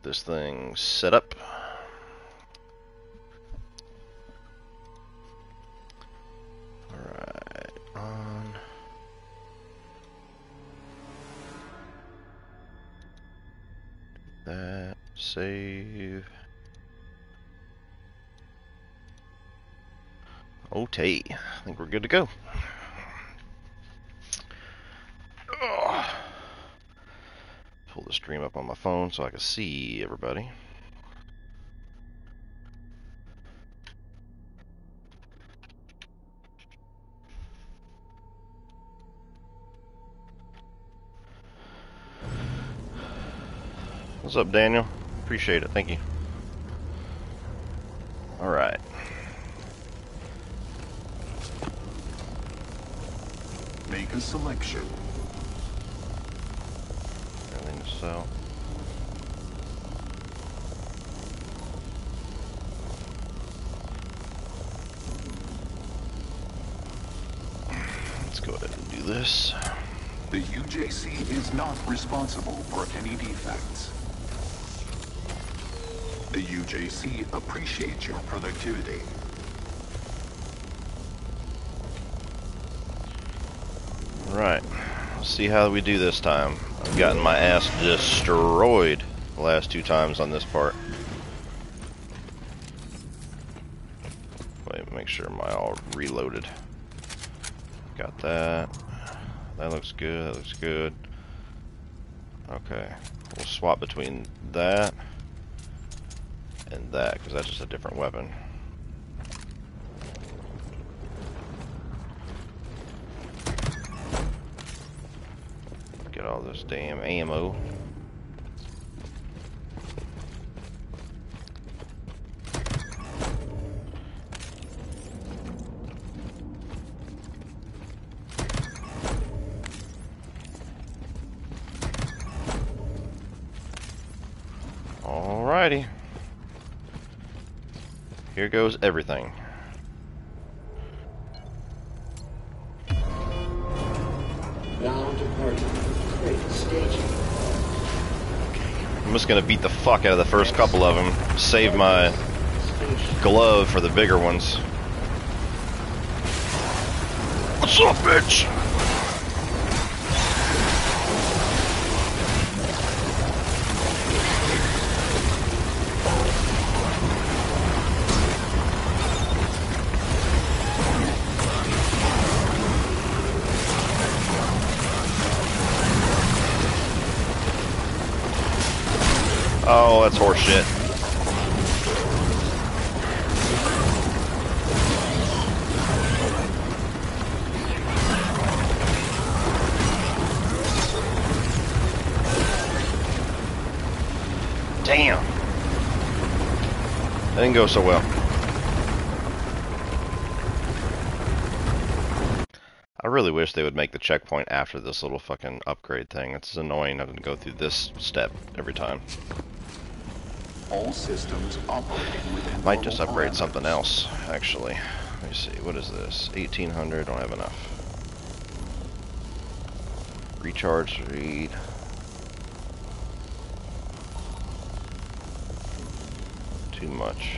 Get this thing set up. Alright, on. That, save. Okay, I think we're good to go. Oh. Pull the stream up on my phone so I can see everybody. What's up, Daniel? Appreciate it, thank you. Alright. Make a selection. Everything to sell. Let's go ahead and do this. The UJC is not responsible for any defects. The UJC appreciates your productivity. Right. Let's see how we do this time. I've gotten my ass destroyed the last 2 times on this part. Wait, make sure my all reloaded. Got that. That looks good, that looks good. Okay. We'll swap between that and that, because that's just a different weapon. Get all this damn ammo. Alrighty. Here goes everything. Now departing. Great staging. I'm just gonna beat the fuck out of the first couple of them. Save my glove for the bigger ones. What's up, bitch? Oh, that's horseshit. Damn. That didn't go so well. I really wish they would make the checkpoint after this little fucking upgrade thing. It's annoying having to go through this step every time. All systems operating within Might just normal upgrade parameters. something else, actually. Let me see, what is this? 1800, don't have enough. Recharge speed. Too much.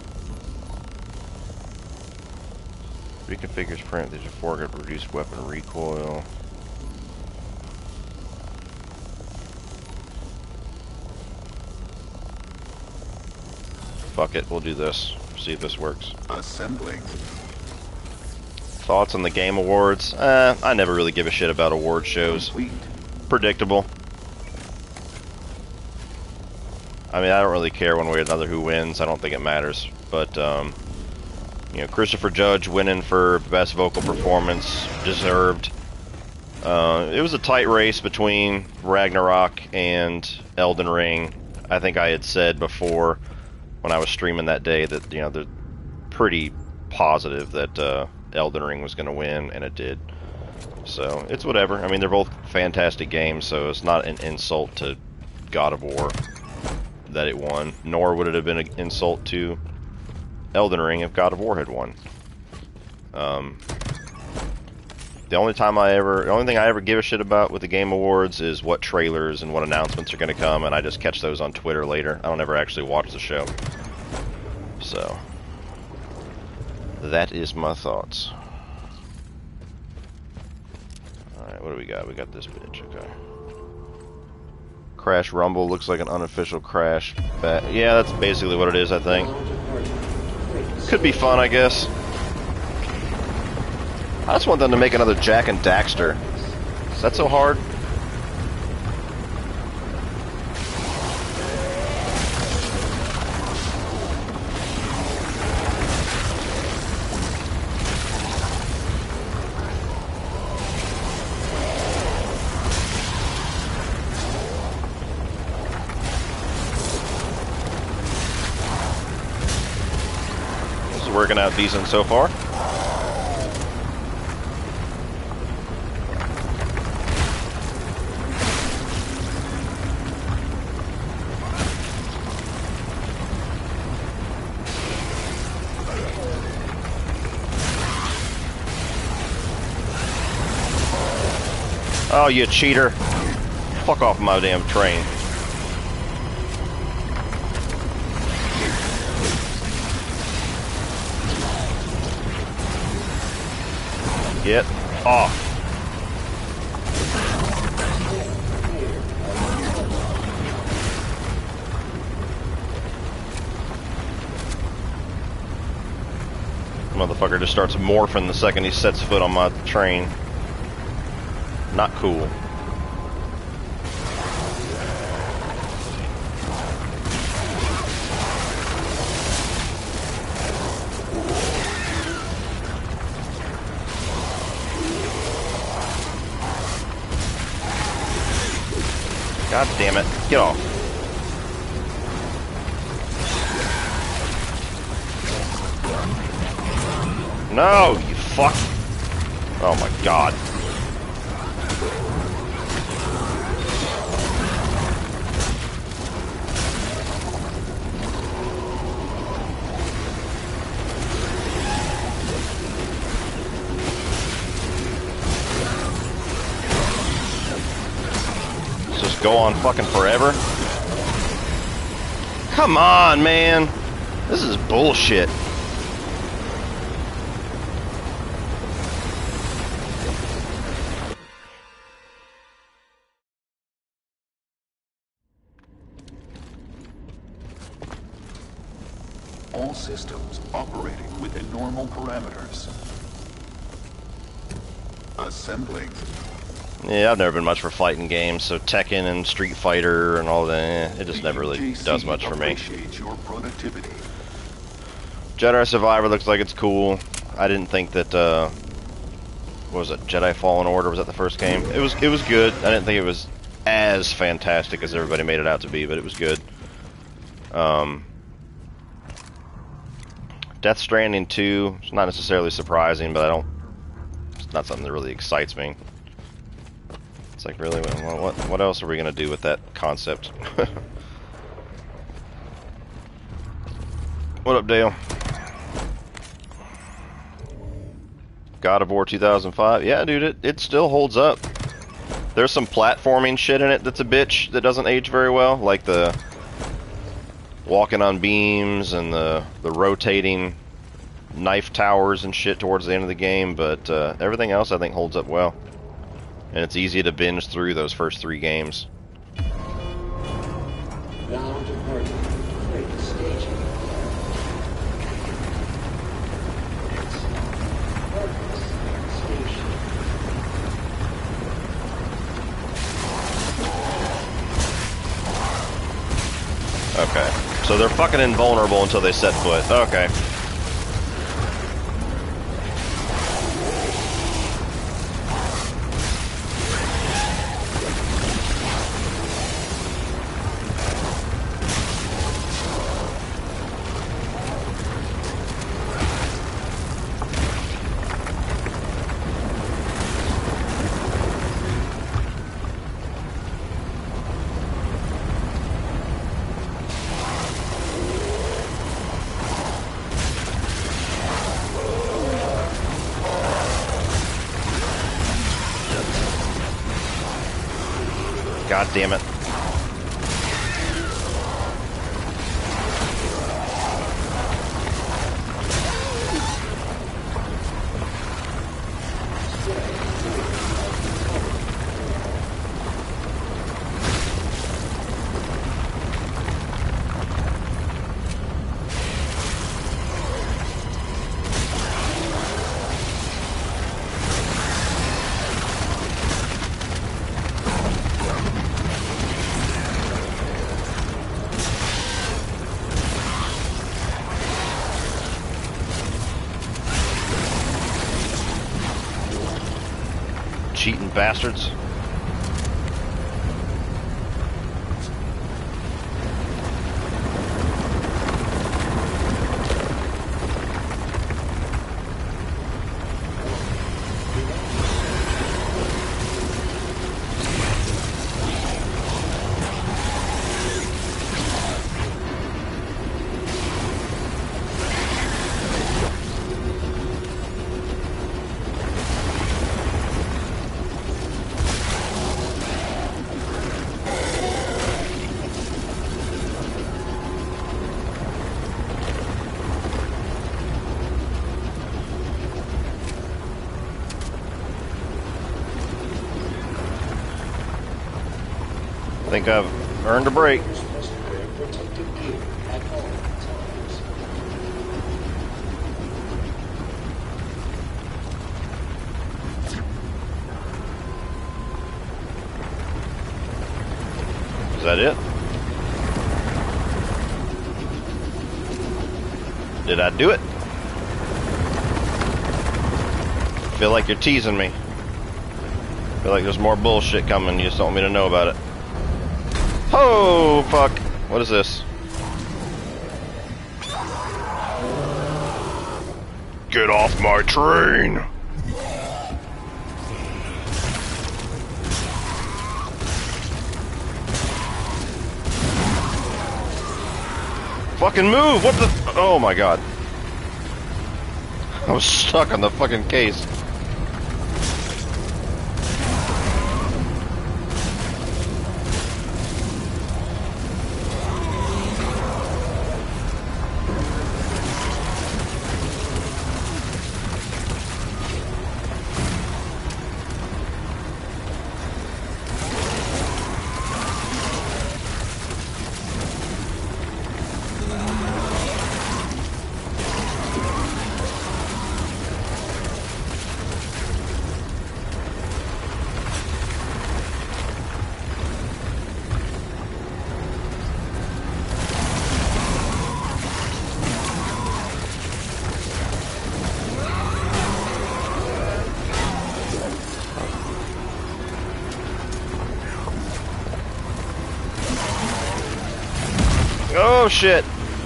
Reconfigure sprint, these are foregrip, reduced weapon recoil. Fuck it, we'll do this. See if this works. Assembling. Thoughts on the Game Awards? I never really give a shit about award shows. Complete. Predictable. I mean, I don't really care one way or another who wins. I don't think it matters. But, you know, Christopher Judge winning for Best Vocal Performance, deserved. It was a tight race between Ragnarok and Elden Ring. I think I had said before when I was streaming that day that, you know, they're pretty positive that Elden Ring was going to win, and it did. So, it's whatever. I mean, they're both fantastic games, so it's not an insult to God of War that it won, nor would it have been an insult to Elden Ring if God of War had won. The only thing I ever give a shit about with the Game Awards is what trailers and what announcements are going to come, and I just catch those on Twitter later. I don't ever actually watch the show. So, that is my thoughts. Alright, what do we got? We got this bitch, okay. Crash Rumble looks like an unofficial crash. Yeah, that's basically what it is, I think. Could be fun, I guess. I just want them to make another Jak and Daxter. Is that so hard? This is working out decent so far. Oh, you cheater. Fuck off my damn train. Get off. Motherfucker just starts morphing the second he sets foot on my train. Not cool. God damn it. Get off. No, you fuck. Oh my god. Go on fucking forever? Come on, man. This is bullshit. All systems operating within normal parameters. Assembling. Yeah, I've never been much for fighting games, so Tekken and Street Fighter and all that, it just never really does much for me. Your productivity. Jedi Survivor looks like it's cool. I didn't think that, what was it, Jedi Fallen Order, was that the first game? It was good. I didn't think it was as fantastic as everybody made it out to be, but it was good. Death Stranding 2, it's not necessarily surprising, but it's not something that really excites me. It's like, really, what else are we gonna do with that concept? What up, Dale? God of War 2005? Yeah, dude, it still holds up. There's some platforming shit in it that's a bitch that doesn't age very well, like the walking on beams and the rotating knife towers and shit towards the end of the game, but everything else I think holds up well. And it's easy to binge through those first 3 games. Now departing. Great staging. Station. Okay. So they're fucking invulnerable until they set foot. Okay. God damn it. Cheating bastards. I think I've earned a break. Must wear protective gear at all times. Is that it? Did I do it? Feel like you're teasing me. Feel like there's more bullshit coming. You just don't want me to know about it. Oh, fuck. What is this? Get off my train! Fucking move! What the? Oh my god. I was stuck on the fucking case. Oh shit!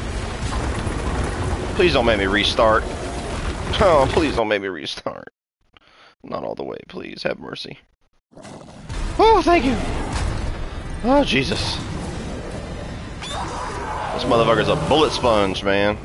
Please don't make me restart. Oh, please don't make me restart. Not all the way, please. Have mercy. Oh, thank you! Oh, Jesus. This motherfucker's a bullet sponge, man.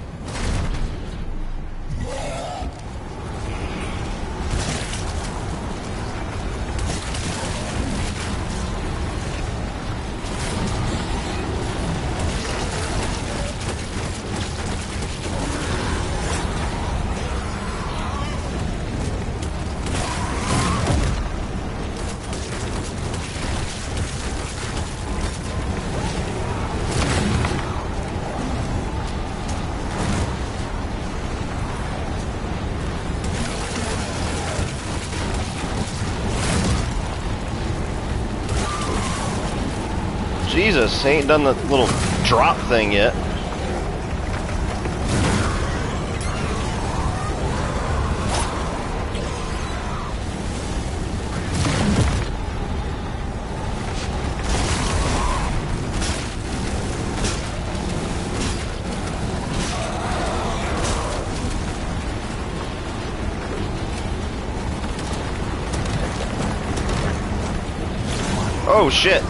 Jesus, he ain't done the little drop thing yet. Oh shit.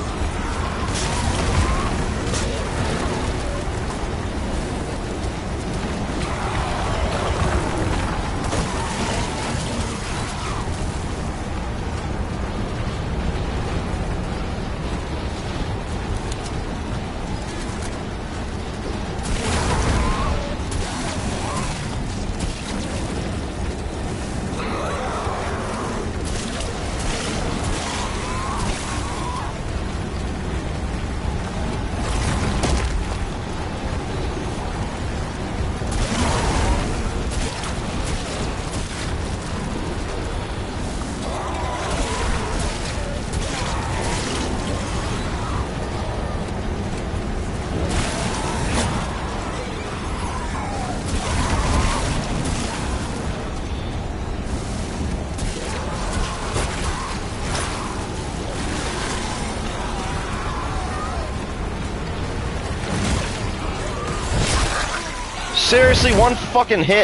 Seriously, one fucking hit?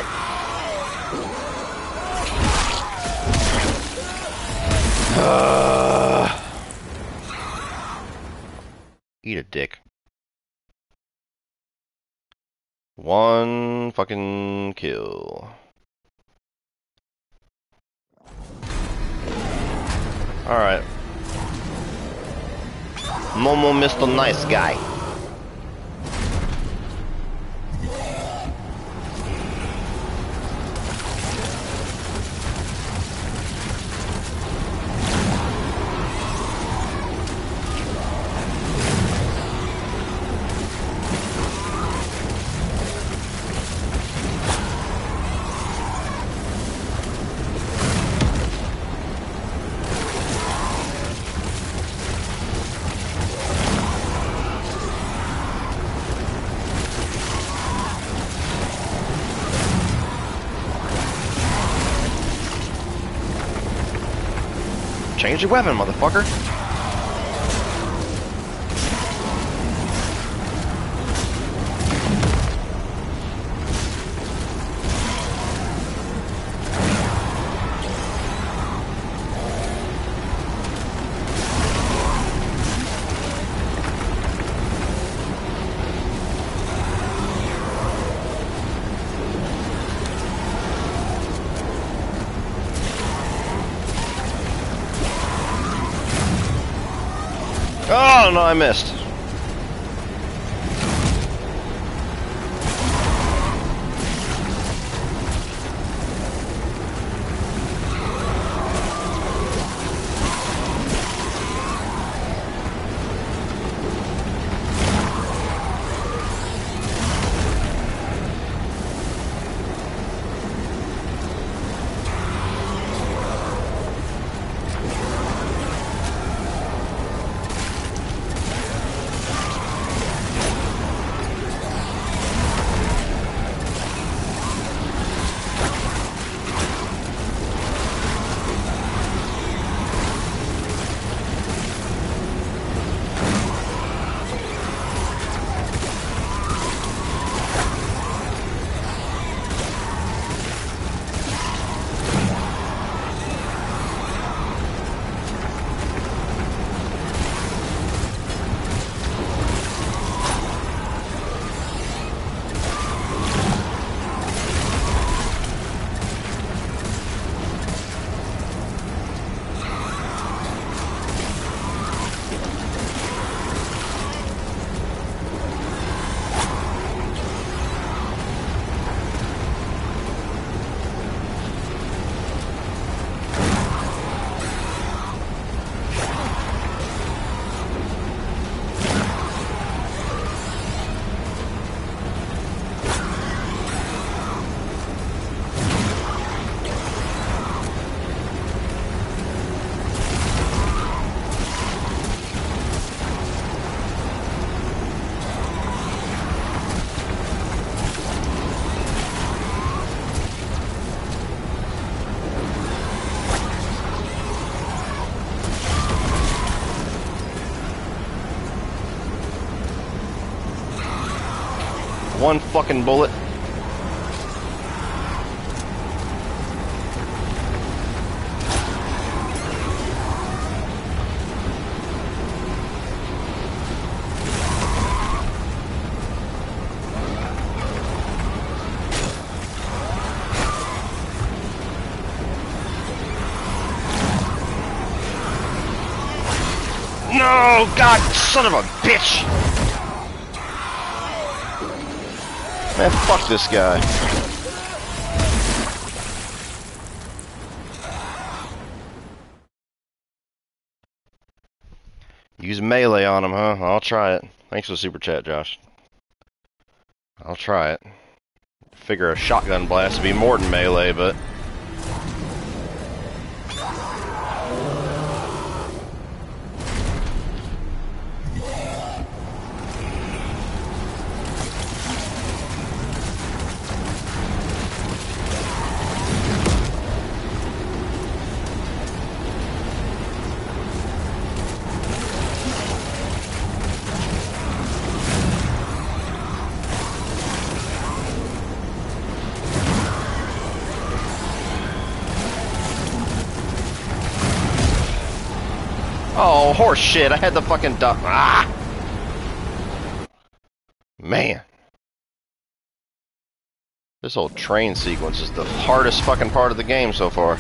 Eat a dick. One fucking kill. Alright. Momo Mr. Nice Guy. Change your weapon, motherfucker. Oh no, I missed. One fucking bullet. No, God, son of a bitch! Man, fuck this guy. Use melee on him, huh? I'll try it. Thanks for the super chat, Josh. I'll try it. Figure a shotgun blast would be more than melee, but... Oh, horse shit. I had the fucking duck. Ah! Man. This whole train sequence is the hardest fucking part of the game so far.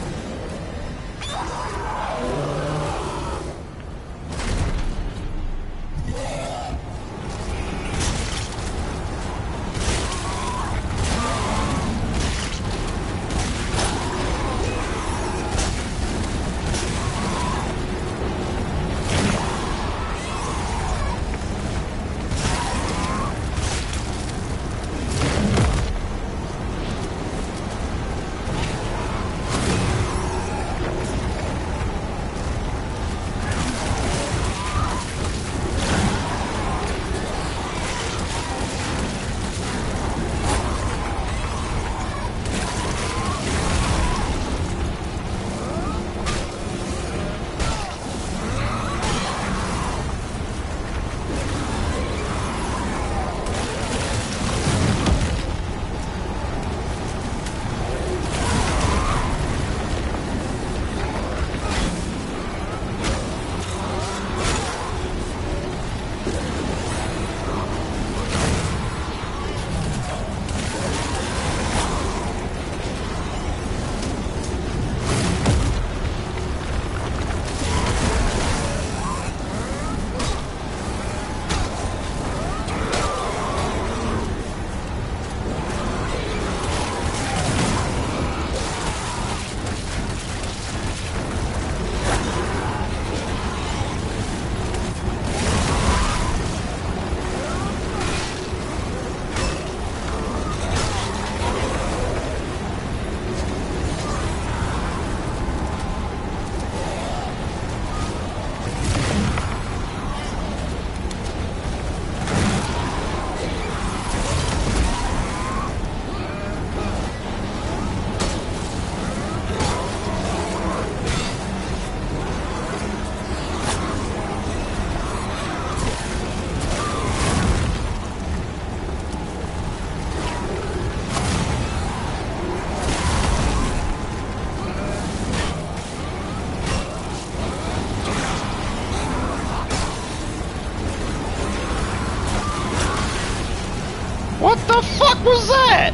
What the fuck was that?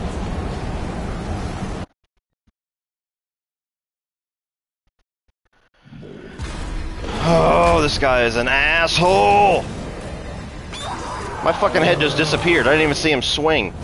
Oh, this guy is an asshole! My fucking head just disappeared. I didn't even see him swing.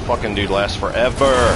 fucking dude lasts forever.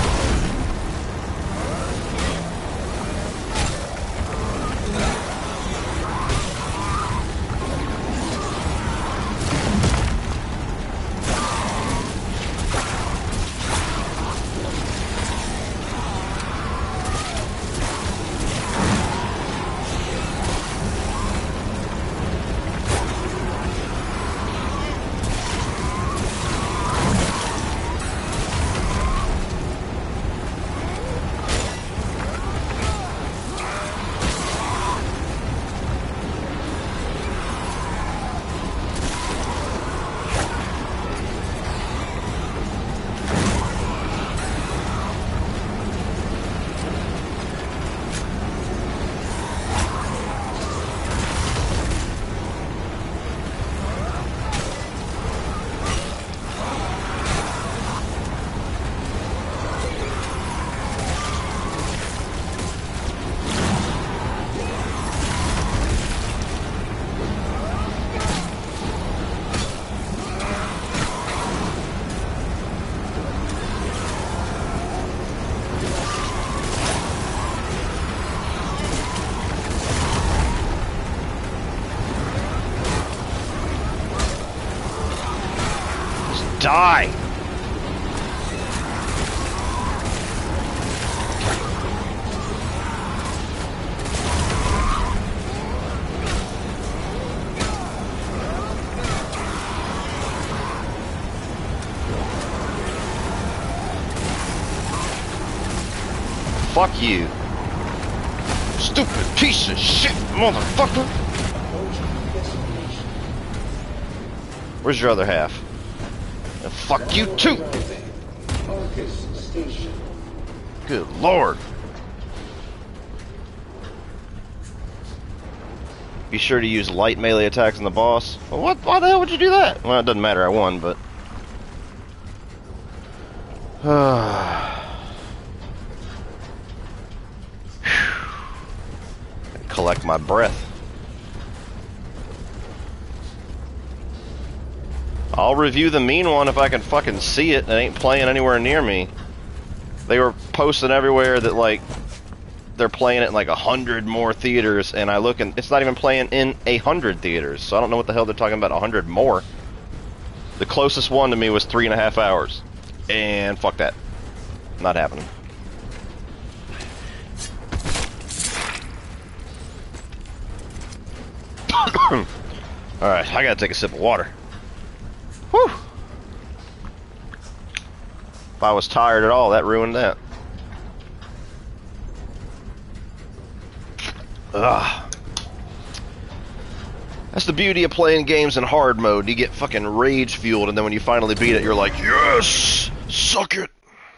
Die! Fuck you. Stupid piece of shit, motherfucker! Where's your other half? And fuck you too! Arcus Station. Good lord. Be sure to use light melee attacks on the boss. Well, what? Why the hell would you do that? Well, it doesn't matter, I won, but... Collect my breath. I'll review the mean one if I can fucking see it. It ain't playing anywhere near me. They were posting everywhere that, like, they're playing it in like 100 more theaters, and I look and it's not even playing in 100 theaters, so I don't know what the hell they're talking about 100 more. The closest one to me was 3.5 hours. And fuck that. Not happening. Alright, I gotta take a sip of water. Whew! If I was tired at all, that ruined that. Ugh. That's the beauty of playing games in hard mode. You get fucking rage fueled, and then when you finally beat it, you're like, yes! Suck it!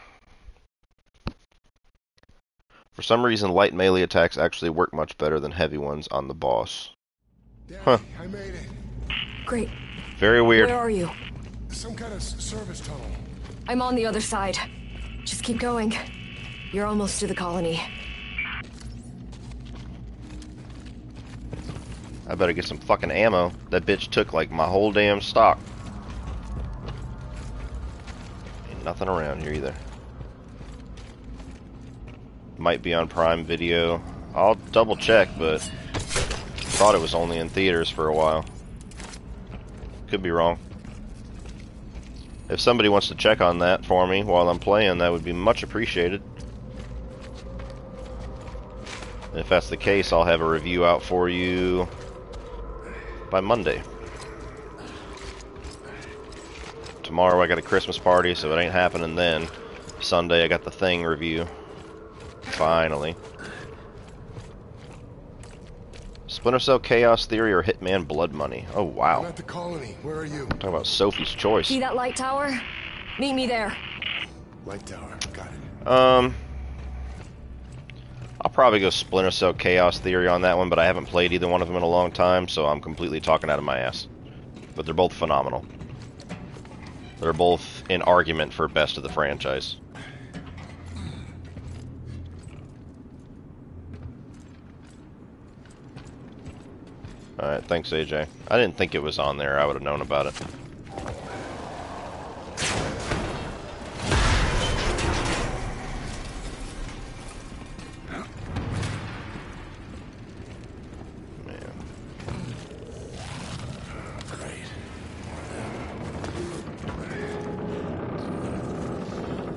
For some reason, light melee attacks actually work much better than heavy ones on the boss. Huh. I made it. Great. Very weird. Where are you? Some kind of service tunnel. I'm on the other side. Just keep going. You're almost to the colony. I better get some fucking ammo. That bitch took like my whole damn stock. Ain't nothing around here either. Might be on Prime Video. I'll double check, but thought it was only in theaters for a while. Could be wrong. If somebody wants to check on that for me while I'm playing, that would be much appreciated. And if that's the case, I'll have a review out for you by Monday. Tomorrow I got a Christmas party, so it ain't happening then. Sunday I got the Thing review. Finally. Splinter Cell Chaos Theory or Hitman Blood Money? Oh wow. I'm at the colony. Where are you? Talking about Sophie's choice. See that light tower? Meet me there. Light tower. Got it. I'll probably go Splinter Cell Chaos Theory on that one, but I haven't played either one of them in a long time, so I'm completely talking out of my ass. But they're both phenomenal. They're both in argument for best of the franchise. Alright, thanks AJ. I didn't think it was on there, I would have known about it.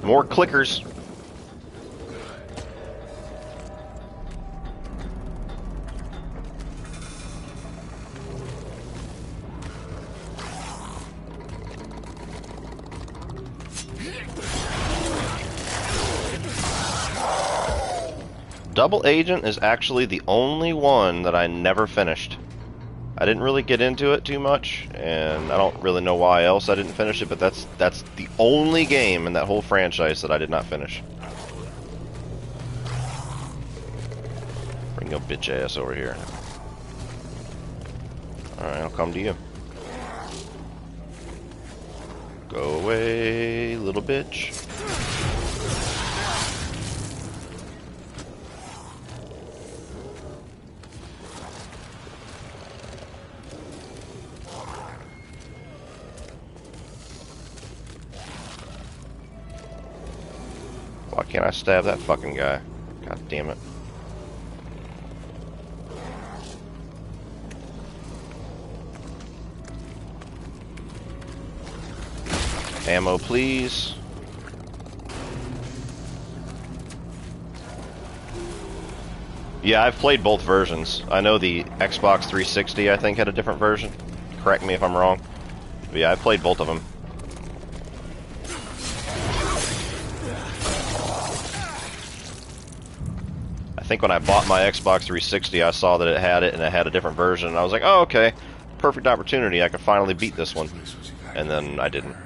More clickers. Double Agent is actually the only one that I never finished. I didn't really get into it too much, and I don't really know why else I didn't finish it, but that's the only game in that whole franchise that I did not finish. Bring your bitch ass over here. Alright, I'll come to you. Go away, little bitch. Why can't I stab that fucking guy? God damn it. Ammo, please. Yeah, I've played both versions. I know the Xbox 360, I think, had a different version. Correct me if I'm wrong. But yeah, I've played both of them. I think when I bought my Xbox 360, I saw that it had it and it had a different version, and I was like, oh, okay, perfect opportunity. I could finally beat this one. And then I didn't.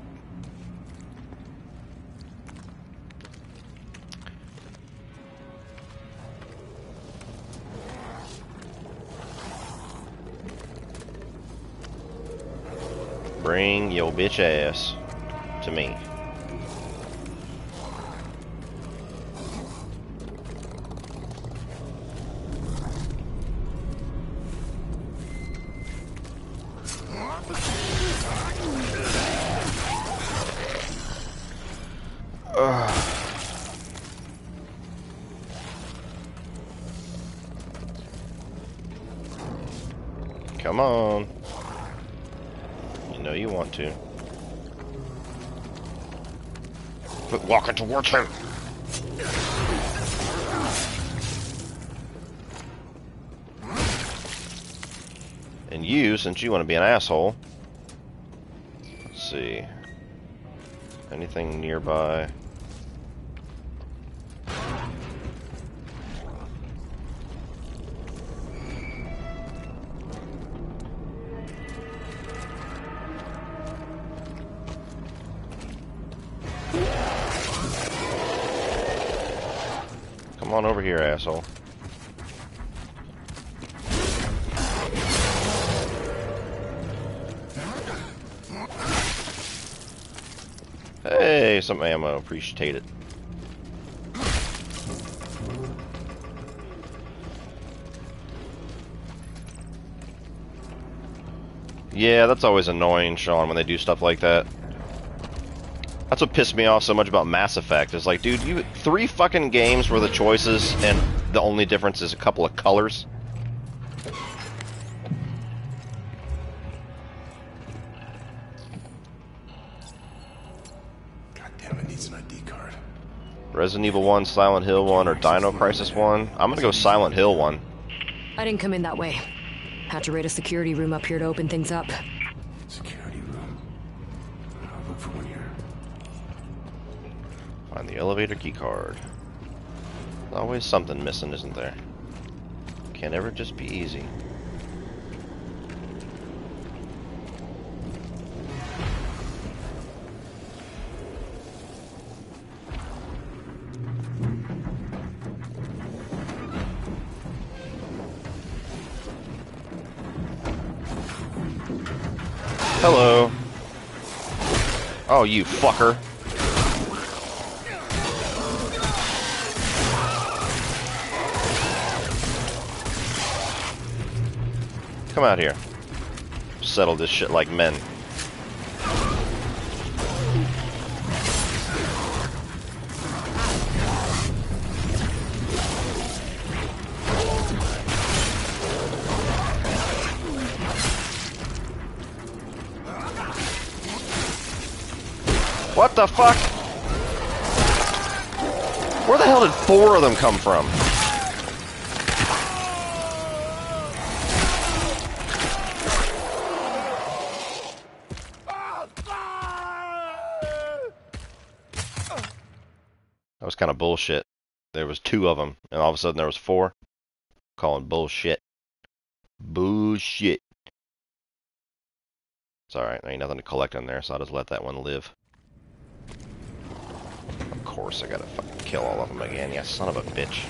Bring your bitch ass to me. Come on. You know you want to. Quit walking towards him. And you, since you want to be an asshole. Let's see. Anything nearby? Come on over here, asshole. Hey, some ammo. Appreciate it. Yeah, that's always annoying, Sean, when they do stuff like that. That's what pissed me off so much about Mass Effect. It's like, dude, you 3 fucking games where the choices and the only difference is a couple of colors. God damn it, needs an ID card. Resident Evil 1, Silent Hill 1, or Dino Crisis 1. I'm gonna go Silent Hill 1. I didn't come in that way. Had to raid a security room up here to open things up. Security room. I'll look for one here. Find the elevator key card. There's always something missing, isn't there? Can't ever just be easy. Hello. Oh, you fucker. Come out here. Settle this shit like men. What the fuck? Where the hell did 4 of them come from? That was kind of bullshit. There was 2 of them, and all of a sudden there was 4. Calling bullshit. Bullshit. It's alright, there ain't nothing to collect in there, so I'll just let that one live. Of course I gotta fucking kill all of them again, you son of a bitch.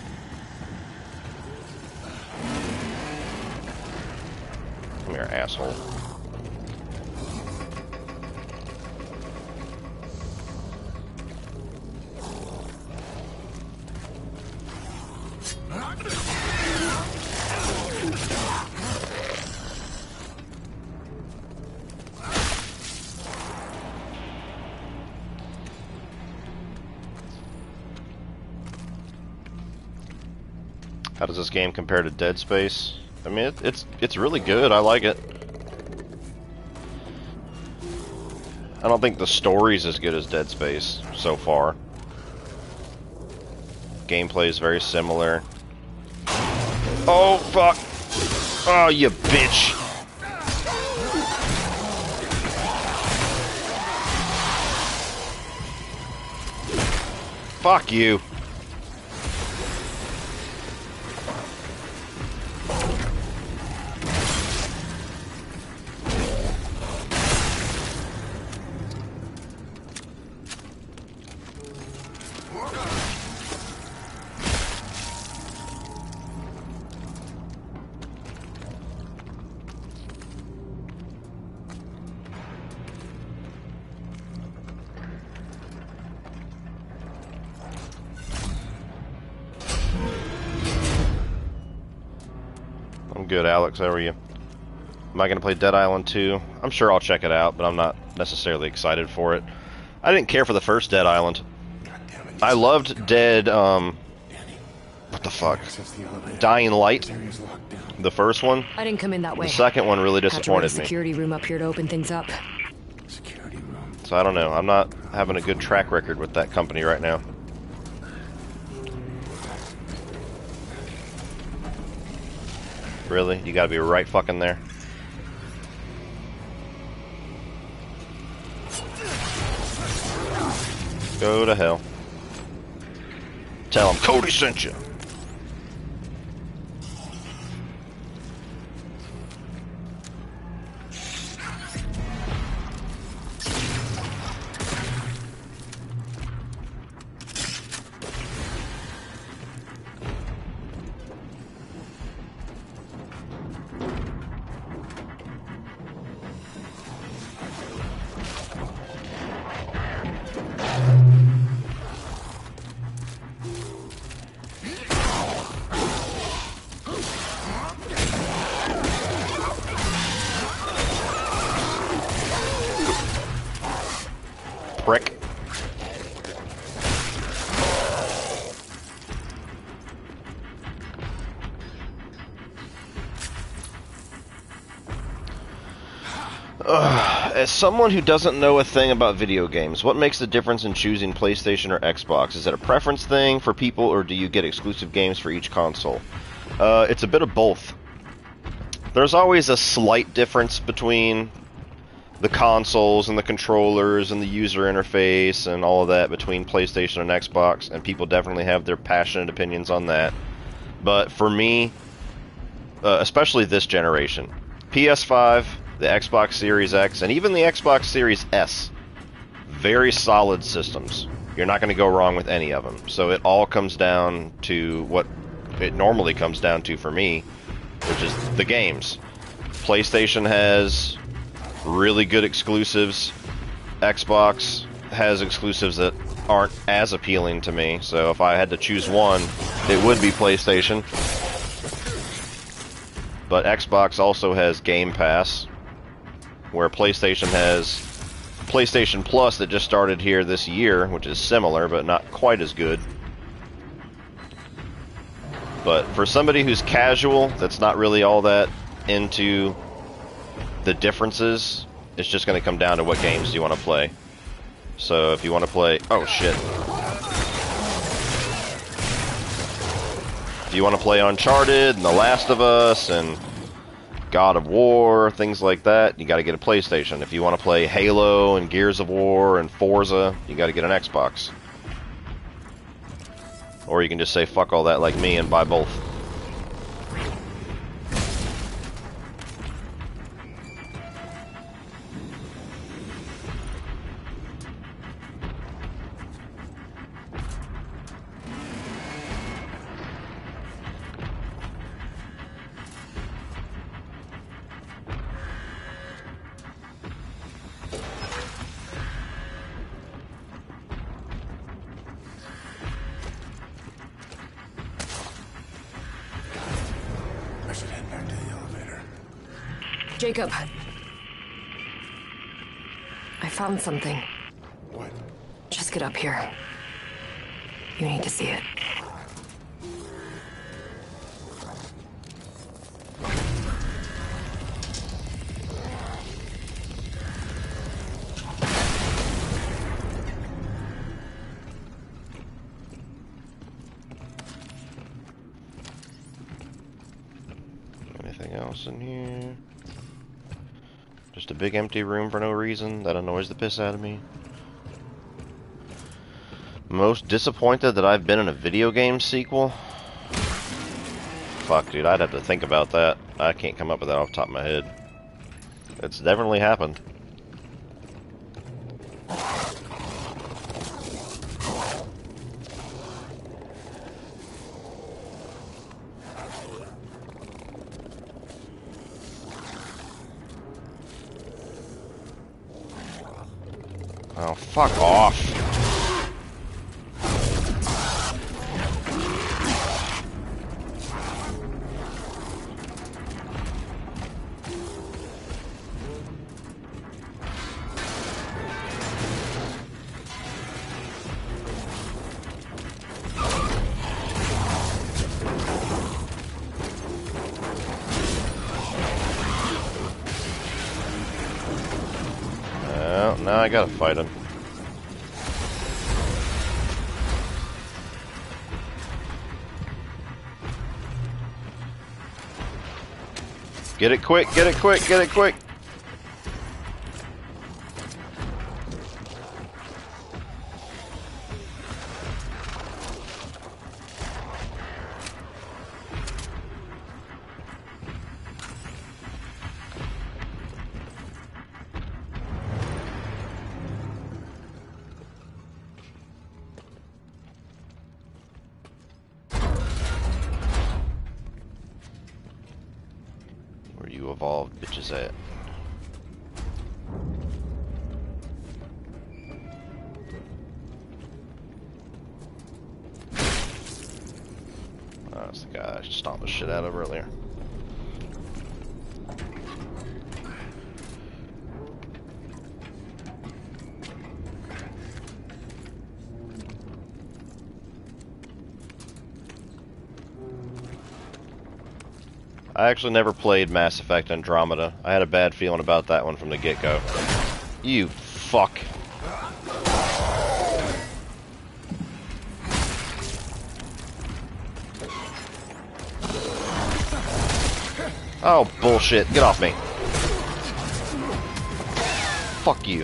Come here, asshole. How does this game compare to Dead Space? I mean, it's really good. I like it. I don't think the story's as good as Dead Space so far. Gameplay is very similar. Oh, fuck! Oh, you bitch! Fuck you! Good, Alex. How are you? Am I going to play Dead Island 2? I'm sure I'll check it out, but I'm not necessarily excited for it. I didn't care for the first Dead Island. I loved Dead, what the fuck? Dying Light. The first one. I didn't come in that way. The second one really disappointed me. Security room up here to open things up. Security room. So I don't know. I'm not having a good track record with that company right now. Really? You gotta be right fucking there? Go to hell. Tell him Cody sent you. Prick. As someone who doesn't know a thing about video games, what makes the difference in choosing PlayStation or Xbox? Is it a preference thing for people, or do you get exclusive games for each console? It's a bit of both. There's always a slight difference between the consoles and the controllers and the user interface and all of that between PlayStation and Xbox, and people definitely have their passionate opinions on that. But for me, especially this generation, PS5, the Xbox Series X, and even the Xbox Series S, very solid systems. You're not going to go wrong with any of them. So it all comes down to what it normally comes down to for me, which is the games. PlayStation has really good exclusives. Xbox has exclusives that aren't as appealing to me, so if I had to choose one, it would be PlayStation. But Xbox also has Game Pass, where PlayStation has PlayStation Plus that just started here this year, which is similar, but not quite as good. But for somebody who's casual, that's not really all that into the differences, it's just going to come down to what games do you want to play. So if you want to play... Oh, shit. If you want to play Uncharted and The Last of Us and God of War, things like that, you got to get a PlayStation. If you want to play Halo and Gears of War and Forza, you got to get an Xbox. Or you can just say fuck all that like me and buy both. I should head back to the elevator. Jacob. I found something. What? Just get up here. You need to see it. Anything else in here? Just a big empty room for no reason. That annoys the piss out of me. Most disappointed that I've been in a video game sequel? Fuck, dude, I'd have to think about that. I can't come up with that off the top of my head. It's definitely happened. Oh, fuck off. Well, now I gotta fight him. Get it quick, get it quick, get it quick! Where you evolved bitches at? Oh, that's the guy I stomped the shit out of earlier. I actually never played Mass Effect Andromeda. I had a bad feeling about that one from the get-go. You fuck. Oh, bullshit. Get off me. Fuck you.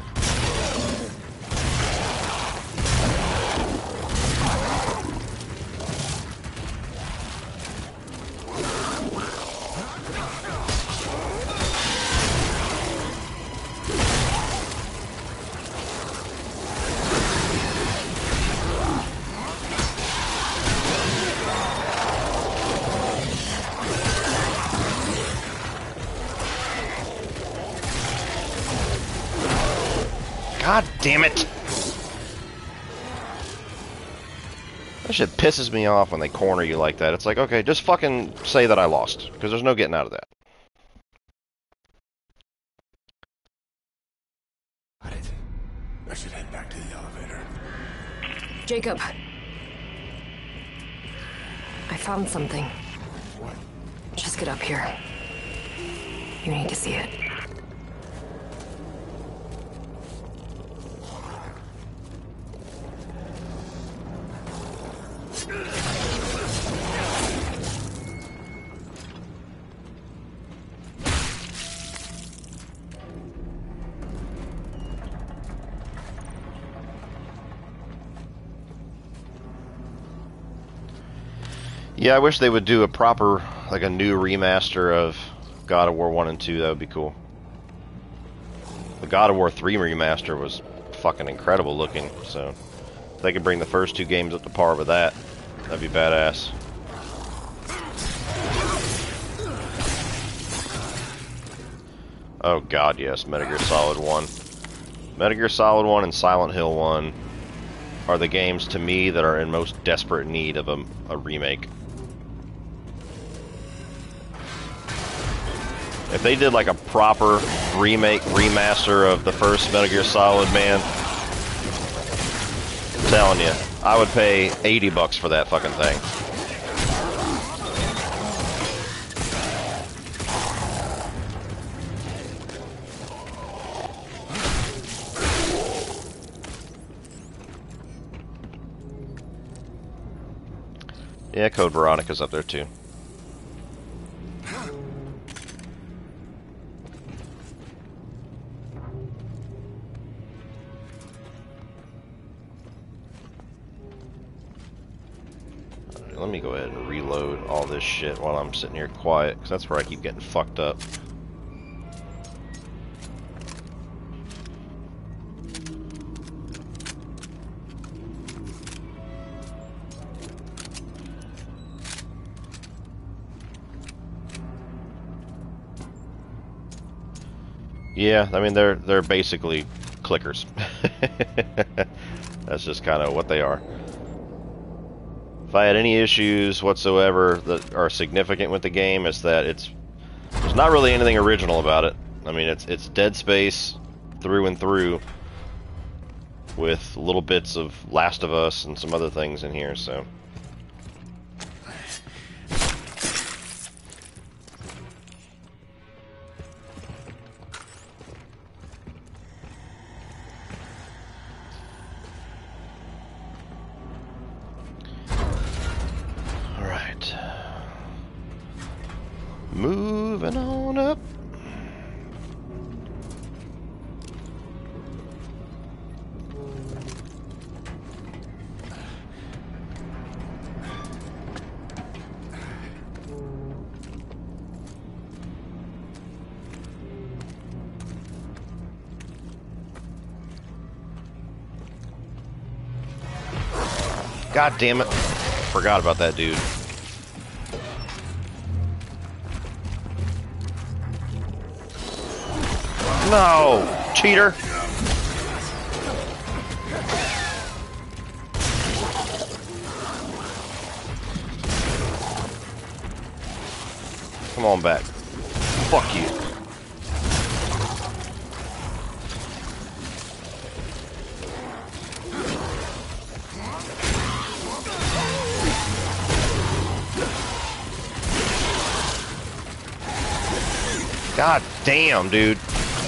God damn it! That shit pisses me off when they corner you like that. It's like, okay, just fucking say that I lost, because there's no getting out of that. I should head back to the elevator. Jacob. I found something. What? Just get up here. You need to see it. Yeah, I wish they would do a proper, like a new remaster of God of War 1 and 2. That would be cool. The God of War 3 remaster was fucking incredible looking, so if they could bring the first 2 games up to par with that, that'd be badass. Oh god, yes, Metal Gear Solid 1. Metal Gear Solid 1 and Silent Hill 1 are the games, to me, that are in most desperate need of a remake. If they did like a proper remake, remaster of the first Metal Gear Solid, man, I'm telling you, I would pay $80 for that fucking thing. Yeah, Code Veronica's up there too. Let me go ahead and reload all this shit while I'm sitting here quiet, because that's where I keep getting fucked up. Yeah, I mean they're basically clickers. That's just kind of what they are. If I had any issues whatsoever that are significant with the game, it's that there's not really anything original about it. I mean, it's Dead Space through and through, with little bits of Last of Us and some other things in here. So. Moving on up. God damn it. Forgot about that dude. No! Cheater! Come on back. Fuck you. God damn, dude.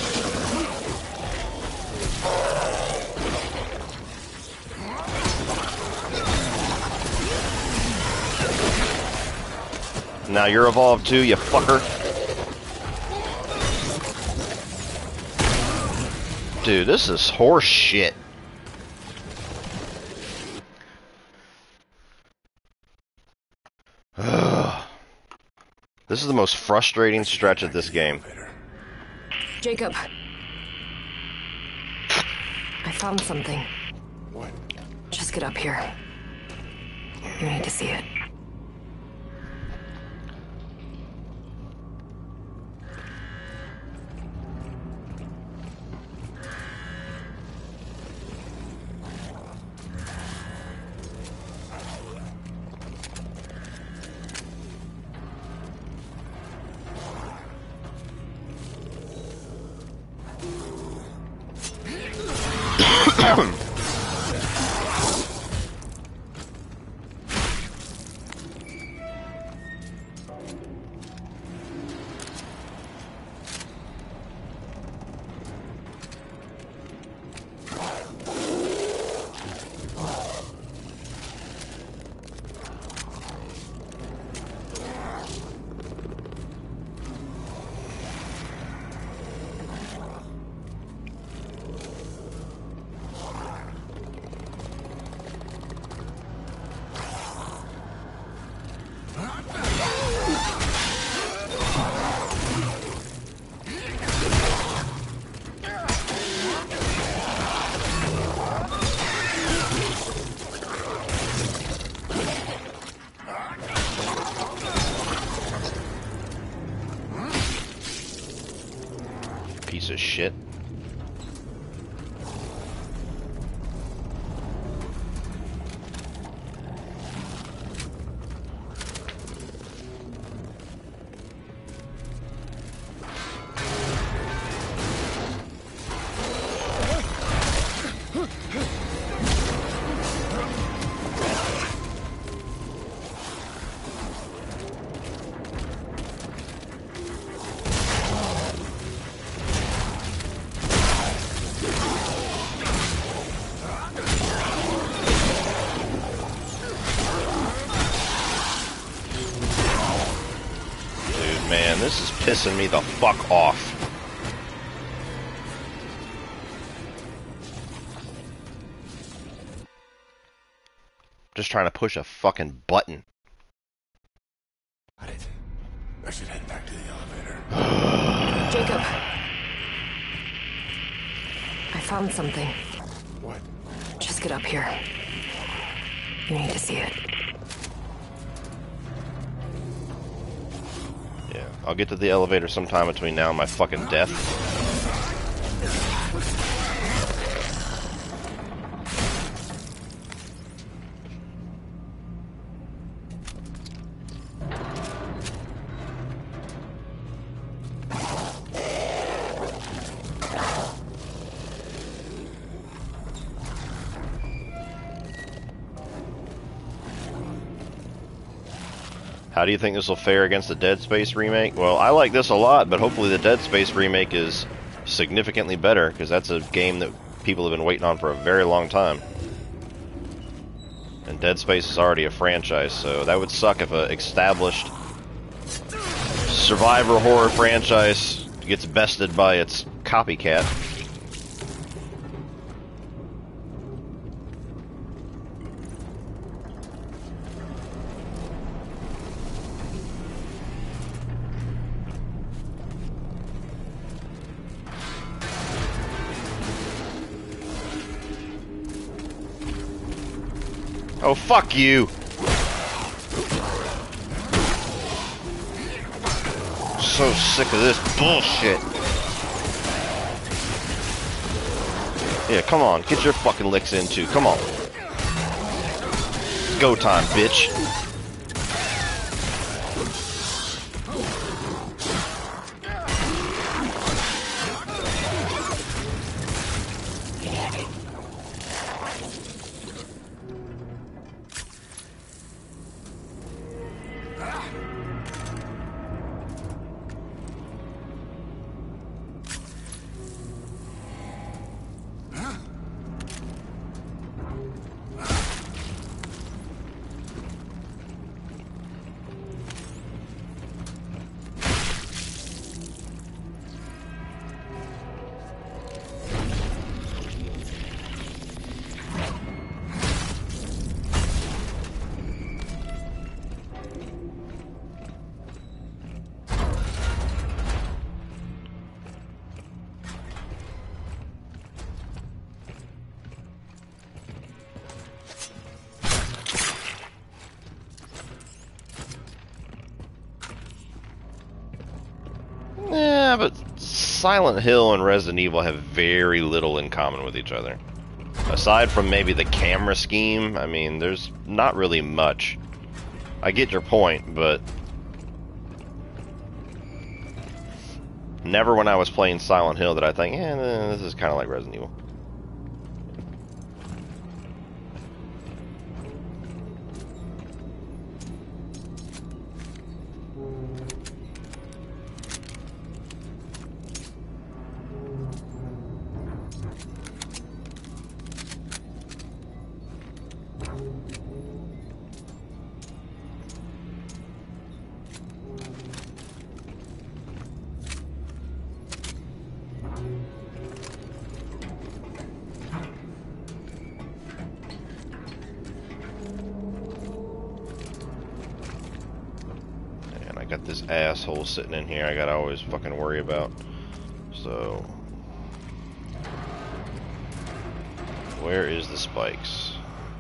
Now you're evolved too, you fucker. Dude, this is horse shit. This is the most frustrating stretch of this game. Jacob. I found something. What? Just get up here. You need to see it. Piece of shit. Man, this is pissing me the fuck off. Just trying to push a fucking button. Got it. I should head back to the elevator. Jacob. I found something. What? Just get up here. You need to see it. Yeah, I'll get to the elevator sometime between now and my fucking death. How do you think this will fare against the Dead Space remake? Well, I like this a lot, but hopefully the Dead Space remake is significantly better, because that's a game that people have been waiting on for a very long time. And Dead Space is already a franchise, so that would suck if an established survivor horror franchise gets bested by its copycat. Oh, fuck you! So sick of this bullshit. Yeah, come on, get your fucking licks in too. Come on. It's go time, bitch. Yeah, but Silent Hill and Resident Evil have very little in common with each other. Aside from maybe the camera scheme, I mean, there's not really much. I get your point, but never when I was playing Silent Hill did I think, this is kind of like Resident Evil. Got this asshole sitting in here I gotta always fucking worry about. So, where is the spikes?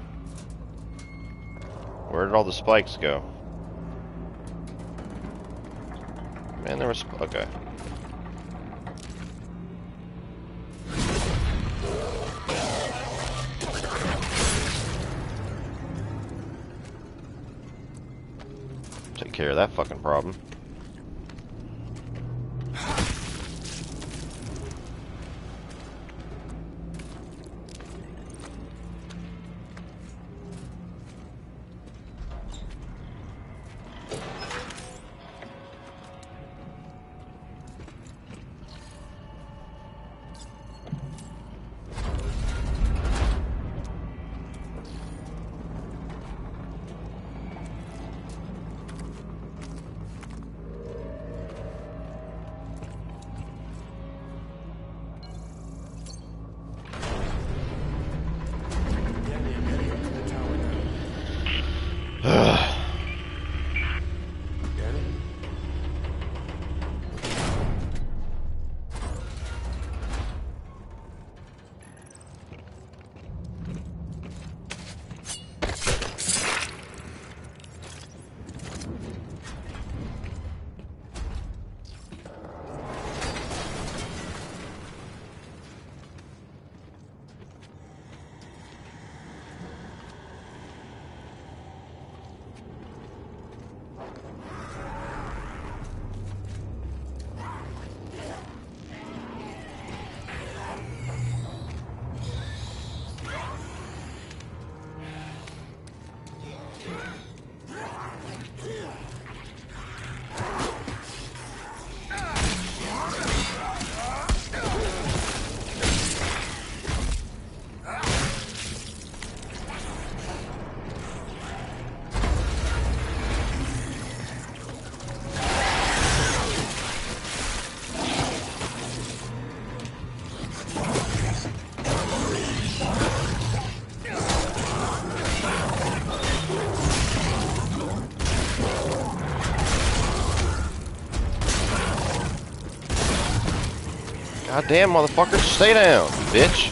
Where did all the spikes go? Man, there was... okay. care of that fucking problem. Goddamn, motherfucker, stay down, bitch.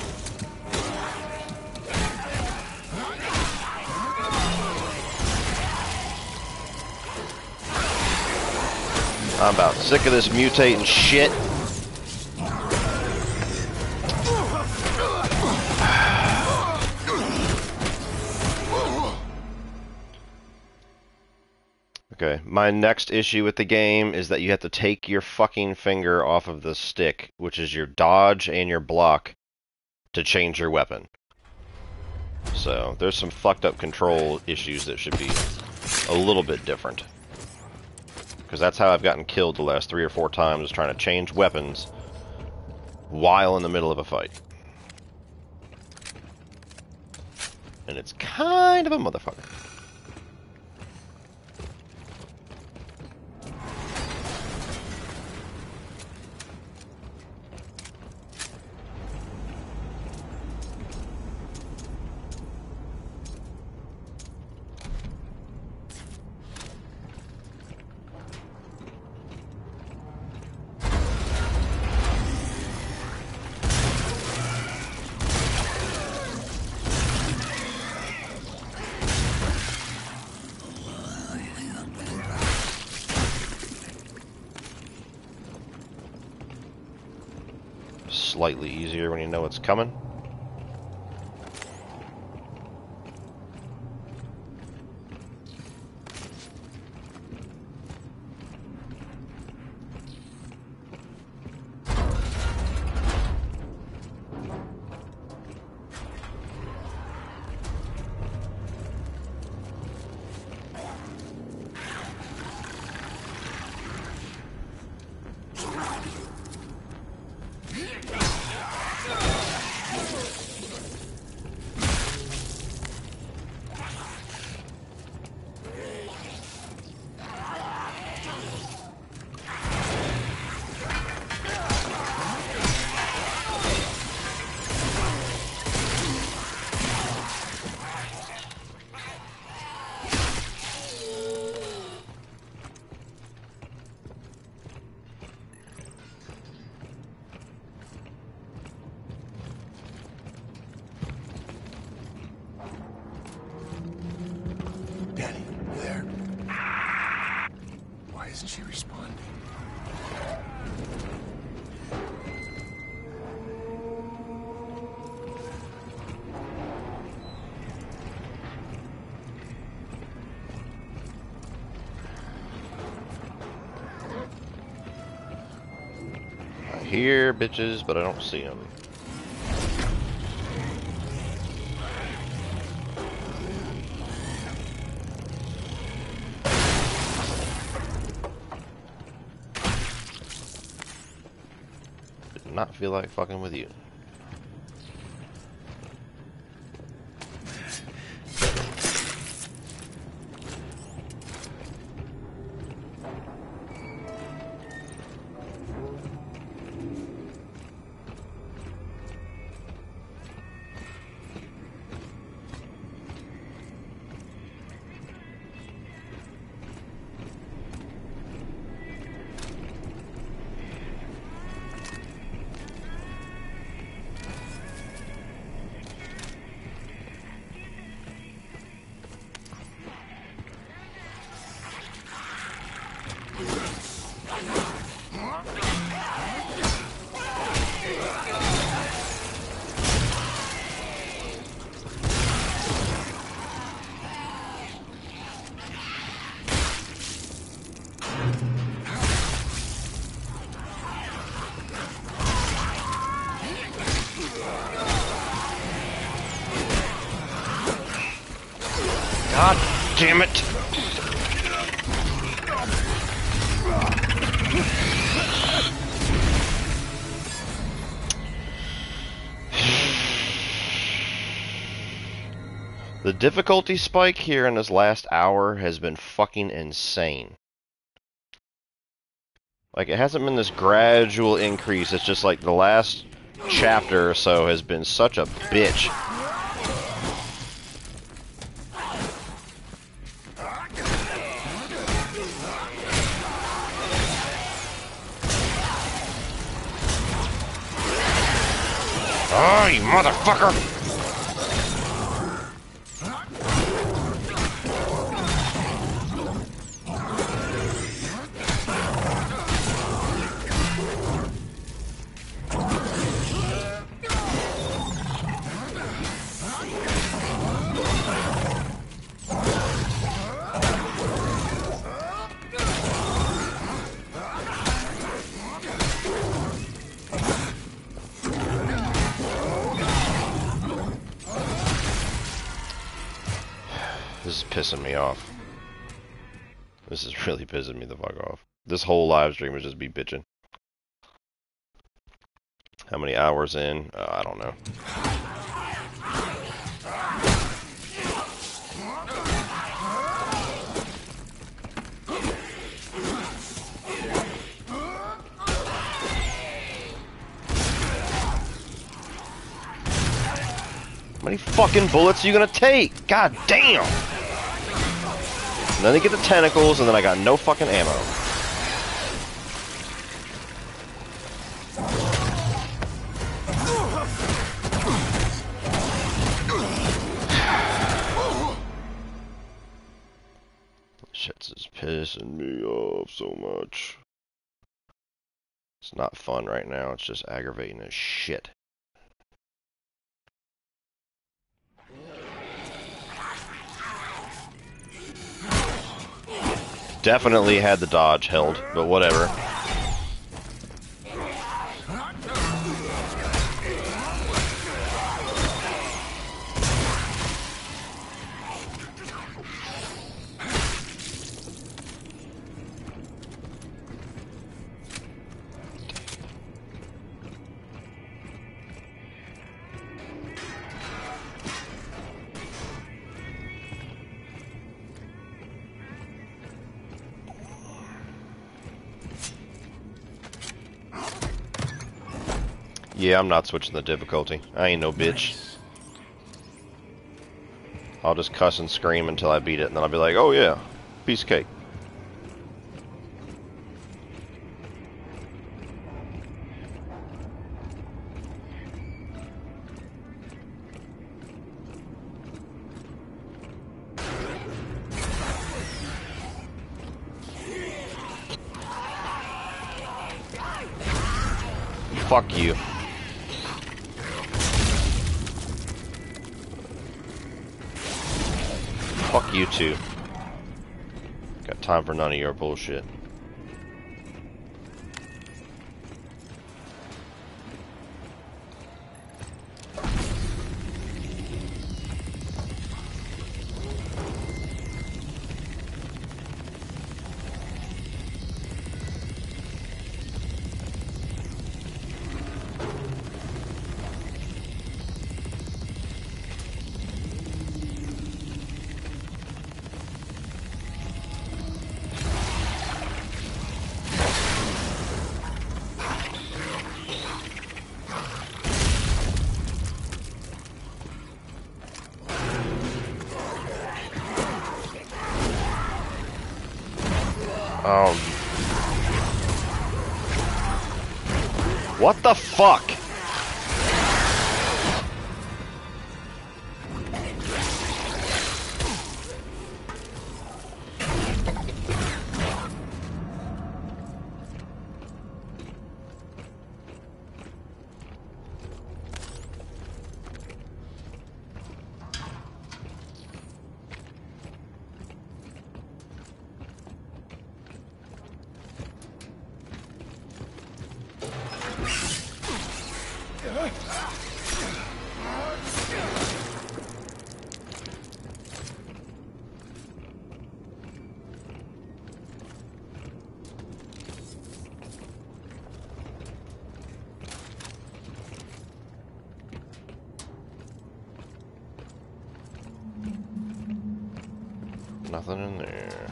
I'm about sick of this mutating shit. Okay, my next issue with the game is that you have to take your fucking finger off of the stick, which is your dodge and your block, to change your weapon. So, there's some fucked up control issues that should be a little bit different. Because that's how I've gotten killed the last 3 or 4 times, trying to change weapons while in the middle of a fight. And it's kind of a motherfucker. Slightly easier when you know it's coming. hear bitches, but I don't see them. Did not feel like fucking with you. God damn it! The difficulty spike here in this last hour has been fucking insane. Like, it hasn't been this gradual increase, it's just like the last chapter or so has been such a bitch. Oh, you motherfucker! This is pissing me off. This is really pissing me the fuck off. This whole live stream would just be bitching. How many hours in? I don't know. How many fucking bullets are you gonna take? God damn! And then they get the tentacles, and then I got no fucking ammo. Shit's just pissing me off so much. It's not fun right now, it's just aggravating as shit. Definitely had the dodge held, but whatever. Yeah, I'm not switching the difficulty. I ain't no bitch. I'll just cuss and scream until I beat it, and then I'll be like, oh yeah, piece of cake. Fuck you. Fuck you too. Got time for none of your bullshit. Oh. What the fuck? Nothing in there.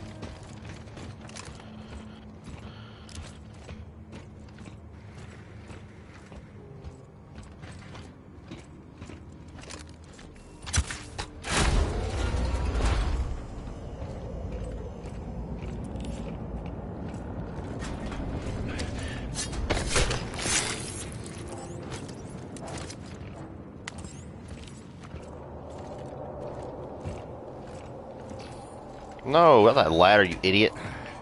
No, not that ladder, you idiot.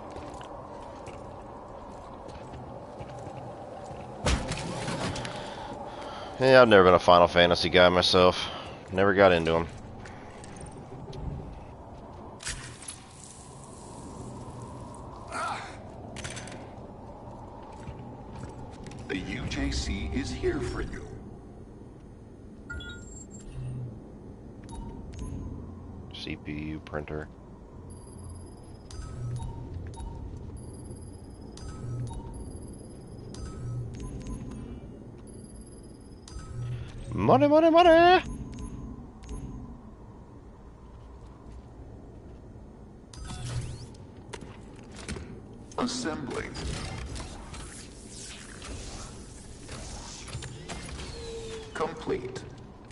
Yeah, I've never been a Final Fantasy guy myself. Never got into them. The UJC is here for you. CPU, printer. Money, money, money! Assembling. Complete.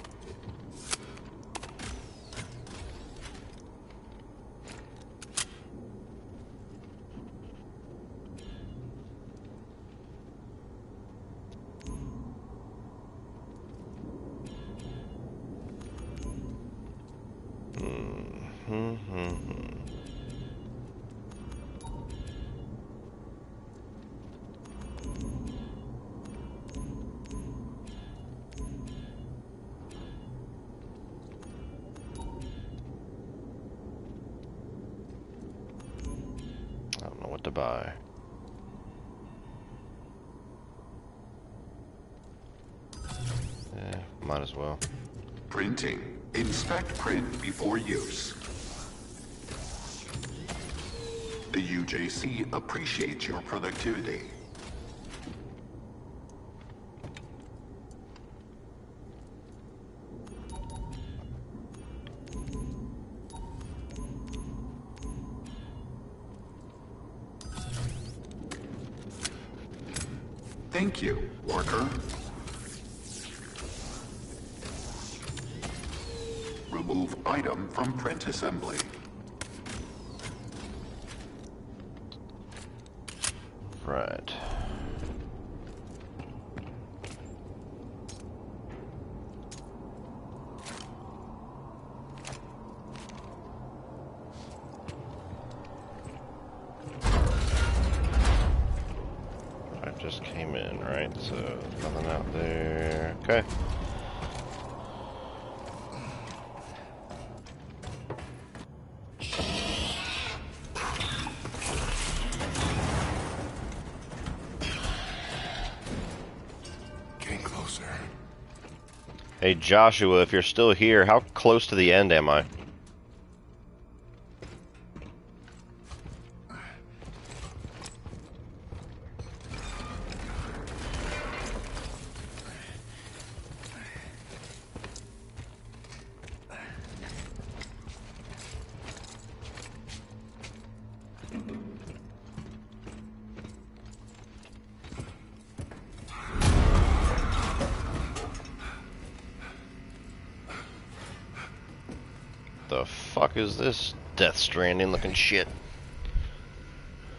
I don't know what to buy. Yeah, might as well. Printing. Inspect print before use. The UJC appreciates your productivity. Thank you, worker. Remove item from print assembly. Right. I just came in, right? So nothing out there. Okay. Getting closer. Hey Joshua, if you're still here, how close to the end am I? The fuck is this Death Stranding looking shit?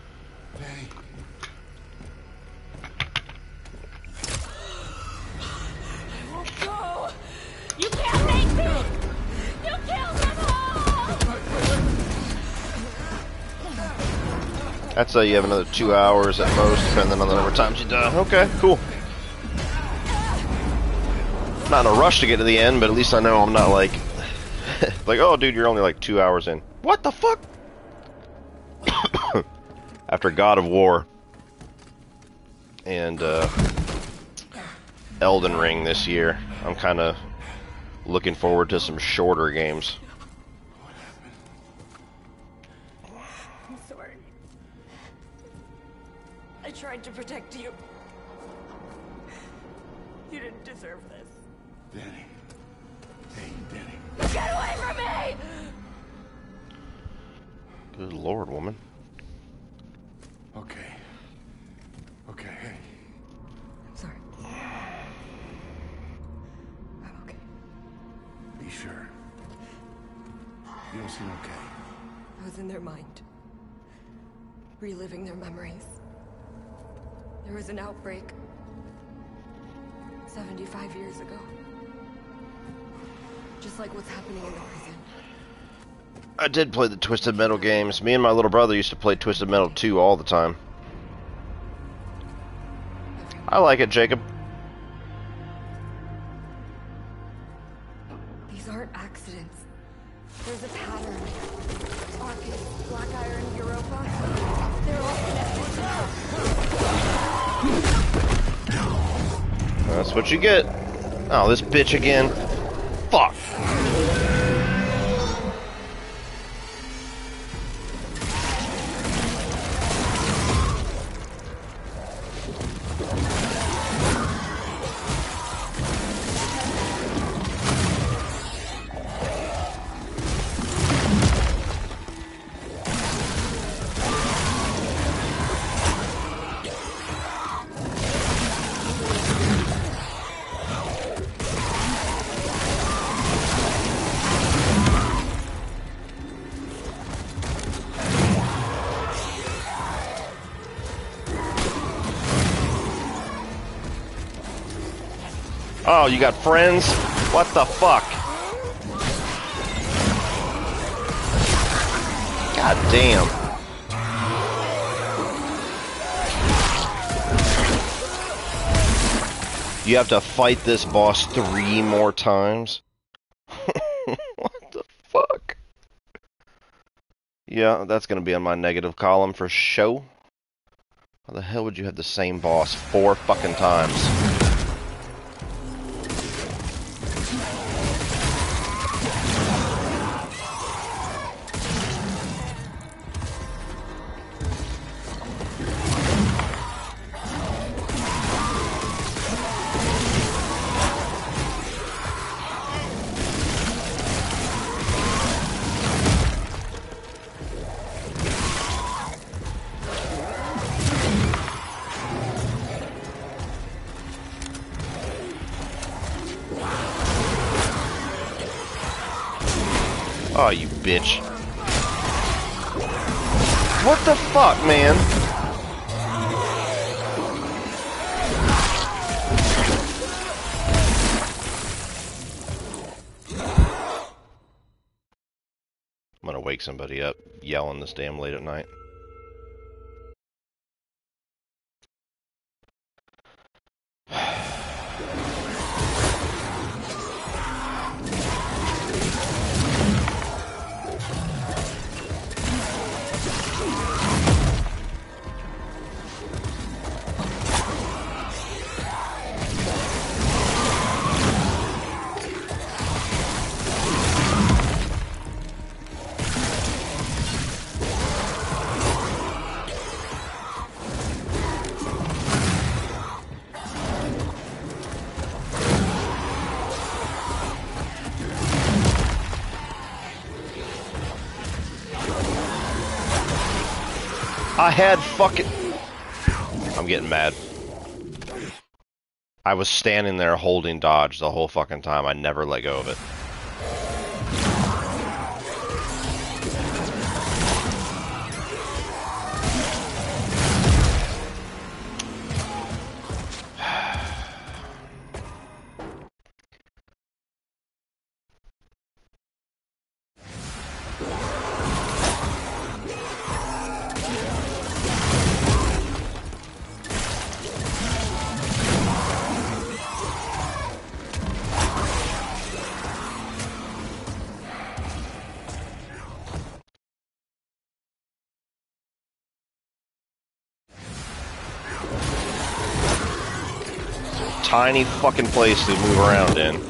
That's you have another 2 hours at most, depending on the number of times you die. Okay, cool. Not in a rush to get to the end, but at least I know I'm not like, like, oh, dude, you're only like 2 hours in. What the fuck? After God of War and Elden Ring this year, I'm kind of looking forward to some shorter games. I'm sorry. I tried to protect you. You didn't deserve this. Danny. Hey, Danny. Get away from me! Good lord, woman. Okay. Okay, hey. I'm sorry. I'm okay. Be sure. You don't seem okay. I was in their mind. Reliving their memories. There was an outbreak 75 years ago. Just like what's happening in the prison. I did play the Twisted Metal games. Me and my little brother used to play Twisted Metal 2 all the time. I like it, Jacob. These aren't accidents. There's a pattern. Arcus, Black Iron, Europa. They're all connected. That's what you get. Oh, this bitch again. Fuck. Oh, you got friends? What the fuck? God damn. You have to fight this boss 3 more times? What the fuck? Yeah, that's gonna be on my negative column for show. How the hell would you have the same boss 4 fucking times? Oh, you bitch. What the fuck, man? I'm gonna wake somebody up yelling this damn late at night. I had fucking... I'm getting mad. I was standing there holding dodge the whole fucking time. I never let go of it. tiny fucking place to move around in.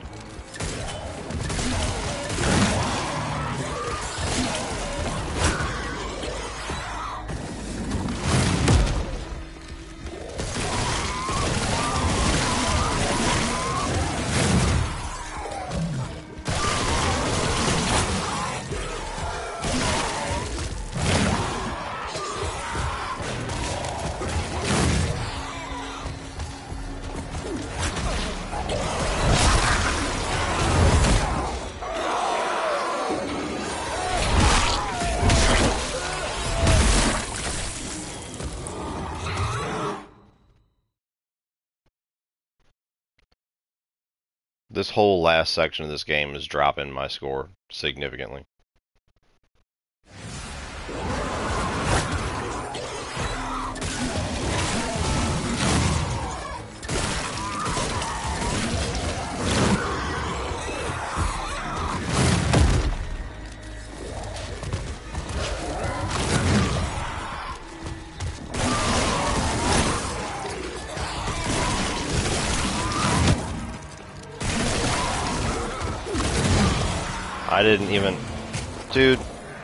This whole last section of this game is dropping my score significantly. I didn't even... Dude.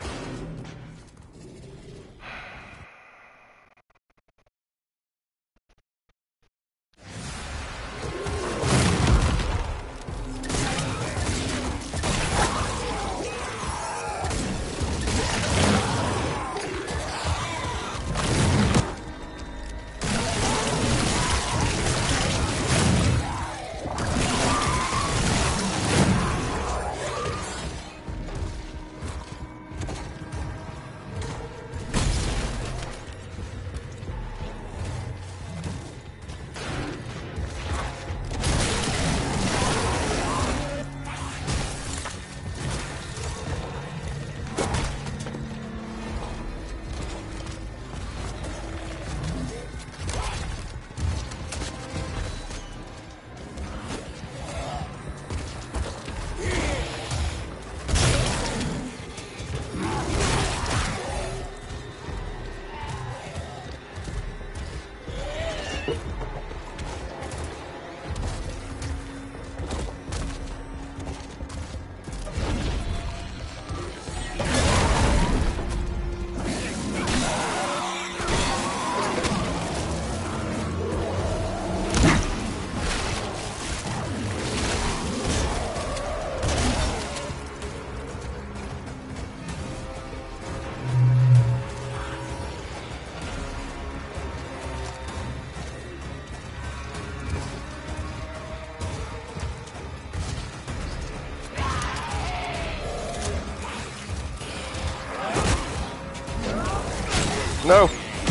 No!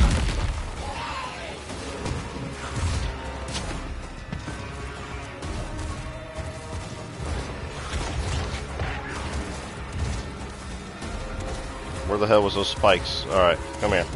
Where the hell was those spikes? Alright, come here.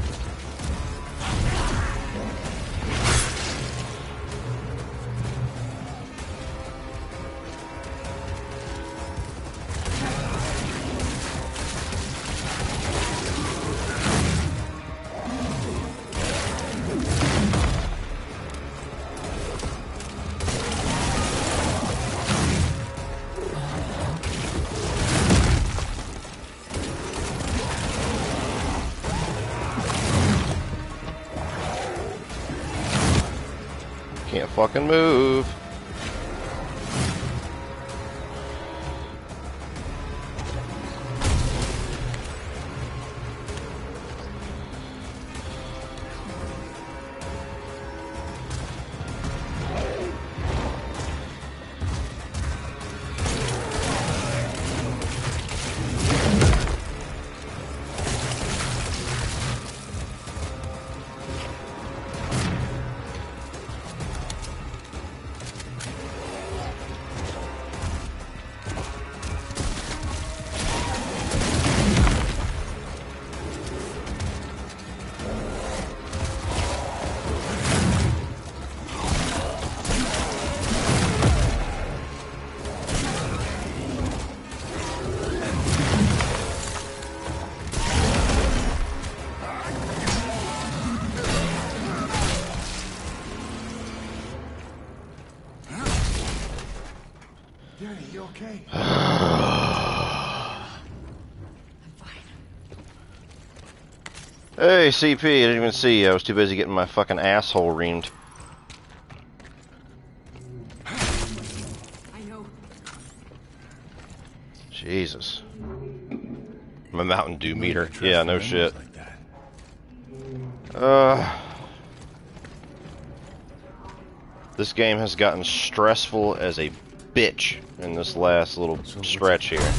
Can't fucking move. Danny, you okay? I'm fine. Hey, CP, I didn't even see you. I was too busy getting my fucking asshole reamed. I know. Jesus. My Mountain Dew meter. Yeah, no shit. Like that. This game has gotten stressful as a bitch in this last little stretch here.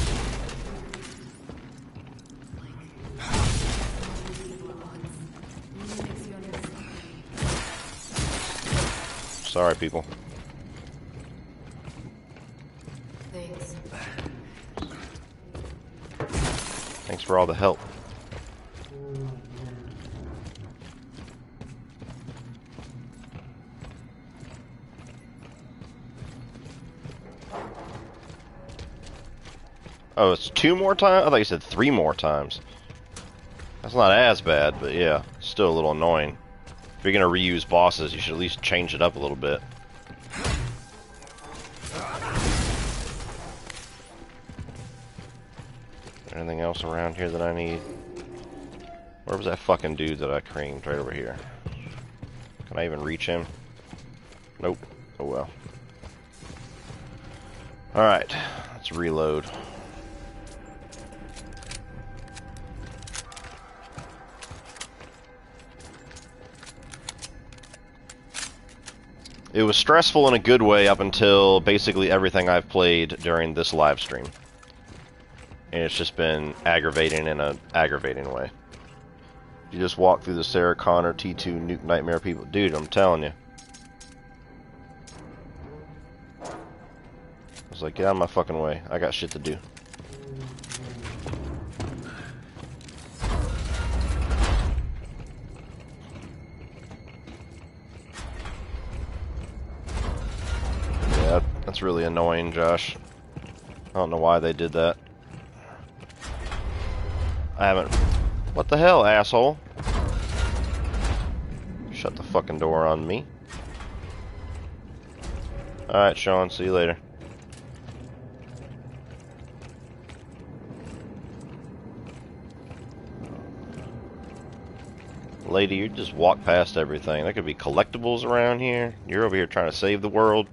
Sorry, people. Thanks. Thanks for all the help. Oh, it's 2 more times? I thought you said 3 more times. That's not as bad, but yeah, still a little annoying. If you're gonna reuse bosses, you should at least change it up a little bit. Anything else around here that I need? Where was that fucking dude that I creamed? Right over here. Can I even reach him? Nope. Oh well. Alright, let's reload. It was stressful in a good way up until basically everything I've played during this live stream. And it's just been aggravating in an aggravating way. You just walk through the Sarah Connor T2 Nuke Nightmare people. Dude, I'm telling you. I was like, get out of my fucking way. I got shit to do. That's really annoying, Josh. I don't know why they did that. I haven't... What the hell, asshole? Shut the fucking door on me. Alright, Sean, see you later. Lady, you just walk past everything. There could be collectibles around here. You're over here trying to save the world.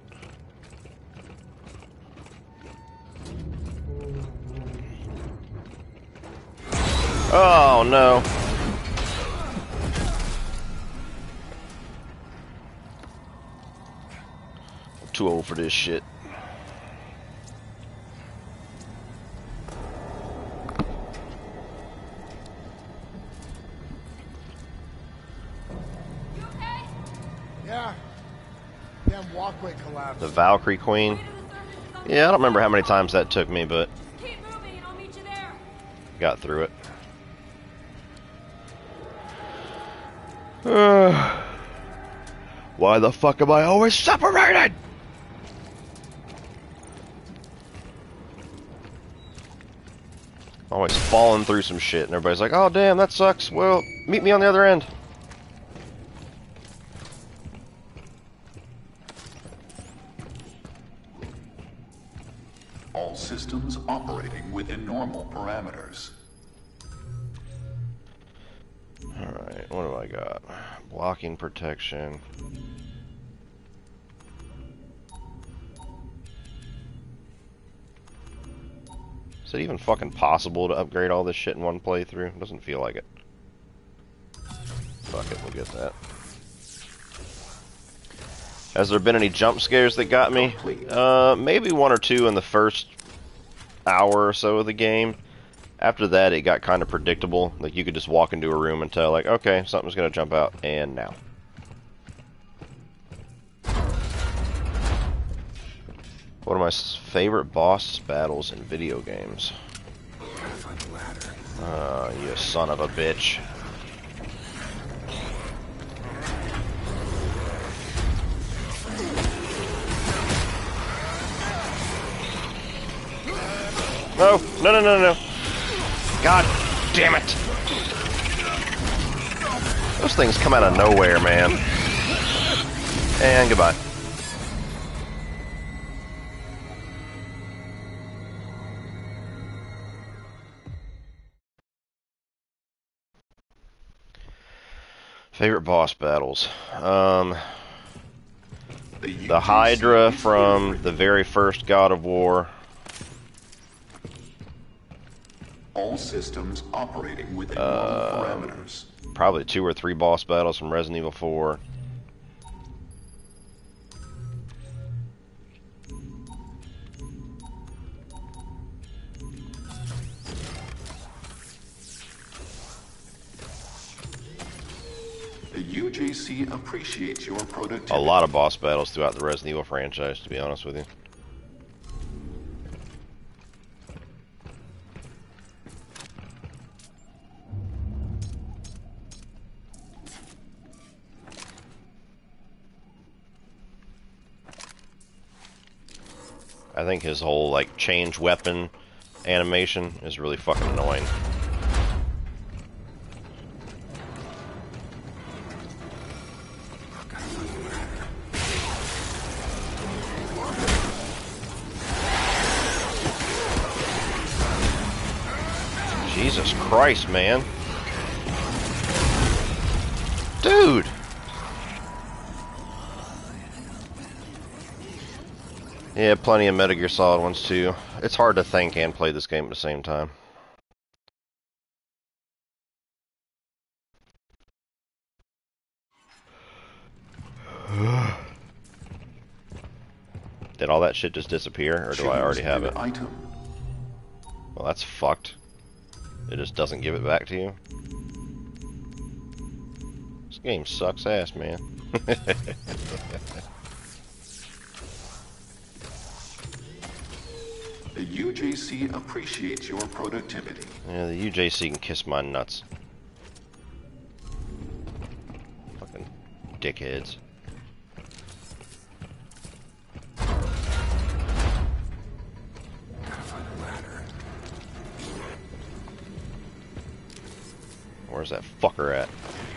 Oh no. I'm too old for this shit. You okay? Yeah. Damn walkway collapsed. The Valkyrie Queen. Yeah, I don't remember how many times that took me, but Keep moving and I'll meet you there. got through it. Why the fuck am I always separated? Always falling through some shit, and everybody's like, oh damn, that sucks. Well, meet me on the other end. All systems operating within normal parameters. Alright, what do I got? Blocking protection. Is it even fucking possible to upgrade all this shit in one playthrough? Doesn't feel like it. Fuck it, we'll get that. Has there been any jump scares that got me? Maybe 1 or 2 in the first hour or so of the game. After that, it got kind of predictable. Like, you could just walk into a room and tell, like, okay, something's gonna jump out, and now. One of my favorite boss battles in video games. Gotta find the ladder. You son of a bitch. No, no, no, no, no. God damn it. Those things come out of nowhere, man. And goodbye. Favorite boss battles. The The Hydra from the very first God of War. All systems operating within normal parameters. Probably 2 or 3 boss battles from Resident Evil 4. The UJC appreciates your productivity. A lot of boss battles throughout the Resident Evil franchise, to be honest with you. I think his whole, like, change weapon animation is really fucking annoying. Jesus Christ, man. Dude! Yeah, plenty of Metal Gear Solid ones too. It's hard to think and play this game at the same time. Did all that shit just disappear, or do I already have it? Item. Well, that's fucked. It just doesn't give it back to you. This game sucks ass, man. The UJC appreciates your productivity. Yeah, the UJC can kiss my nuts. Fucking dickheads. Where's that fucker at?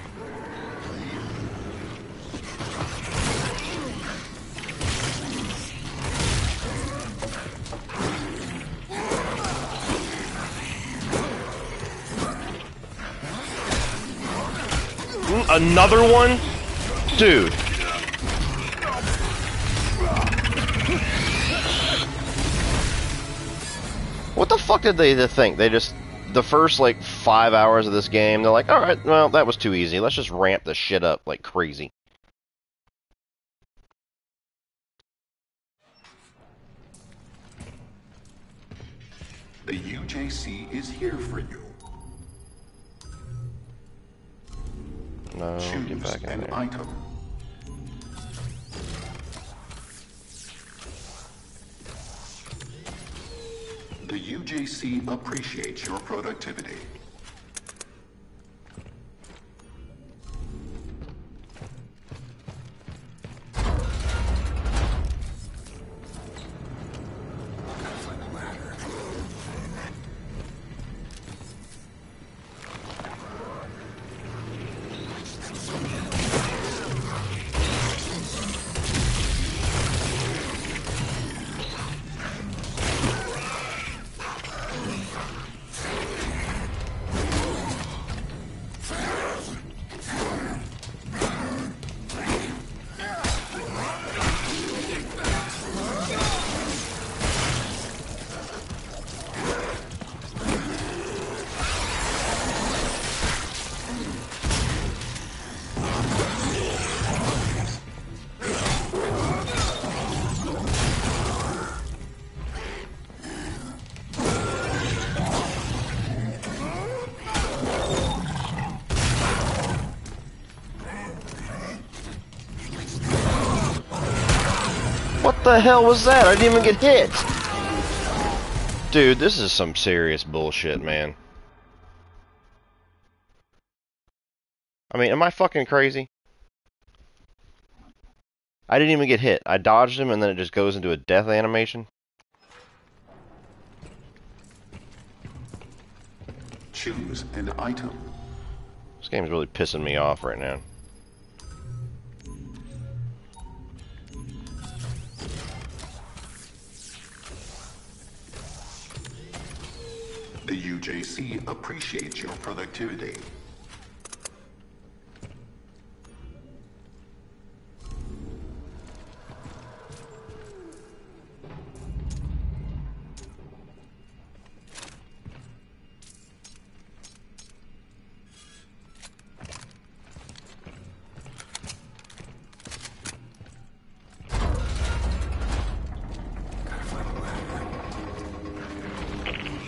Another one? Dude. What the fuck did they think? They just... The first, like, 5 hours of this game, they're like, alright, well, that was too easy. Let's just ramp the shit up like crazy. The UJC is here for you. No, get Choose back in an there. item. The UJC appreciates your productivity. What the hell was that? I didn't even get hit! Dude, this is some serious bullshit, man. I mean, am I fucking crazy? I didn't even get hit. I dodged him and then it just goes into a death animation. Choose an item. This game's really pissing me off right now. The UJC appreciates your productivity.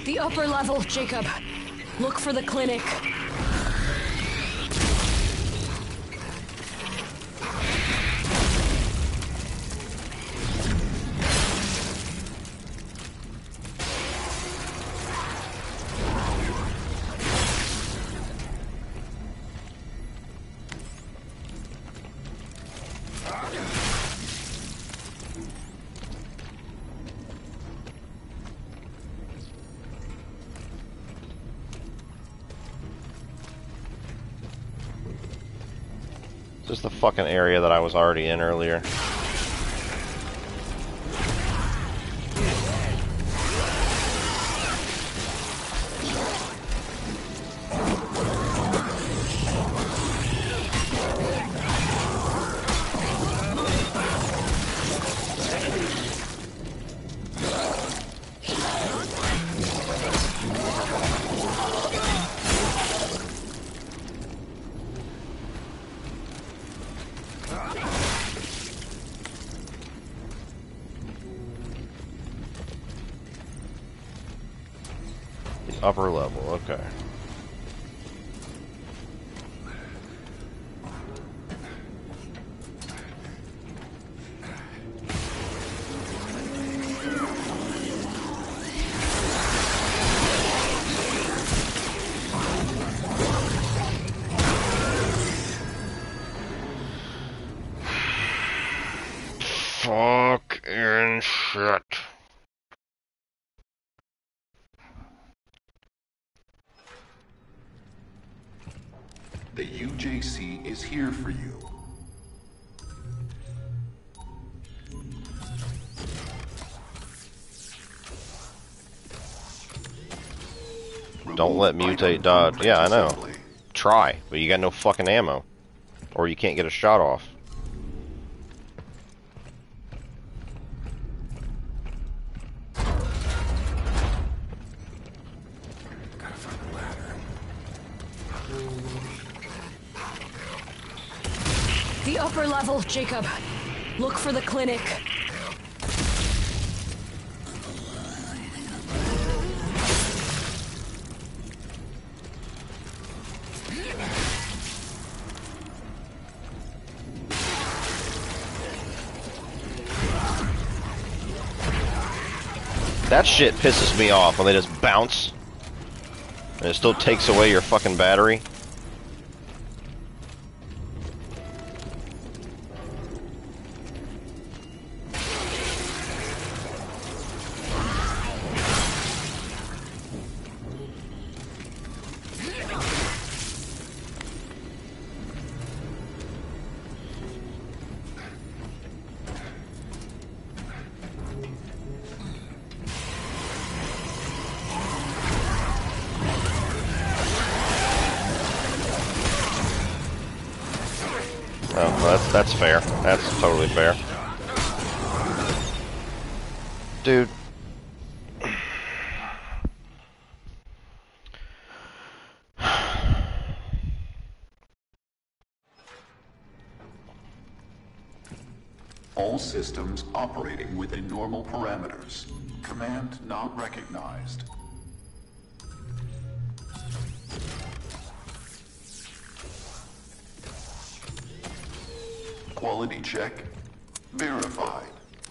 The upper level, Jacob. Look for the clinic. This is the fucking area that I was already in earlier. Upper level, okay. Fucking shit. The UJC is here for you. Don't let mutate dodge. Yeah, I know. Try, but you got no fucking ammo. Or you can't get a shot off. Gotta find a ladder. The upper level, Jacob. Look for the clinic. That shit pisses me off when they just bounce. And it still takes away your fucking battery. Oh, that's fair. That's totally fair. Dude. All systems operating within normal parameters. Command not recognized. Quality check verified.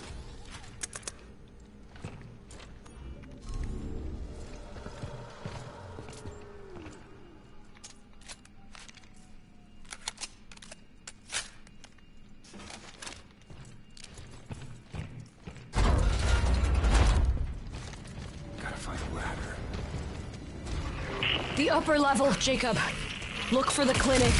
Gotta find a ladder. The upper level, Jacob. Look for the clinic.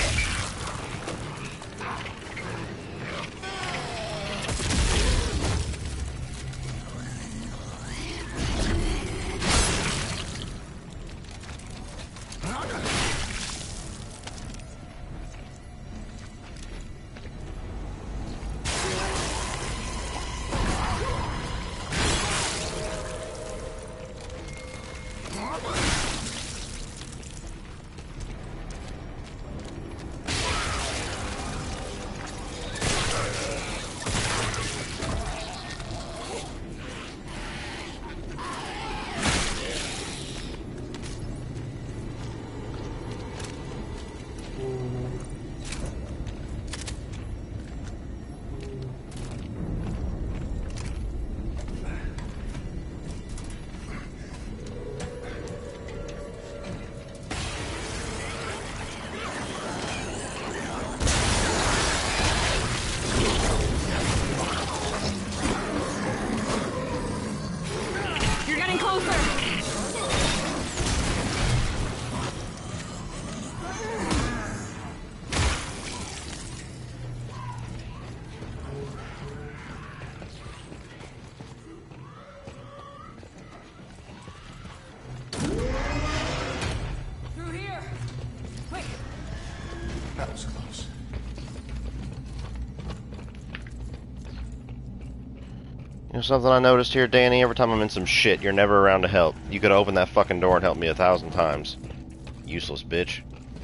You know something I noticed here, Danny? Every time I'm in some shit, you're never around to help. You could open that fucking door and help me 1,000 times. Useless bitch.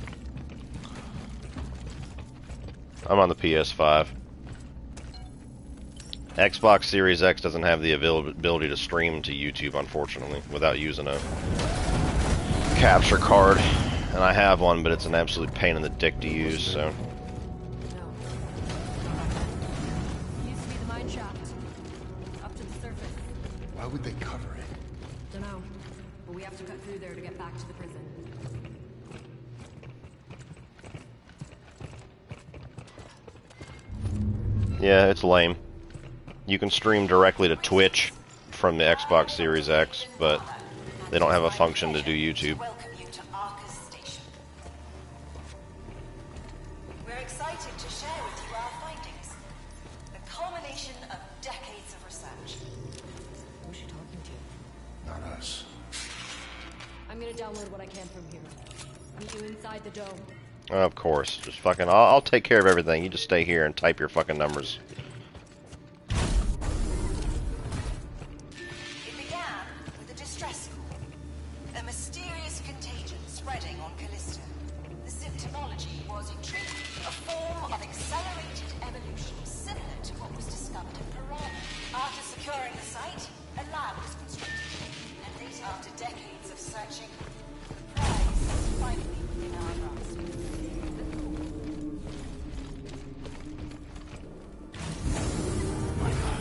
I'm on the PS5. Xbox Series X doesn't have the ability to stream to YouTube, unfortunately, without using a capture card. And I have one, but it's an absolute pain in the dick to use, so... No. Used to be the mine shaft. Up to the surface. Why would they cover it? Dunno. But we have to cut through there to get back to the prison. Yeah, it's lame. You can stream directly to Twitch from the Xbox Series X, but they don't have a function to do YouTube. Welcome you to Arcus Station. We're excited to share with you our findings. The culmination of decades of research. Who's she talking to? Not us. I'm gonna download what I can from here. Meet you inside the dome. Of course. Just fucking... I'll take care of everything. You just stay here and type your fucking numbers. It began with a distress call. A mysterious contagion spreading on Callisto. The symptomology was intriguing. A form of accelerated evolution similar to what was discovered in Piranha. After securing the site, a lab was constructed. And later, after decades of searching, the prize is finally in our grasp. My God.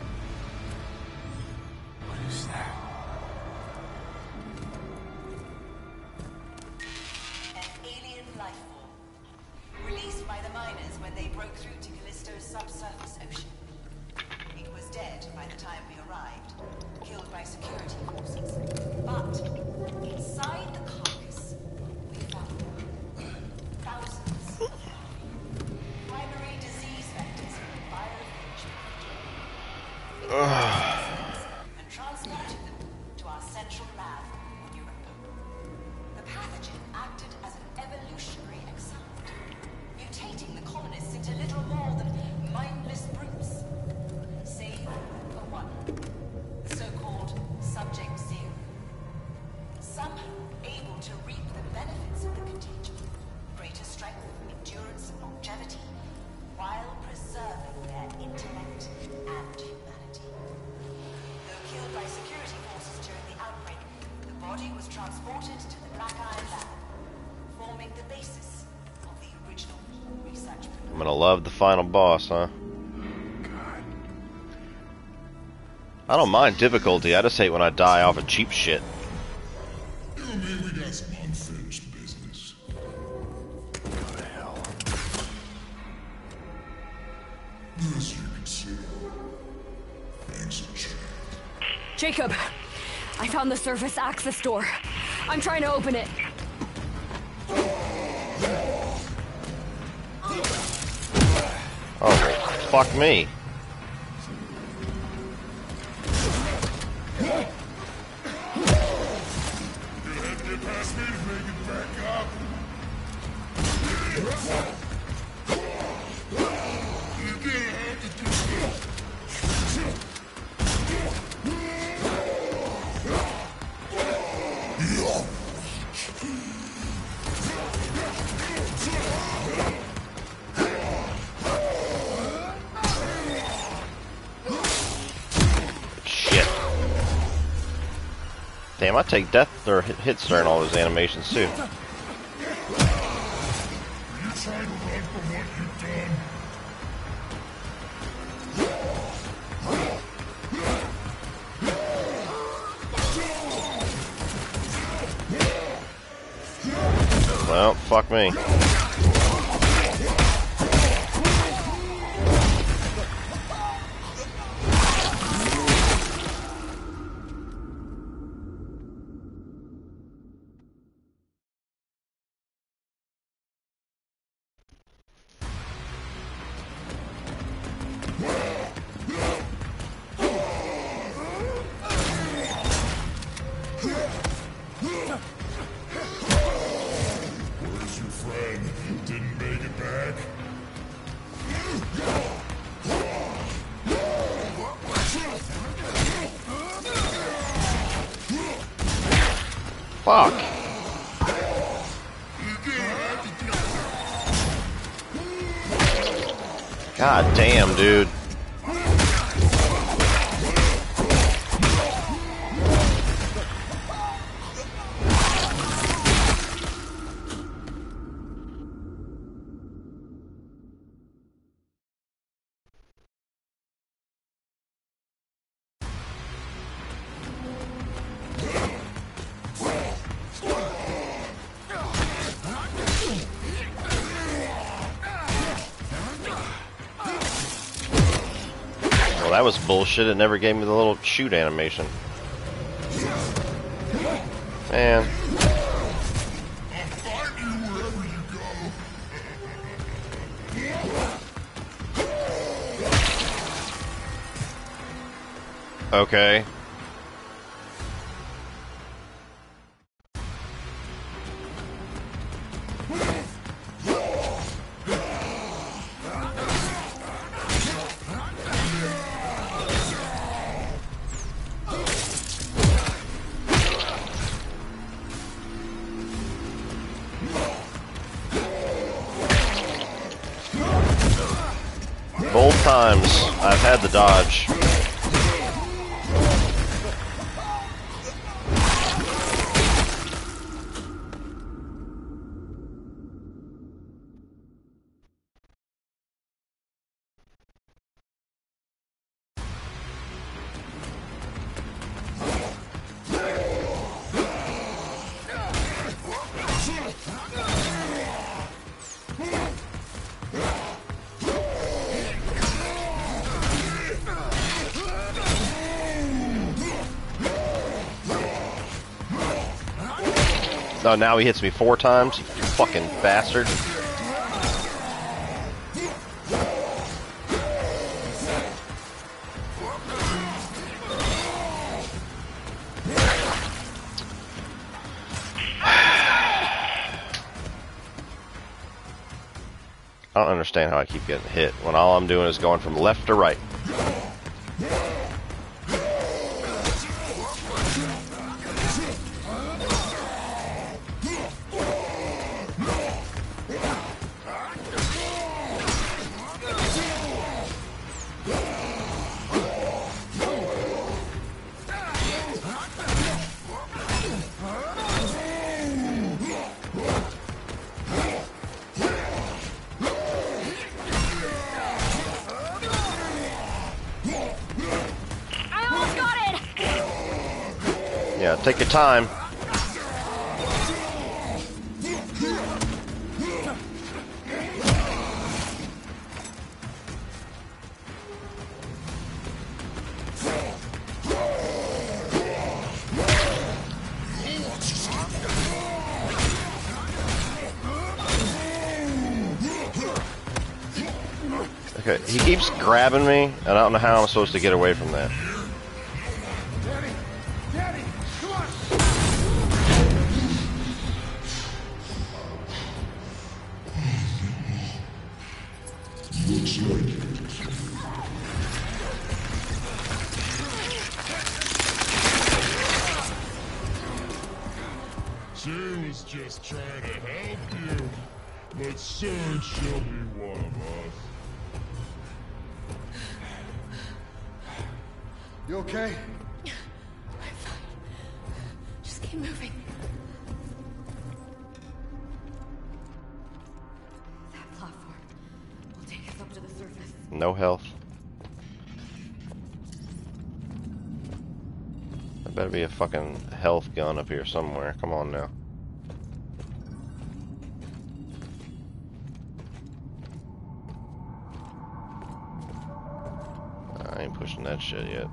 What is that? An alien life form, released by the miners when they broke through to Callisto's subsurface ocean. It was dead by the time we arrived, killed by security forces. But inside the carcass, we found thousands of primary disease vectors from biophage and transported them to our central lab on Europa. The pathogen acted as an evolutionary accelerant, mutating the colonists into little more than mindless brutes. Save for one, the so-called Subject Zero. Somehow able to reap the benefits of the contagion. Greater strength, endurance, and longevity, while preserving their intellect and humanity. Though killed by security forces during the outbreak, the body was transported to the Black Iron Lab, forming the basis of the original research program. I'm gonna love the final boss, huh? I don't mind difficulty, I just hate when I die off of cheap shit. You and me, we got some unfinished business. What the hell? This you can see. Thanks a chance. Jacob, I found the surface access door. I'm trying to open it. Oh, fuck me. You had to get past me to make it back up. You're gonna have to do that. Shit. Damn, I take death or hits during all those animations too. Are you trying to run from what you've done? Well, fuck me. Where's your friend? Fuck. God damn, dude. Well, that was bullshit. It never gave me the little shoot animation. Man. I'll find you wherever you go. Okay. Both times I've had the dodge. Oh, now he hits me 4 times, you fucking bastard. I don't understand how I keep getting hit when all I'm doing is going from left to right. Yeah, take your time. Okay, he keeps grabbing me, and I don't know how I'm supposed to get away from that. Looks like it. She was just trying to help you, but soon she'll be one of us. You okay? I'm fine. Just keep moving. That platform will take us up to the surface. No health. There better be a fucking health gun up here somewhere. Come on now. I ain't pushing that shit yet.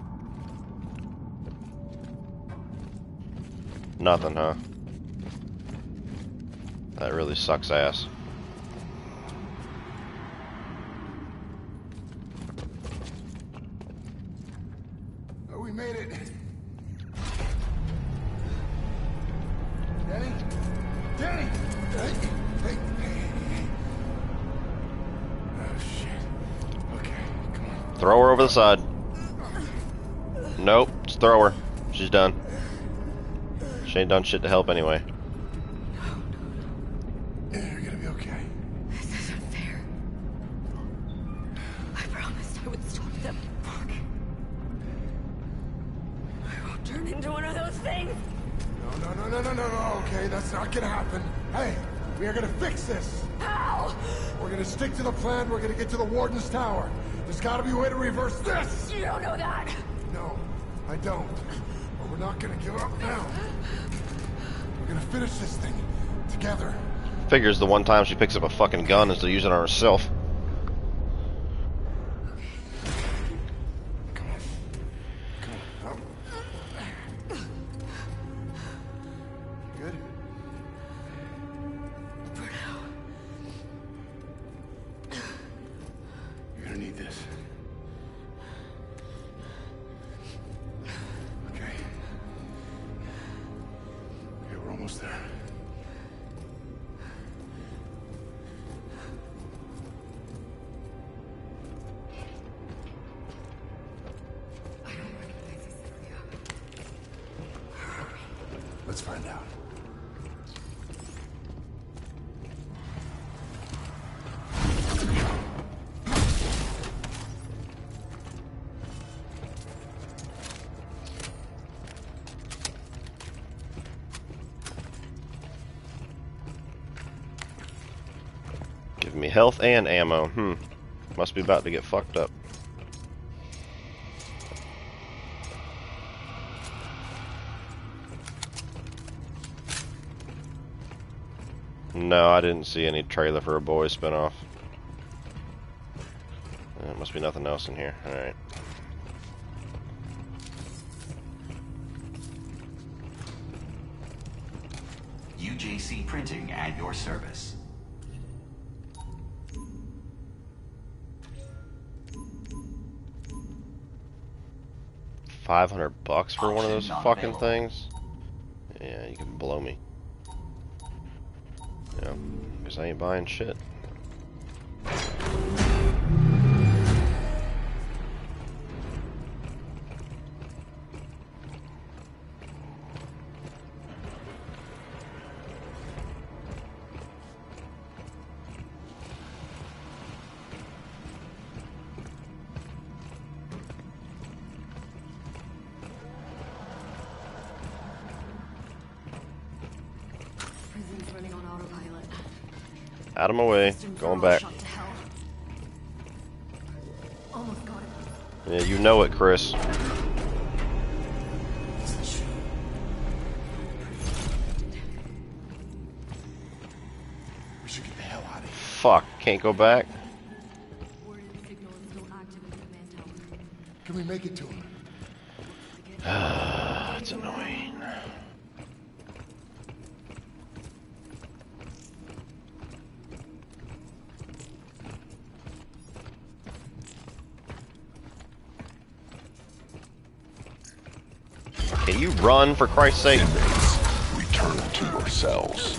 Nothing, huh? That really sucks ass. Oh, we made it. Danny? Danny! Hey. Oh, shit. Okay, come on. Throw her over the side. Nope, just throw her. She's done. She ain't done shit to help anyway. Yeah, you're gonna be okay. This isn't fair. I promised I would stop them. Fuck. I won't turn into one of those things. No. Okay, that's not gonna happen. Hey, we are gonna fix this. How? We're gonna stick to the plan. We're gonna get to the Warden's Tower. There's gotta be a way to reverse this. You don't know that. No, I don't. But we're not gonna give up now. We're gonna finish this thing together. Figures the one time she picks up a fucking gun is to use it on herself. Come on. Good? You're gonna need this. Okay. Okay, we're almost there. Let's find out. Give me health and ammo. Must be about to get fucked up. No, I didn't see any trailer for a Boys spinoff. There must be nothing else in here. Alright. UJC Printing at your service. $500 for one of those fucking things? Yeah, you can blow me. Yeah, because I ain't buying shit. Prison's running on autopilot. Out of my way. Going back. Shot to hell. Almost got it. Yeah, you know it, Chris. We should get the hell out of here. Fuck, can't go back. Warning signal is still active in the command tower. Can we make it to him? It's annoying. Can you run, for Christ's sake? Return to your cells.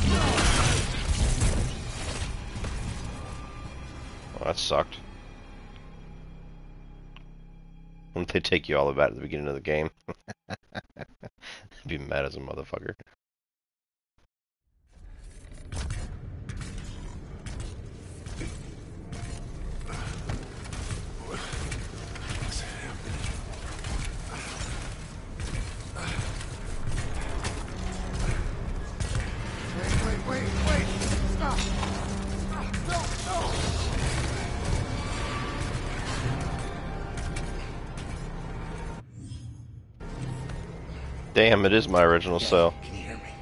Oh, that sucked. Wouldn't they take you all the way back at the beginning of the game? I'd be mad as a motherfucker. Wait. Stop. No. Damn, it is my original cell. Can you hear me?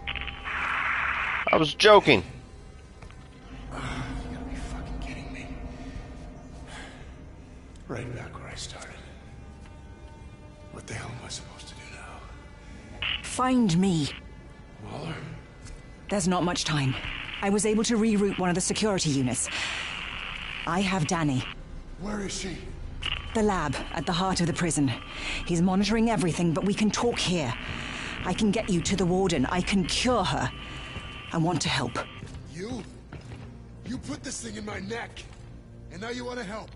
I was joking. You gotta be fucking kidding me. Right back where I started. What the hell am I supposed to do now? Find me. Waller? There's not much time. I was able to reroute one of the security units. I have Danny. Where is she? The lab, at the heart of the prison. He's monitoring everything, but we can talk here. I can get you to the warden. I can cure her. I want to help. You? You put this thing in my neck, and now you want to help?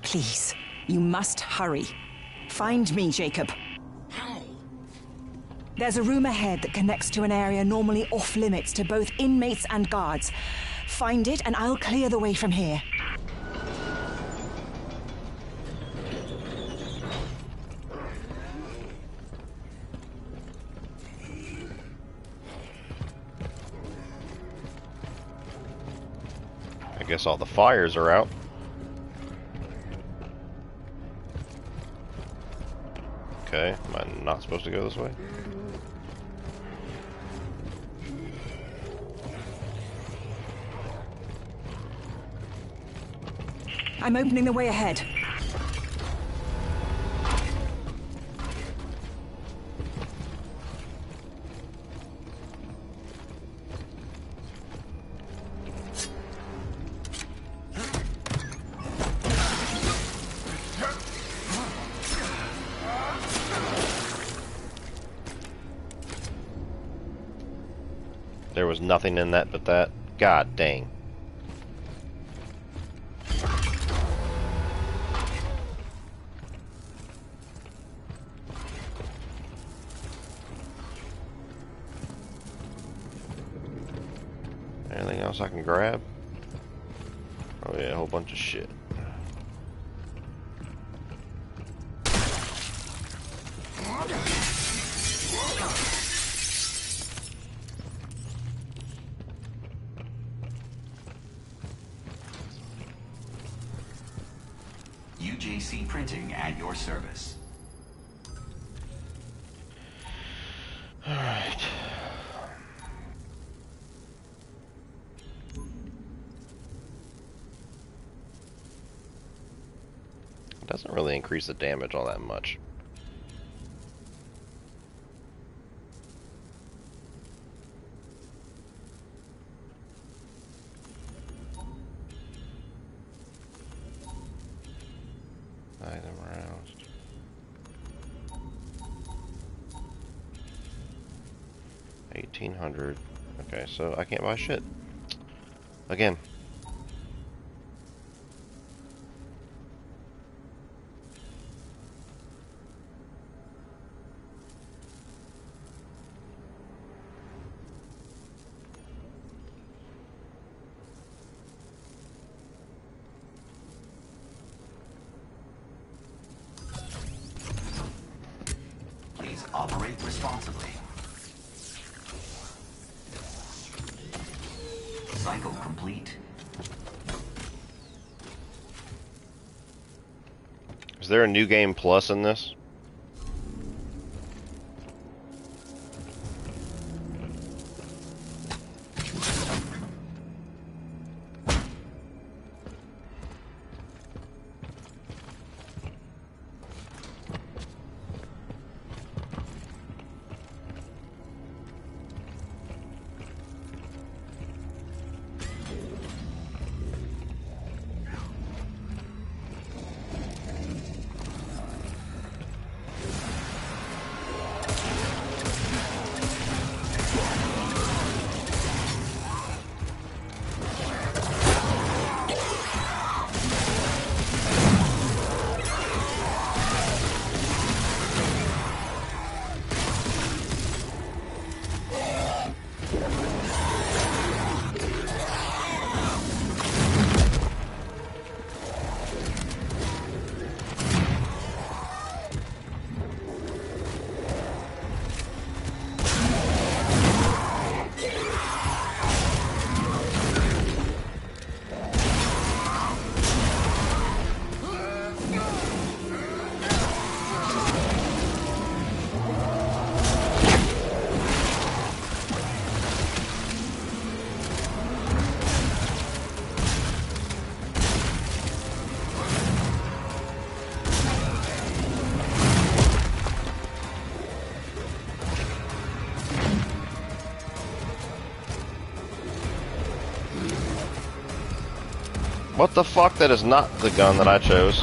Please, you must hurry. Find me, Jacob. How? There's a room ahead that connects to an area normally off-limits to both inmates and guards. Find it, and I'll clear the way from here. I guess all the fires are out. Okay, am I not supposed to go this way? I'm opening the way ahead. There was nothing in that but that. God dang. Anything else I can grab? Oh yeah, a whole bunch of shit. UJC Printing at your service. Alright. It doesn't really increase the damage all that much. Item aroused. $1,800. Okay, so I can't buy shit. Again. Please operate responsibly. Cycle complete. Is there a new game plus in this? What the fuck? That is not the gun that I chose.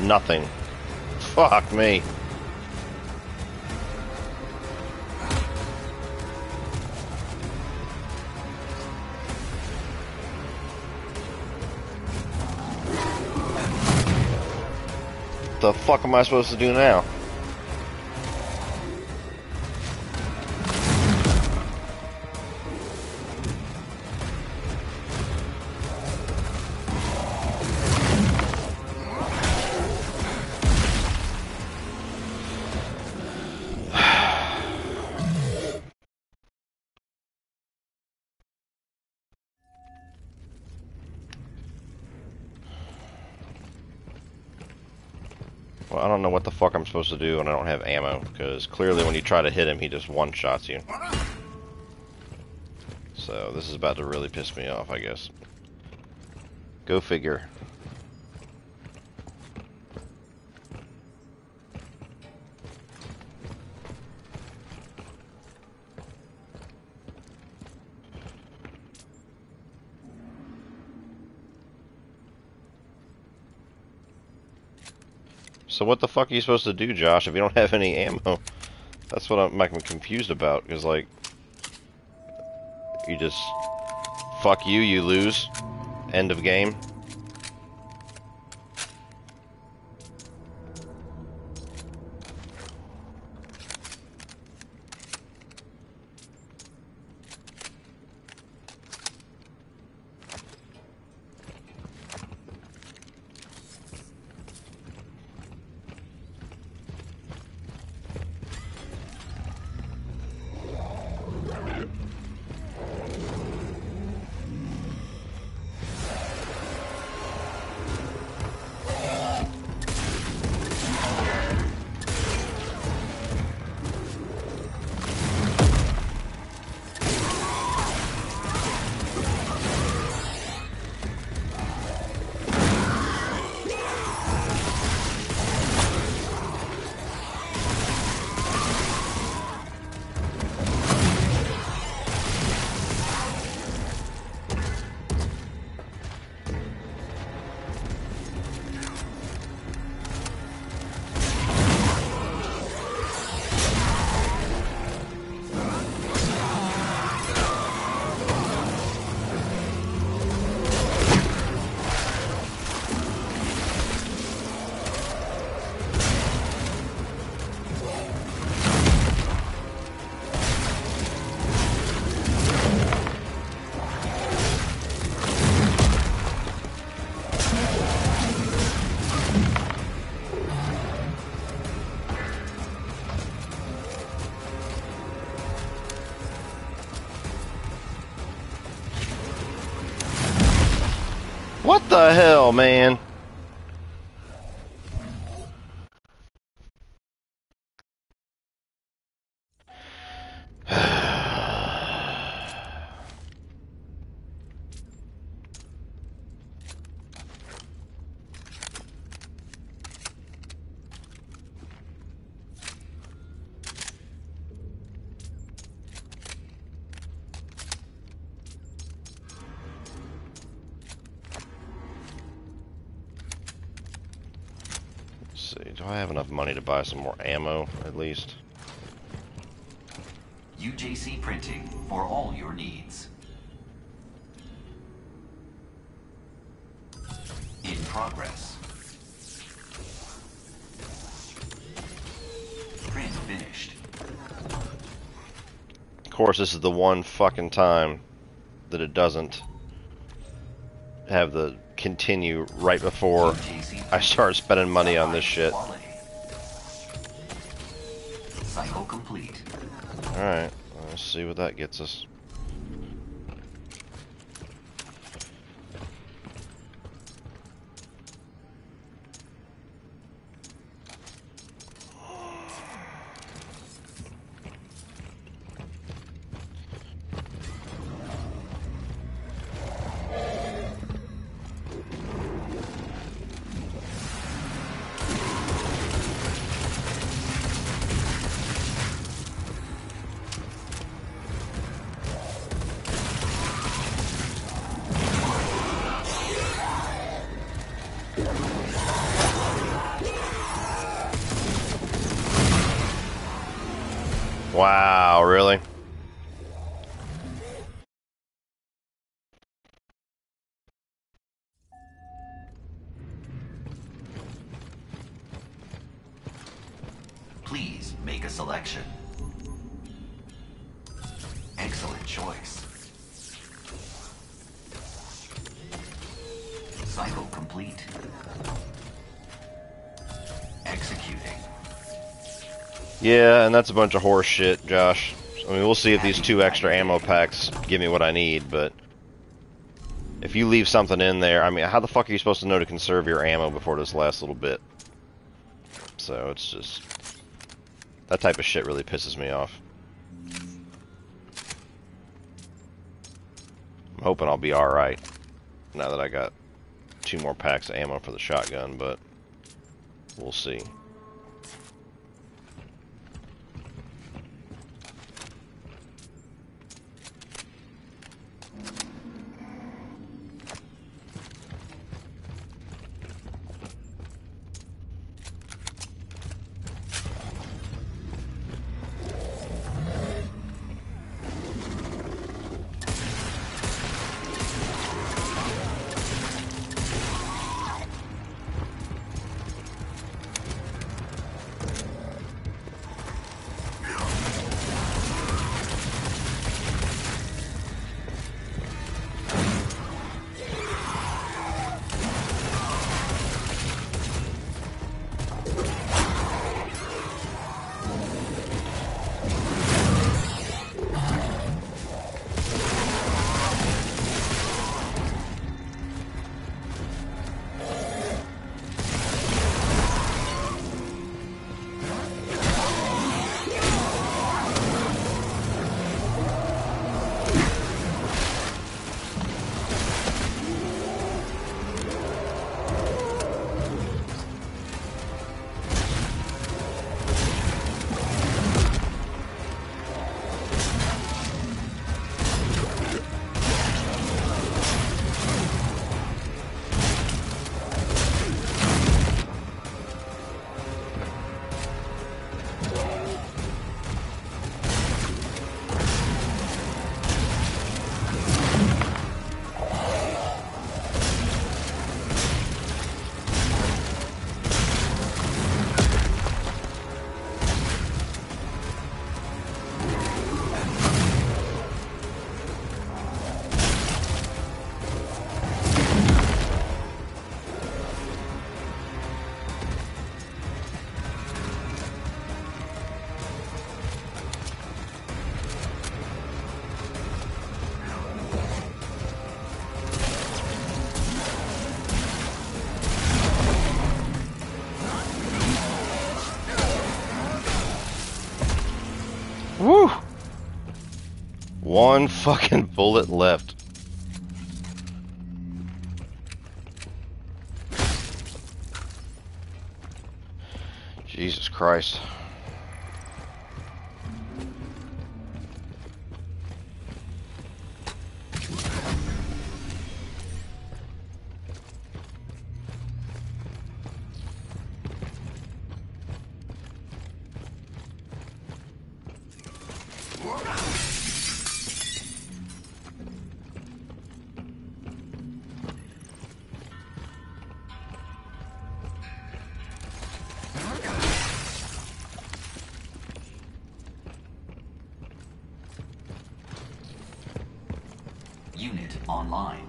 nothing. Fuck me. What the fuck am I supposed to do now? Well, I don't know what the fuck I'm supposed to do when I don't have ammo, because clearly when you try to hit him, he just one-shots you. So this is about to really piss me off, I guess. Go figure. So what the fuck are you supposed to do, Josh, if you don't have any ammo? That's what I'm confused about, because, like, you just... Fuck you, you lose. End of game. What the hell, man? Do I have enough money to buy some more ammo, at least? UJC Printing for all your needs. In progress. Print finished. Of course, this is the one fucking time that it doesn't have the continue right before I start spending money on this shit. Cycle complete. Alright, let's see what that gets us. Wow, really? Please make a selection. Excellent choice. Cycle complete. Executing. Yeah, and that's a bunch of horse shit, Josh. I mean, we'll see if these 2 extra ammo packs give me what I need, but if you leave something in there, I mean, how the fuck are you supposed to know to conserve your ammo before this last little bit? So it's just... that type of shit really pisses me off. I'm hoping I'll be alright now that I got 2 more packs of ammo for the shotgun, but we'll see. Woo! 1 fucking bullet left. Jesus Christ. Unit online.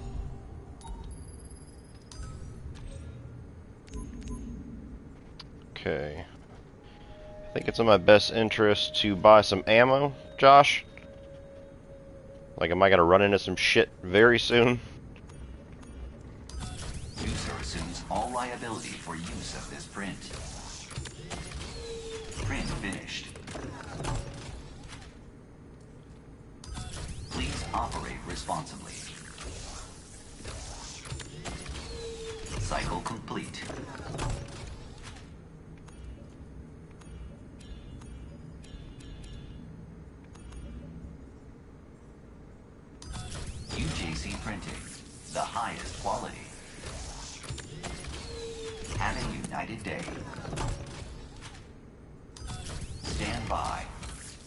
Okay. I think it's in my best interest to buy some ammo, Josh. Like, am I gonna run into some shit very soon? User assumes all liability for use of this print. Print finished. Please operate responsibly. Cycle complete. UJC Printing, the highest quality. Have a united day. Stand by.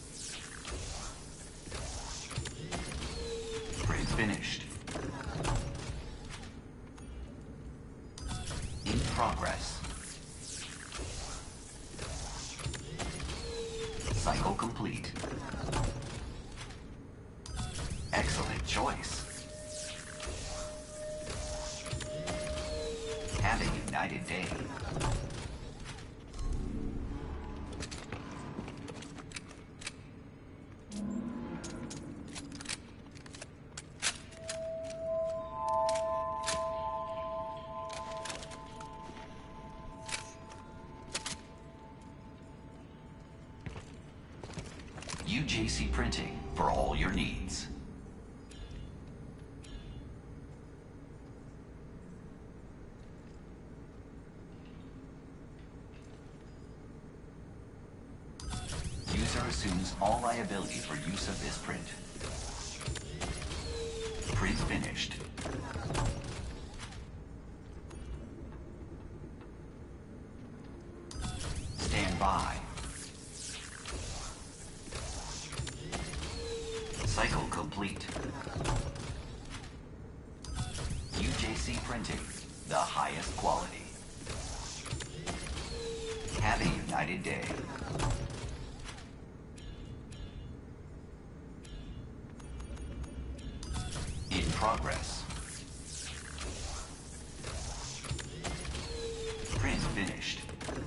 progress. Cycle complete. Excellent choice. Have a united day. UJC Printing for all your needs. User assumes all liability for use of this print. Print finished. Stand by. Cycle complete. UJC Printing, the highest quality. Have a united day. In progress. Print finished.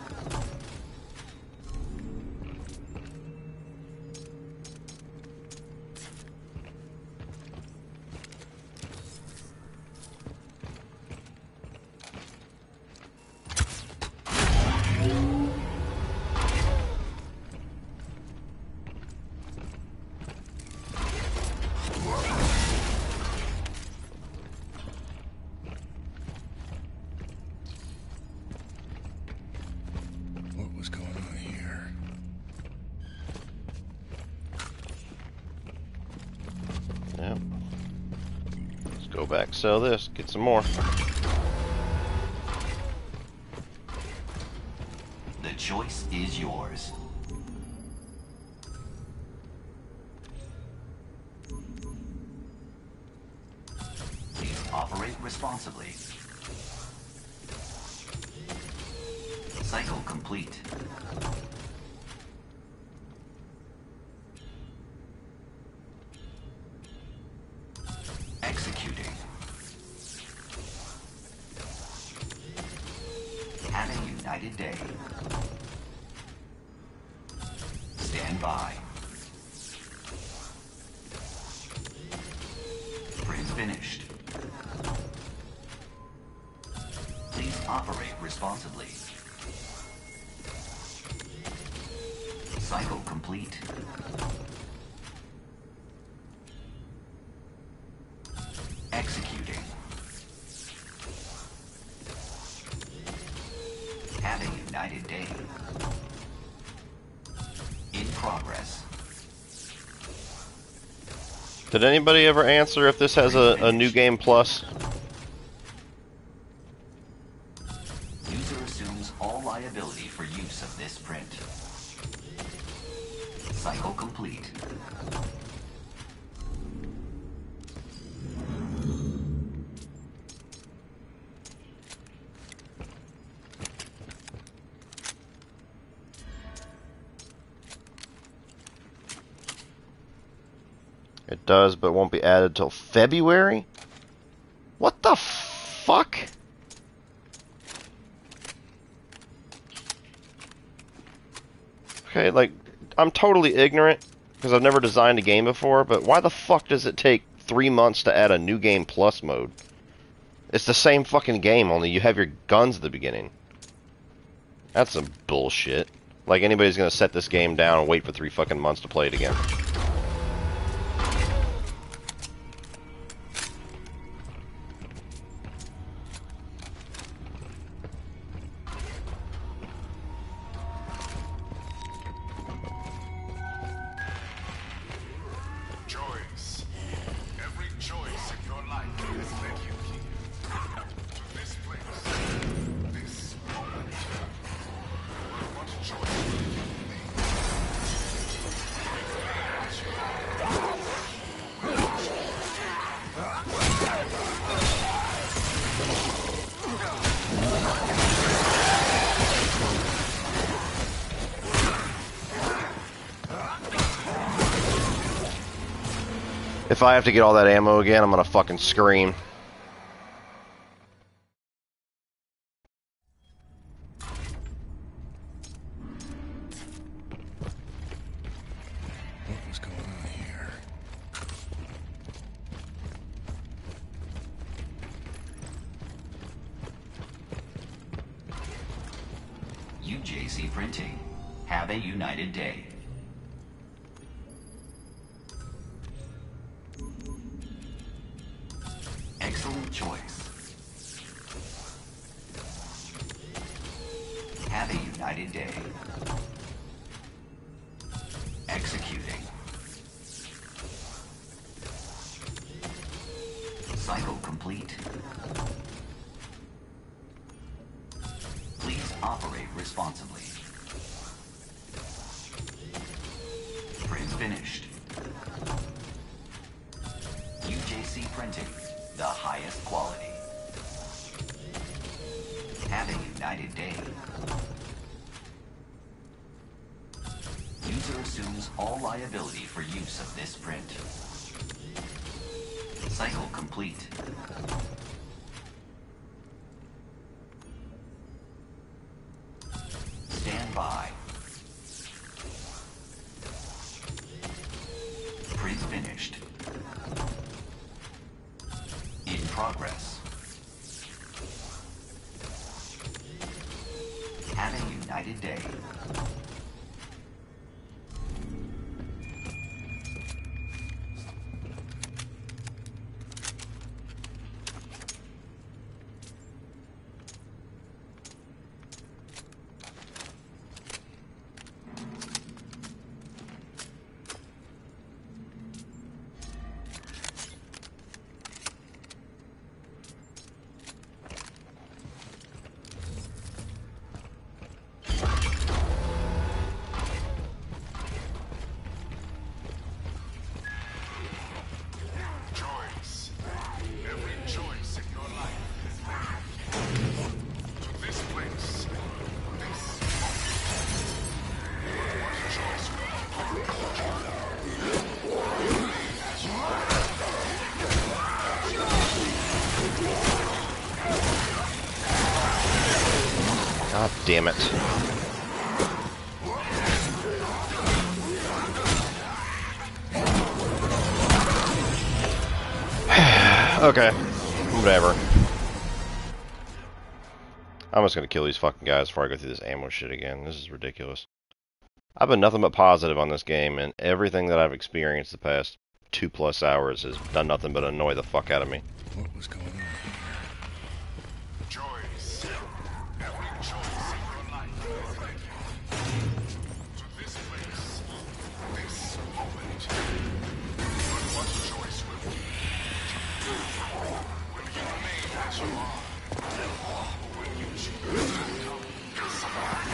What was going on here? Yep. Let's go back, sell this, get some more. The choice is yours. Please operate responsibly. Cycle complete. Executing. Have a united day. Stand by. Print finished. Please operate responsibly. Cycle complete. Executing. Have a united day. In progress. Did anybody ever answer if this has a new game plus? User assumes all liability for use of this print. Cycle complete. It does, but won't be added till February? What the fuck? Okay, like, I'm totally ignorant, because I've never designed a game before, but why the fuck does it take 3 months to add a new game plus mode? It's the same fucking game, only you have your guns at the beginning. That's some bullshit. Like anybody's gonna set this game down and wait for 3 fucking months to play it again. Choice. Every choice in your life has led you here. To this place. This moment. What choice will you make? If I have to get all that ammo again, I'm gonna fucking scream. What's going on here? UJC Printing. Have a united day. Excellent choice. Have a united day. Executing. Cycle complete. Please operate responsibly. Print finished. UJC Printing, the highest quality. Have a united day. User assumes all liability for use of this print. Cycle complete. Stand by. Print finished. In progress. Have a united day. Choice. Every choice in your life is matters. To this place. This moment. What choice will God damn it. Okay, whatever. I'm just gonna kill these fucking guys before I go through this ammo shit again. This is ridiculous. I've been nothing but positive on this game, and everything that I've experienced the past 2+ hours has done nothing but annoy the fuck out of me. What was going on here? choice? Every choice in your life is matters. To this place. This moment. But what choice will you make? Will you remain as you are? Or will you choose to become somebody?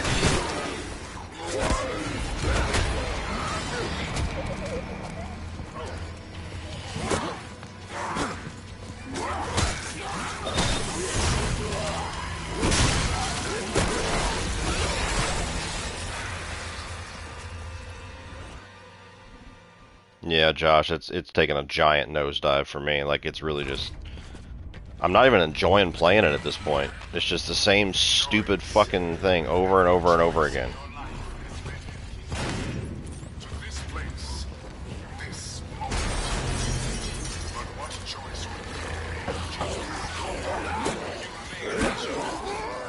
Yeah, Josh, it's taken a giant nosedive for me. Like, it's really just... I'm not even enjoying playing it at this point. It's just the same stupid fucking thing over and over and over again. To this place. This moment. But what choice will you make? You remain as you are.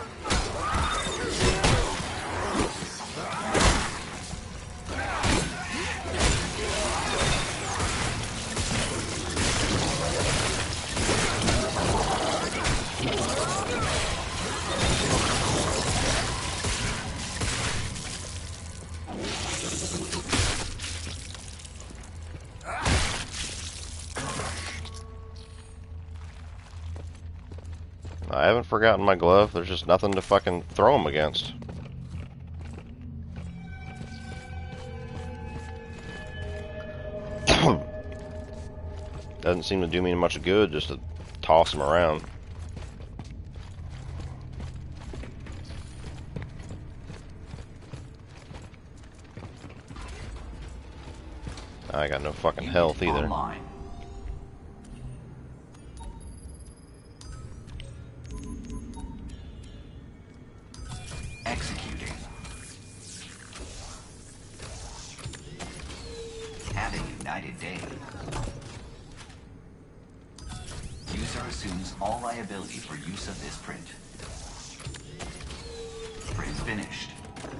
I haven't forgotten my glove. There's just nothing to fucking throw them against. Doesn't seem to do me much good just to toss them around. I got no fucking health either. Online. Executing. Have a united day. User assumes all liability for use of this print. Print finished.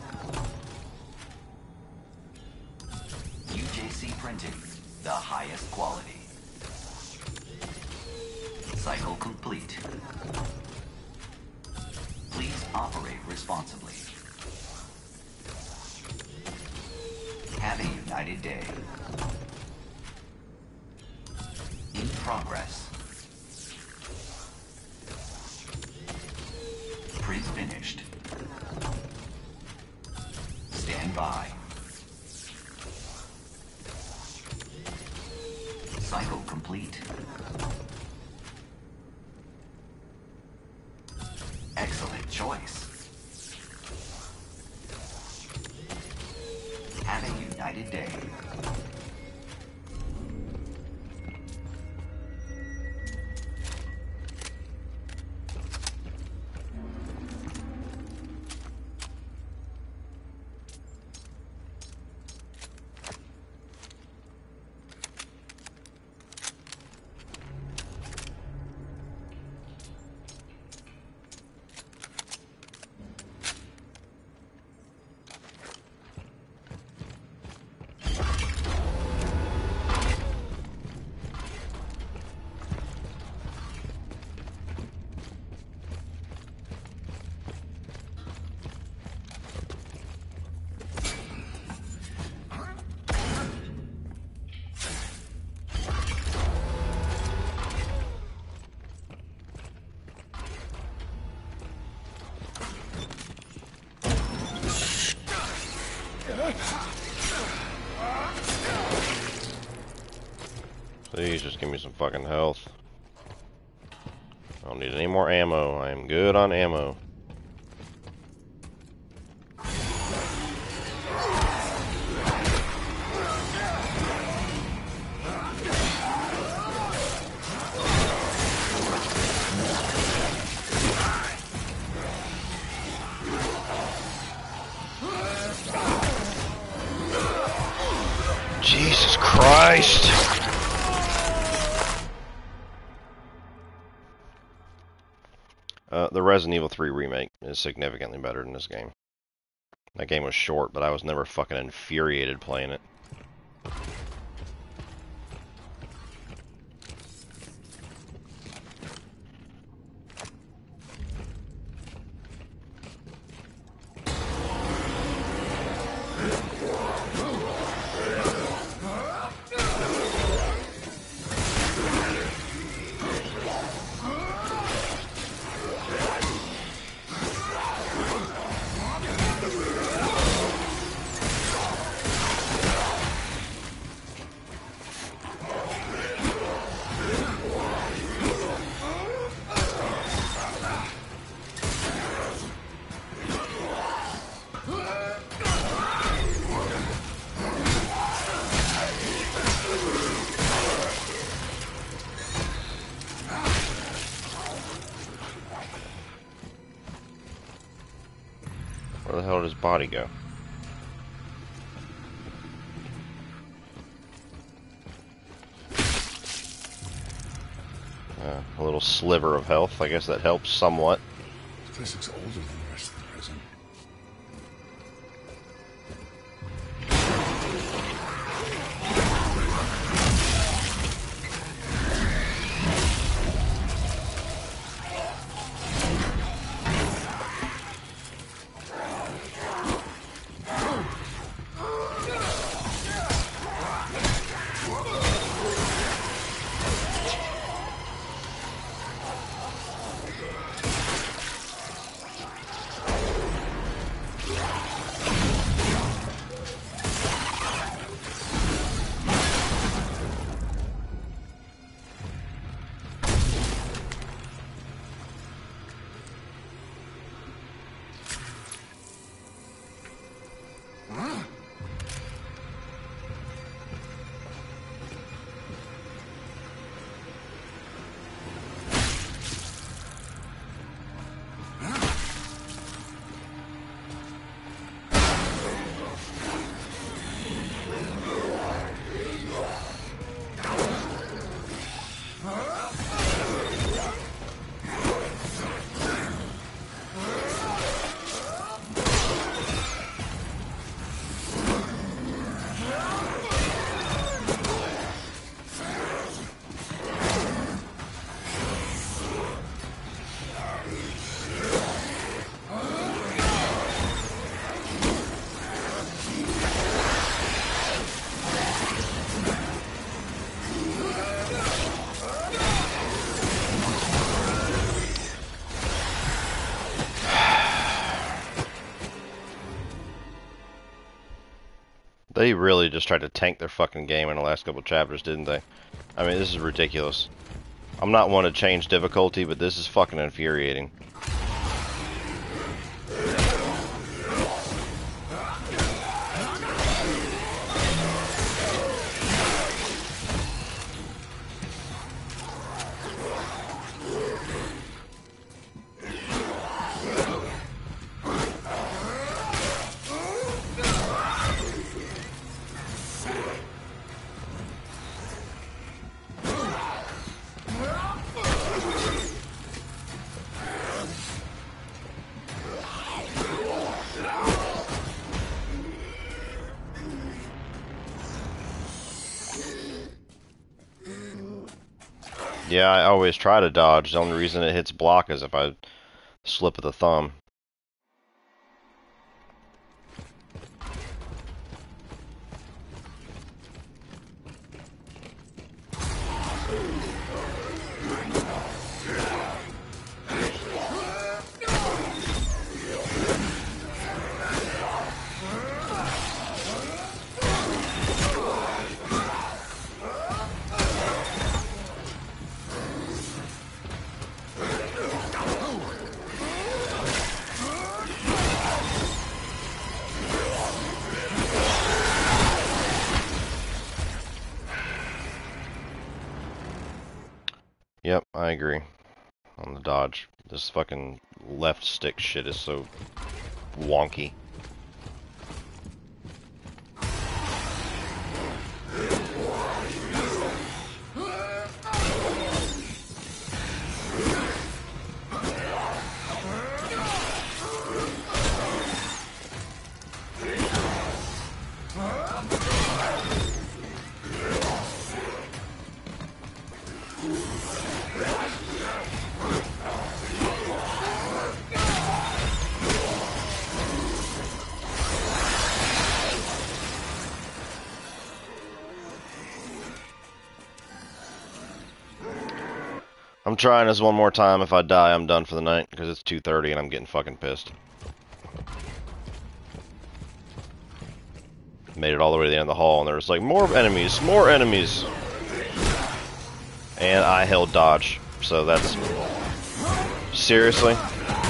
UJC printing, the highest quality. Cycle complete. Please operate responsibly. Have a united day. In progress. Print finished. Stand by. Cycle complete. Excellent choice. Have a united day. Please just give me some fucking health. I don't need any more ammo. I am good on ammo. Jesus Christ! The Resident Evil 3 remake is significantly better than this game. That game was short, but I was never fucking infuriated playing it. Where the hell did his body go? A little sliver of health. I guess that helps somewhat. This place looks older than the rest of the prison. They really just tried to tank their fucking game in the last couple chapters, didn't they? I mean, this is ridiculous. I'm not one to change difficulty, but this is fucking infuriating. Yeah, I always try to dodge. The only reason it hits block is if I slip of the thumb. Yep, I agree. On the dodge. This fucking left stick shit is so wonky. I'm trying this one more time. If I die, I'm done for the night, because it's 2:30 and I'm getting fucking pissed. Made it all the way to the end of the hall, and there was like, more enemies, more enemies! And I held dodge, so that's... Seriously?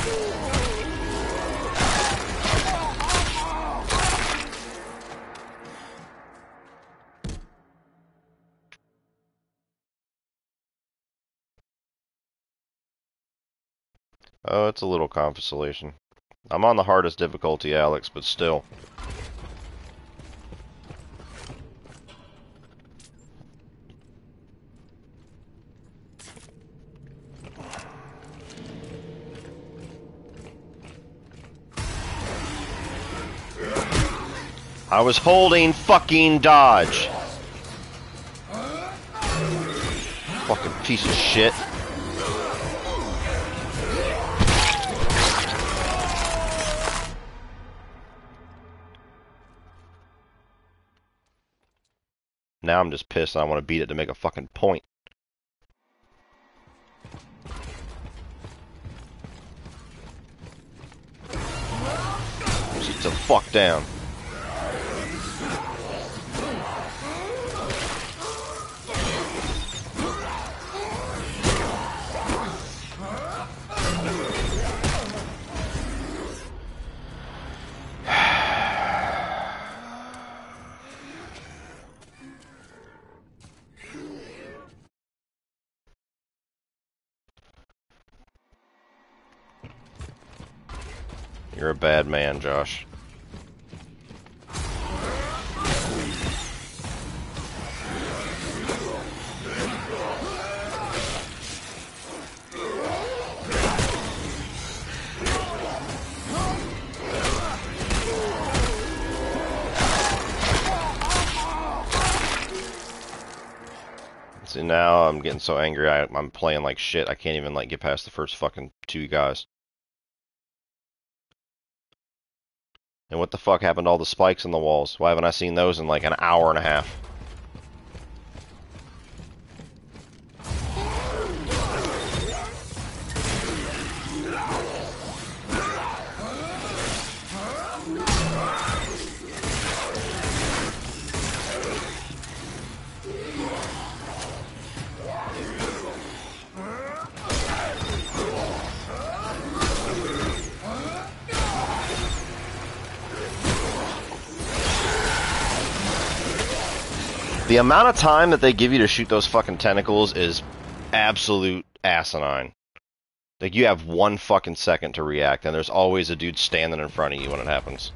Oh, it's a little consolation. I'm on the hardest difficulty, Alex, but still. I was holding fucking dodge. Fucking piece of shit. Now I'm just pissed and I want to beat it to make a fucking point. Sit the fuck down. You're a bad man, Josh. See, now I'm getting so angry, I'm playing like shit. I can't even like get past the first fucking 2 guys. And what the fuck happened to all the spikes in the walls? Why haven't I seen those in like an hour and a half? The amount of time that they give you to shoot those fucking tentacles is absolute asinine. Like, you have 1 fucking second to react, and there's always a dude standing in front of you when it happens.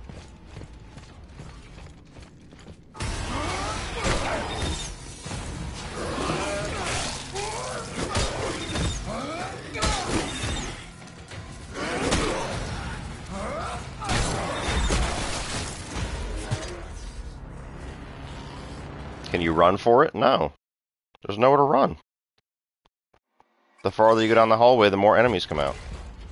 Can you run for it? No. There's nowhere to run. The farther you go down the hallway, the more enemies come out.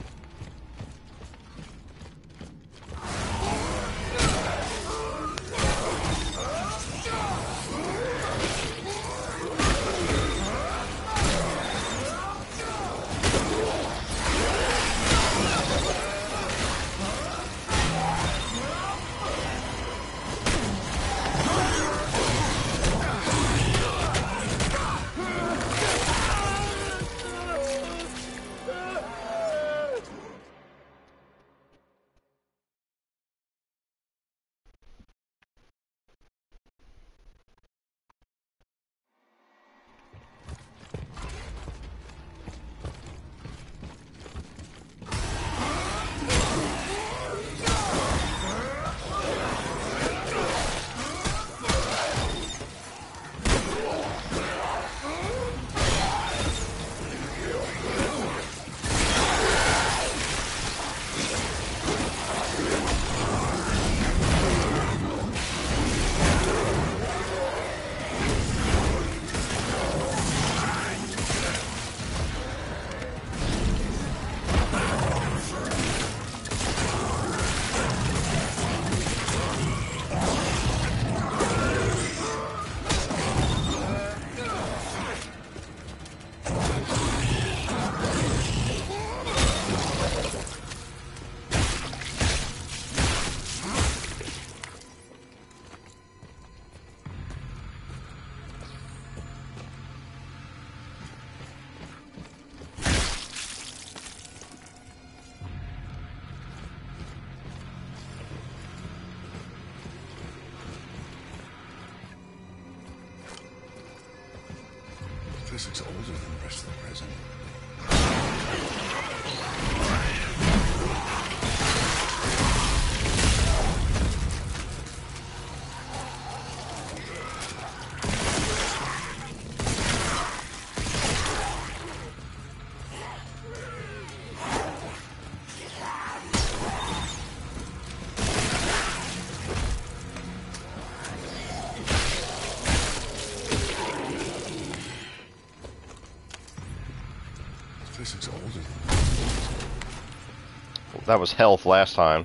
This is older than the rest of the prison. That was health last time.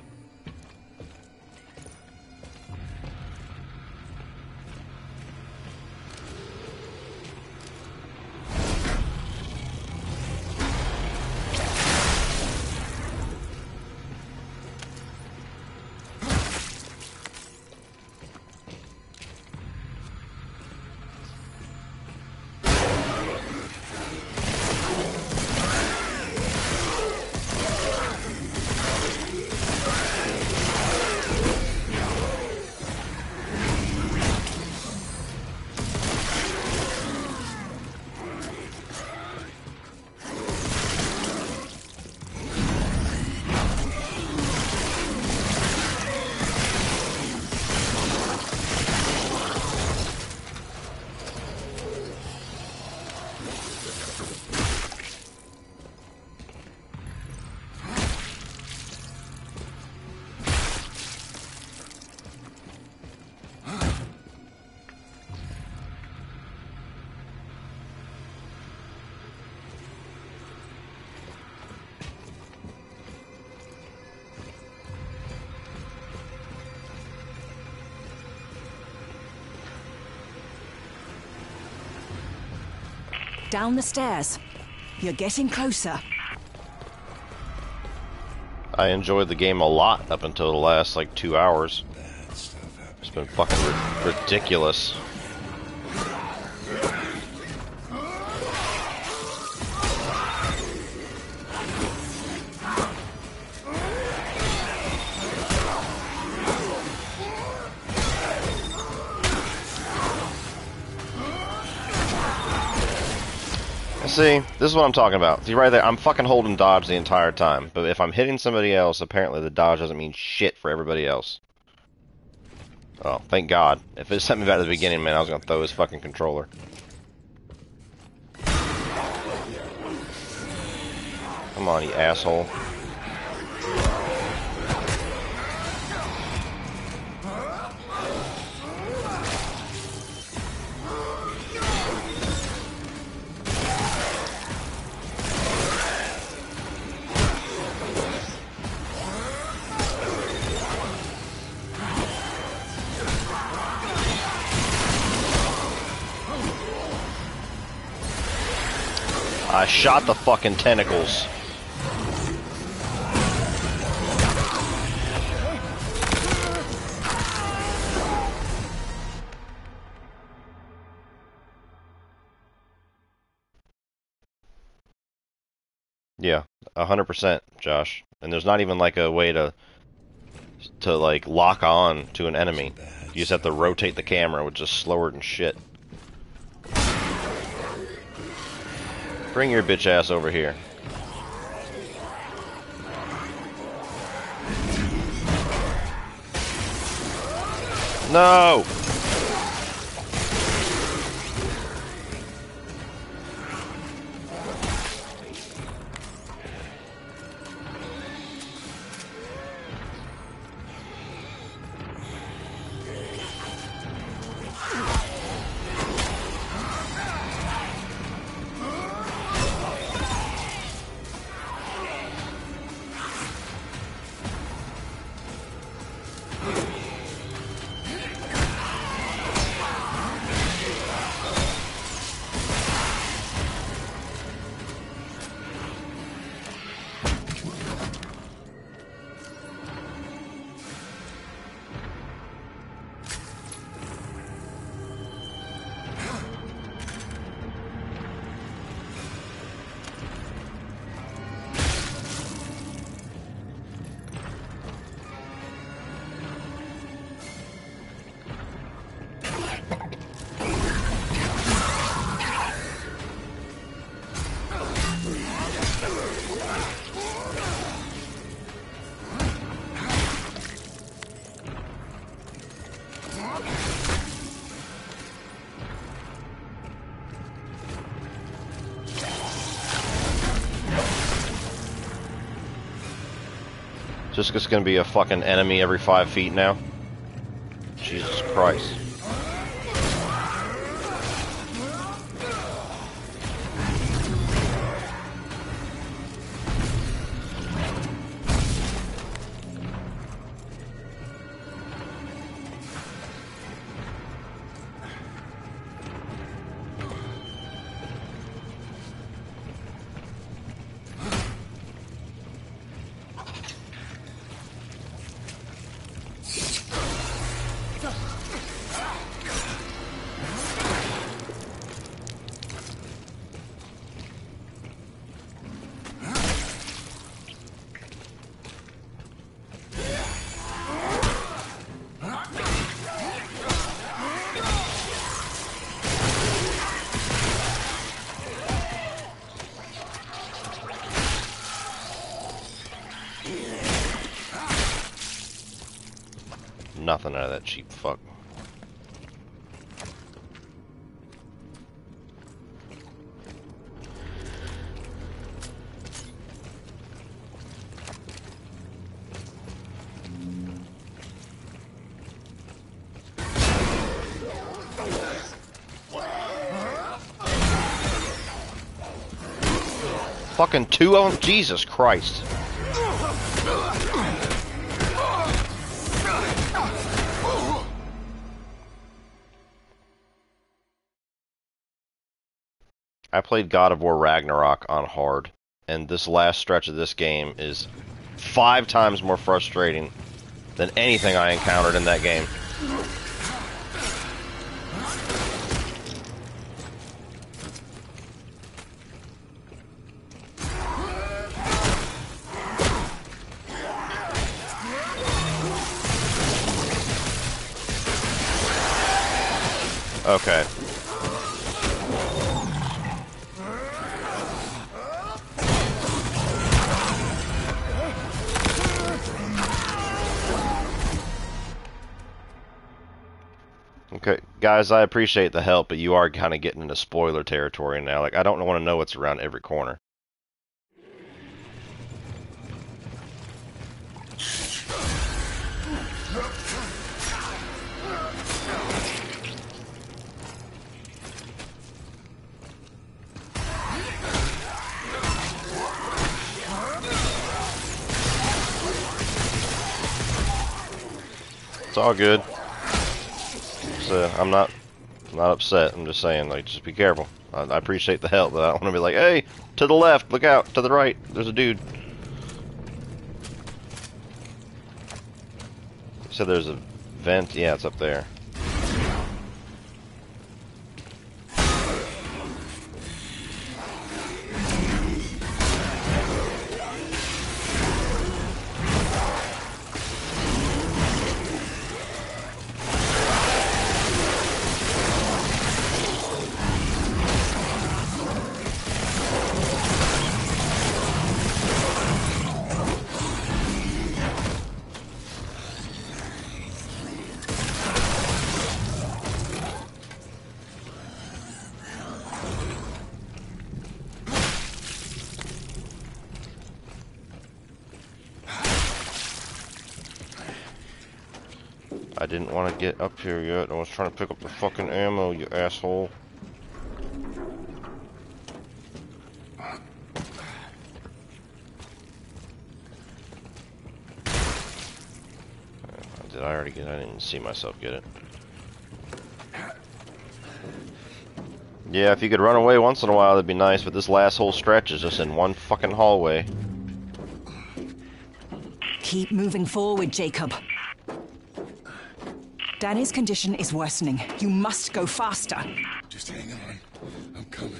Down the stairs. You're getting closer. I enjoyed the game a lot up until the last, like, 2 hours. It's been fucking ridiculous. See, this is what I'm talking about. See right there, I'm fucking holding dodge the entire time. But if I'm hitting somebody else, apparently the dodge doesn't mean shit for everybody else. Oh, thank God. If it sent me back to the beginning, man, I was gonna throw his fucking controller. Come on, you asshole. I shot the fucking tentacles. Yeah, 100%, Josh. And there's not even like a way to like lock on to an enemy. You just have to rotate the camera, which is slower than shit. Bring your bitch ass over here. No! Just gonna be a fucking enemy every 5 feet now? Jesus Christ. Nothing out of that cheap fuck. Fucking 2 of them? Jesus Christ. I played God of War Ragnarok on hard, and this last stretch of this game is 5 times more frustrating than anything I encountered in that game. Okay. Okay, guys, I appreciate the help, but you are kind of getting into spoiler territory now. Like, I don't want to know what's around every corner. It's all good. So I'm not upset. I'm just saying, like, just be careful. I appreciate the help, but I don't want to be like, hey, to the left, look out, to the right, there's a dude. You said there's a vent? Yeah, it's up there. I didn't want to get up here yet. I was trying to pick up the fucking ammo, you asshole. Did I already get it? I didn't see myself get it. Yeah, if you could run away once in a while, that'd be nice, but this last whole stretch is just in one fucking hallway. Keep moving forward, Jacob. Danny's condition is worsening. You must go faster. Just hang on. I'm coming.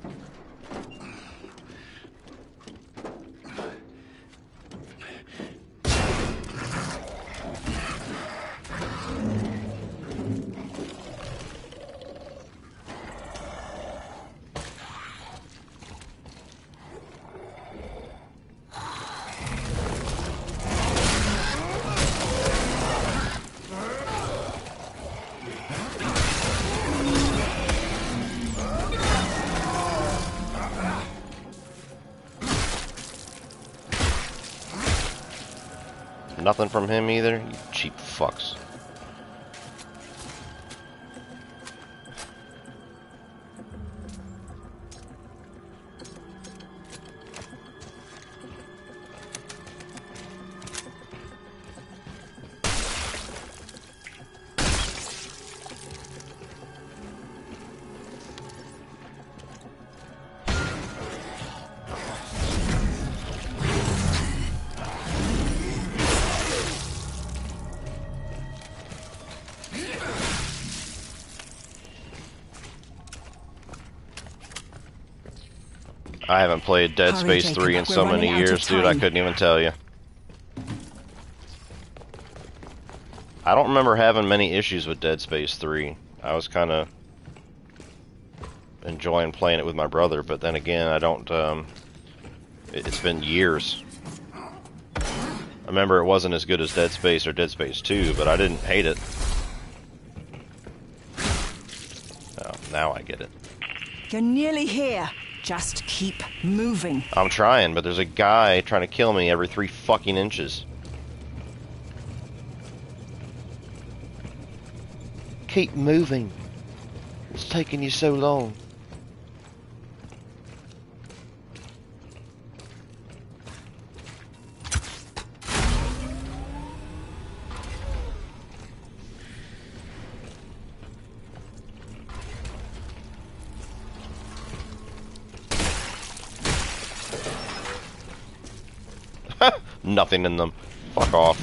Nothing from him either, you cheap fucks. I haven't played Dead Hurry, Space 3 in Jacob. so We're many running out of years, dude, I time. couldn't even tell you. I don't remember having many issues with Dead Space 3. I was kind of enjoying playing it with my brother, but then again, I don't, it's been years. I remember it wasn't as good as Dead Space or Dead Space 2, but I didn't hate it. Oh, now I get it. You're nearly here. Just keep moving. I'm trying, but there's a guy trying to kill me every 3 fucking inches. Keep moving. It's taking you so long. Nothing in them. Fuck off.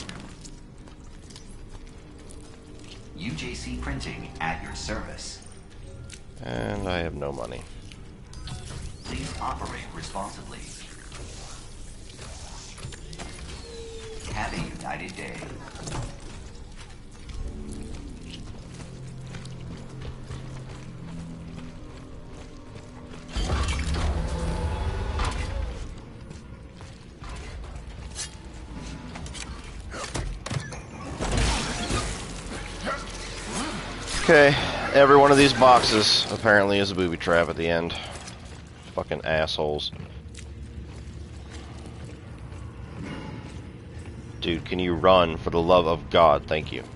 UJC Printing at your service. And I have no money. Please operate responsibly. Have a united day. Okay, every one of these boxes apparently is a booby trap at the end. Fucking assholes. Dude, can you run for the love of God? Thank you.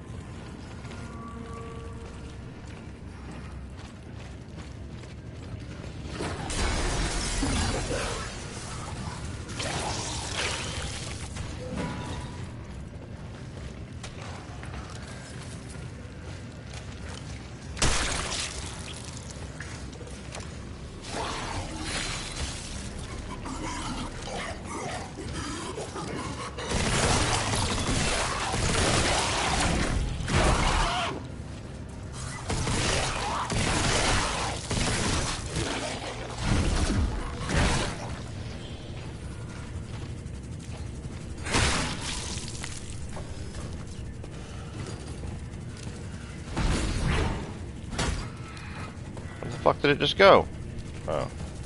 Where the fuck did it just go? Oh.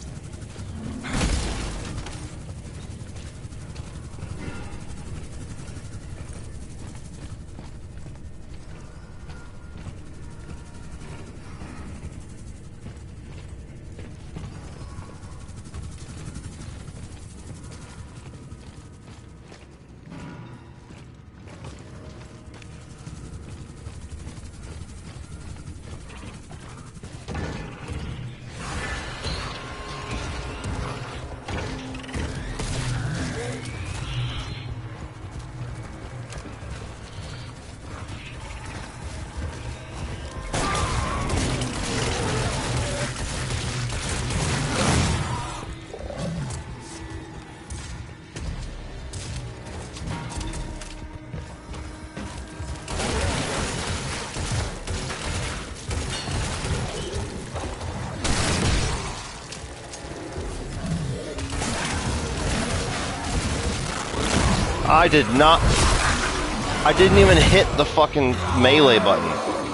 I did not... I didn't even hit the fucking melee button.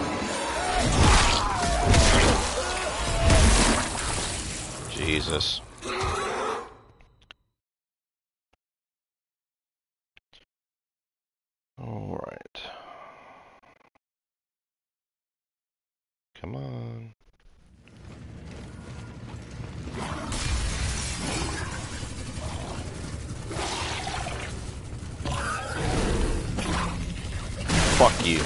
Jesus. Alright. Come on. Fuck you.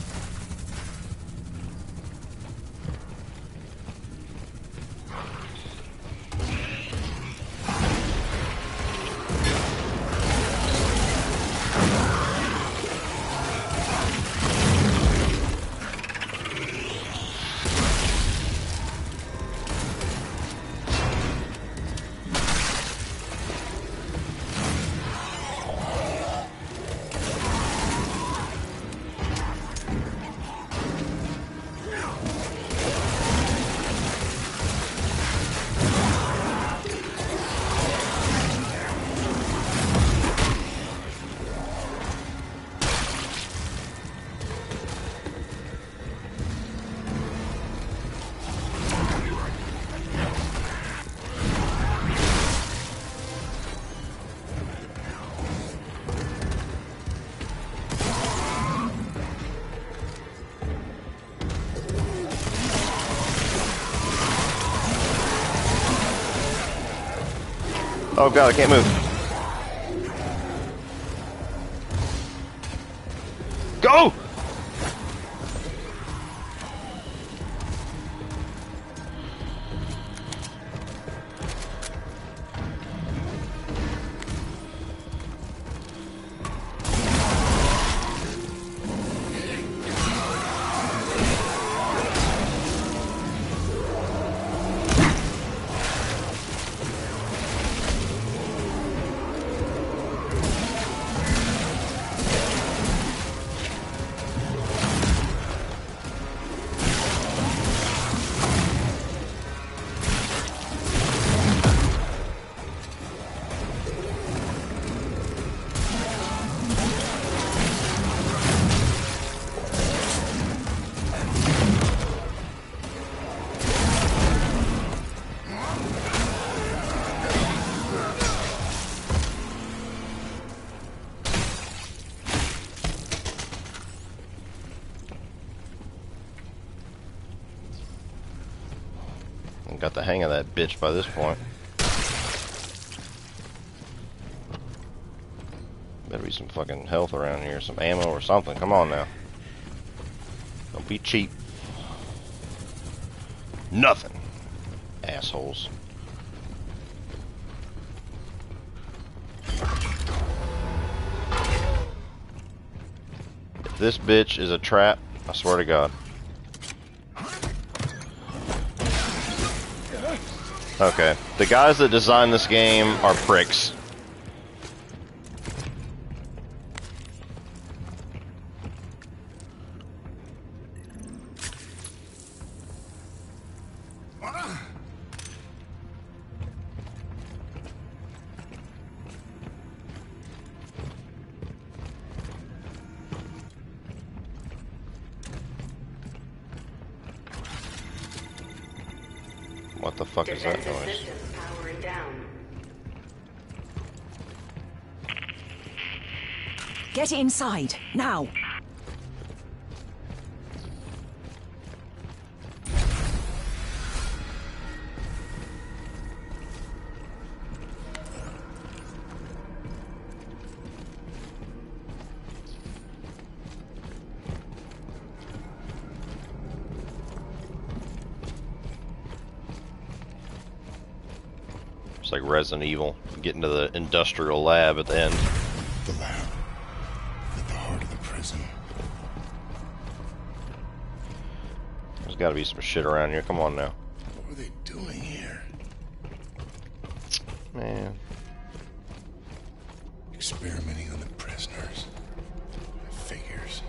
Oh god, I can't move. Go! got the hang of that bitch by this point. Better be some fucking health around here, some ammo or something. Come on now. Don't be cheap. Nothing. Assholes. If this bitch is a trap, I swear to God. Okay. The guys that designed this game are pricks. What the fuck is that noise? Powering down. Get inside, now! It's like Resident Evil. Get into the industrial lab at the end. The lab. At the heart of the prison. There's gotta be some shit around here. Come on now. What were they doing here? Man. Experimenting on the prisoners. Figures.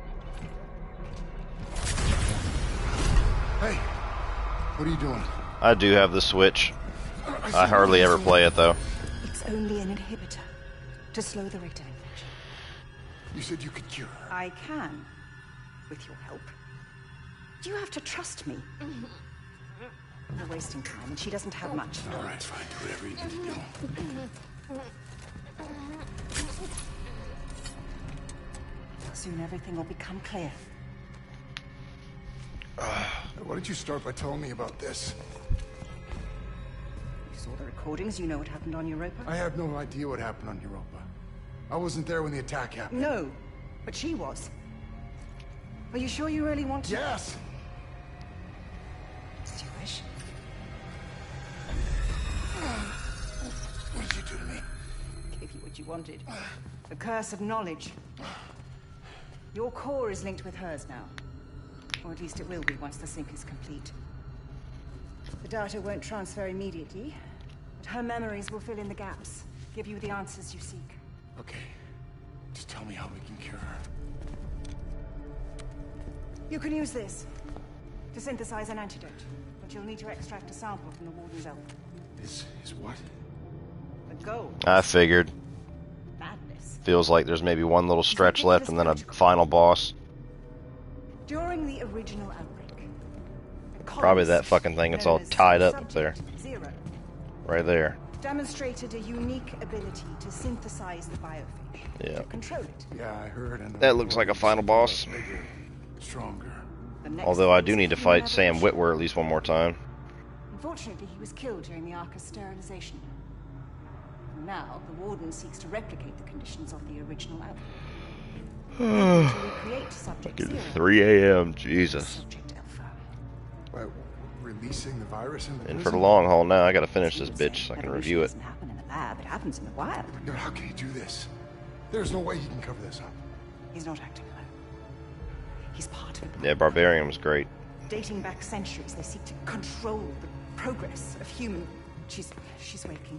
Hey! What are you doing? I do have the Switch. I hardly ever play it though. It's only an inhibitor to slow the rate of infection. You said you could cure her. I can, with your help. Do you have to trust me? You're wasting time, and she doesn't have much. All right, fine. Do whatever you need to do. Soon everything will become clear. Why did you start by telling me about this? You saw the recordings, you know what happened on Europa? I have no idea what happened on Europa. I wasn't there when the attack happened. No, but she was. Are you sure you really want to? Yes! As you wish. What did you do to me? Gave you what you wanted. The curse of knowledge. Your core is linked with hers now. Or at least it will be once the sync is complete. The data won't transfer immediately, but her memories will fill in the gaps, give you the answers you seek. Okay. Just tell me how we can cure her. You can use this to synthesize an antidote, but you'll need to extract a sample from the Warden's elf. This is what? The goal. I figured. Madness. Feels like there's maybe one little stretch left and then a final boss. During the original outbreak, Probably that fucking thing. It's all tied up there. Zero Right there. demonstrated a unique ability to synthesize the biophage. Yeah. To control it. Yeah, I heard. And That looks like a final boss. Bigger, stronger. The next Although I phase do need to of fight human Sam evolution. Witwer at least one more time. Unfortunately, he was killed during the Arca's sterilization. Now, the Warden seeks to replicate the conditions of the original outbreak. To recreate Subject Fucking Zero. 3 a.m. Jesus. Subject Alpha. By releasing the virus into In prison? for the long haul now. I gotta finish this bitch so I can review it. Doesn't happen in the lab, it happens in the wild. Yeah, how can he do this? There's no way he can cover this up. He's not acting alone. He's part of it. Yeah, Barbarian was great. Dating back centuries, they seek to control the progress of human... She's waking.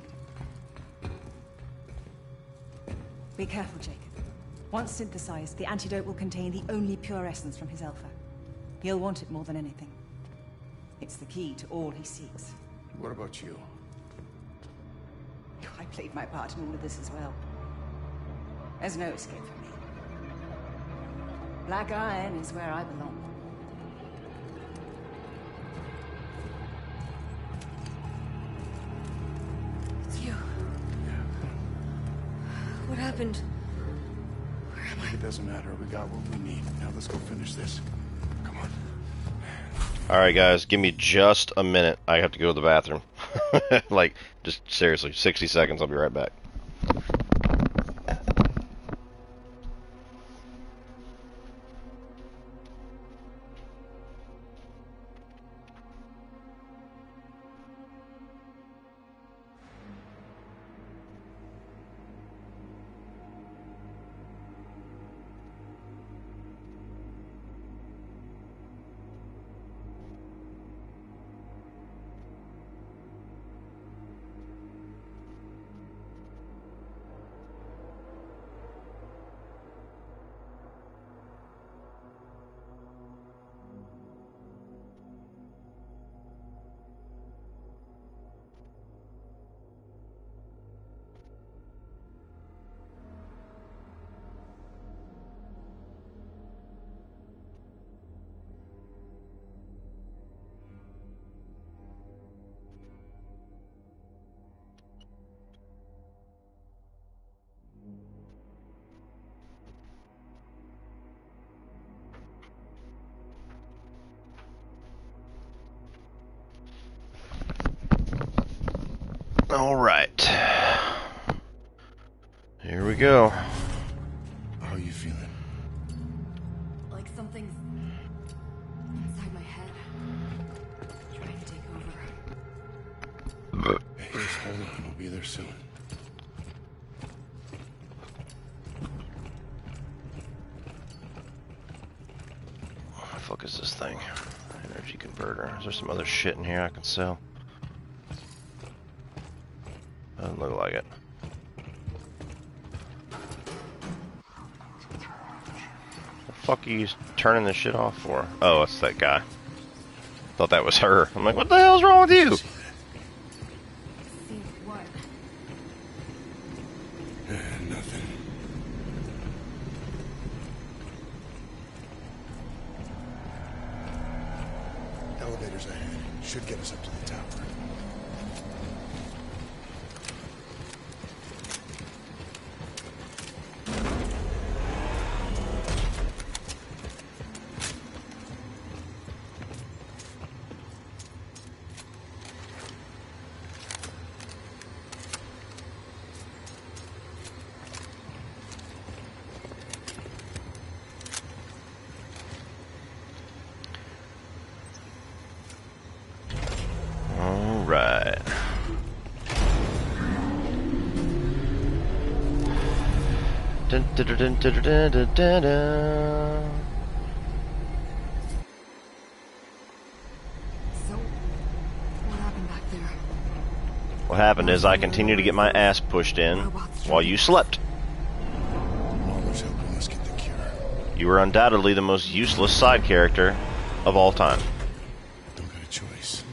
Be careful, Jacob. Once synthesized, the antidote will contain the only pure essence from his alpha. He'll want it more than anything. It's the key to all he seeks. What about you? I played my part in all of this as well. There's no escape for me. Black Iron is where I belong. It's you. What happened? Where am I? It doesn't matter. We got what we need. Now let's go finish this. Come on. Alright guys, give me just a minute. I have to go to the bathroom. Like, just seriously, 60 seconds, I'll be right back. Alright. Here we go. How are you feeling? Like something's inside my head, trying to take over. Hey, just hold on. We'll be there soon. What the fuck is this thing? Energy converter. Is there some other shit in here I can sell? Doesn't look like it. The fuck are you turning this shit off for? Oh, it's that guy. Thought that was her. I'm like, what the hell's wrong with you? See what? Nothing. Elevators ahead. Should get us up to the tower. Alright. Dun, dun, dun, dun, dun, dun, dun, dun, dun. So, what happened back there? What happened is I continued to get my ass pushed in while you slept. Mama's helping us get the cure. You were undoubtedly the most useless side character of all time. Don't got a choice.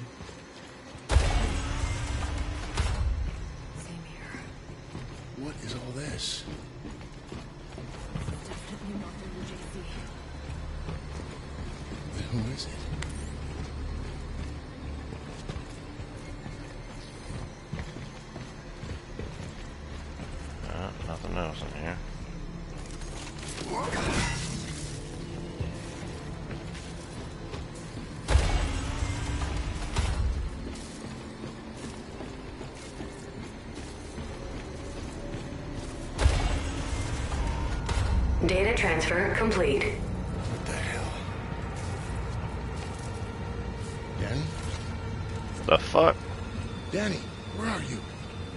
Same here. What is all this? Definitely not WJC. Then who is it? Nothing else in here. Data transfer complete. What the hell? Danny? The fuck? Danny, where are you?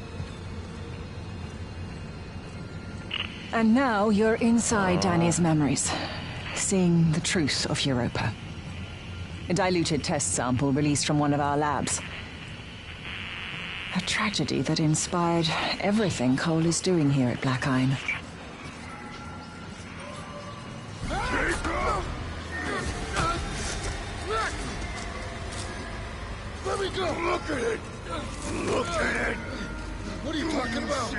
And now you're inside Danny's memories, seeing the truth of Europa. A diluted test sample released from one of our labs. A tragedy that inspired everything Cole is doing here at Black Iron. Let me go! Look at it! Look at it! What are you talking about?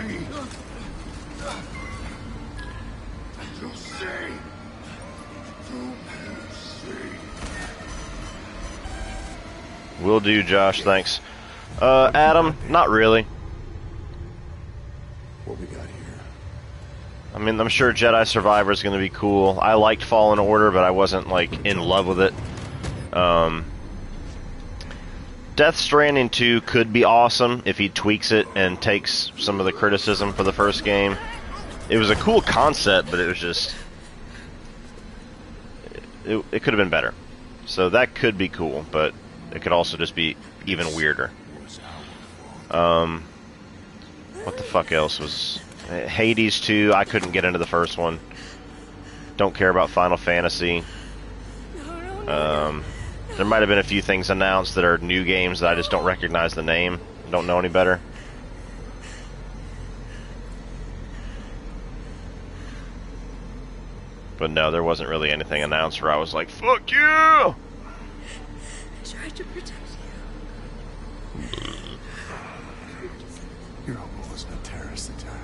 To see! To see! Will do, Josh, thanks. Adam, not really. What we got here? I mean, I'm sure Jedi Survivor is going to be cool. I liked Fallen Order, but I wasn't, like, in love with it. Death Stranding 2 could be awesome if he tweaks it and takes some of the criticism for the first game. It was a cool concept, but it was just... It could have been better. So that could be cool, but it could also just be even weirder. What the fuck else was... Hades 2, I couldn't get into the first one. Don't care about Final Fantasy. There might have been a few things announced that are new games that I just don't recognize the name. Don't know any better. But no, there wasn't really anything announced where I was like, fuck you! I tried to protect you. Your uncle wasn't a terrorist attack.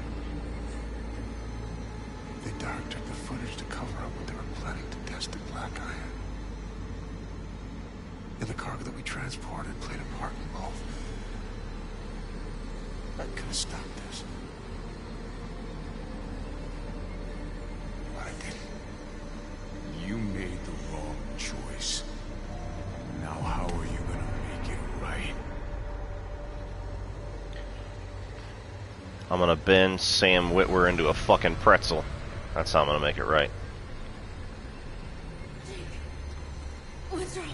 They doctored the footage to cover up what they were planning to test at Black Iron. And the cargo that we transported played a part in both. I could have stopped this. But I didn't. You made the wrong choice. Now how are you gonna make it right? I'm gonna bend Sam Witwer into a fucking pretzel. That's how I'm gonna make it right. What's wrong?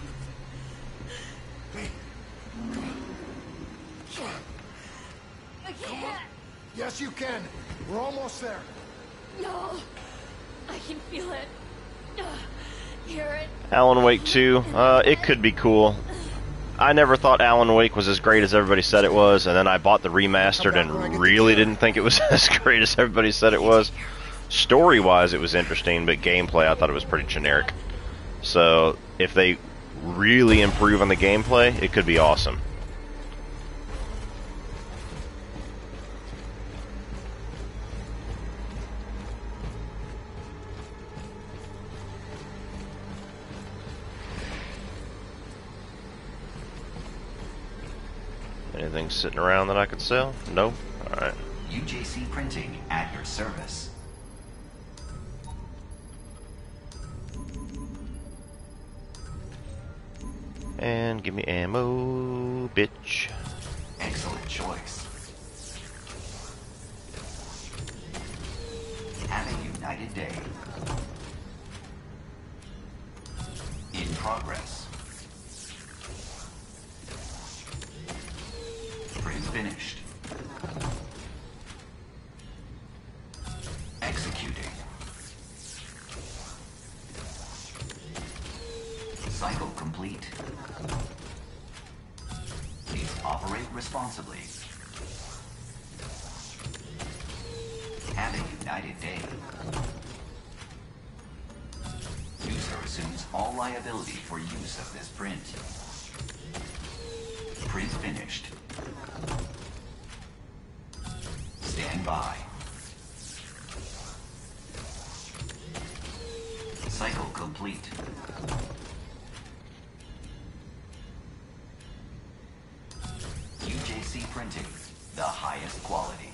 I can't. Yes, you can. We're almost there. No. I can feel it. Hear it. Alan Wake 2, it could be cool. I never thought Alan Wake was as great as everybody said it was, and then I bought the remastered and really didn't think it was as great as everybody said it was. Story-wise, it was interesting, but gameplay, I thought it was pretty generic. So, if they really improve on the gameplay, it could be awesome. Anything sitting around that I could sell? No? Alright. UJC Printing at your service. And give me ammo, bitch. Excellent choice. Have a united day. In progress. Print finished. Executing. Cycle complete. Please operate responsibly. Have a united day. User assumes all liability for use of this print. Print finished. Stand by. Cycle complete. UJC Printing, the highest quality.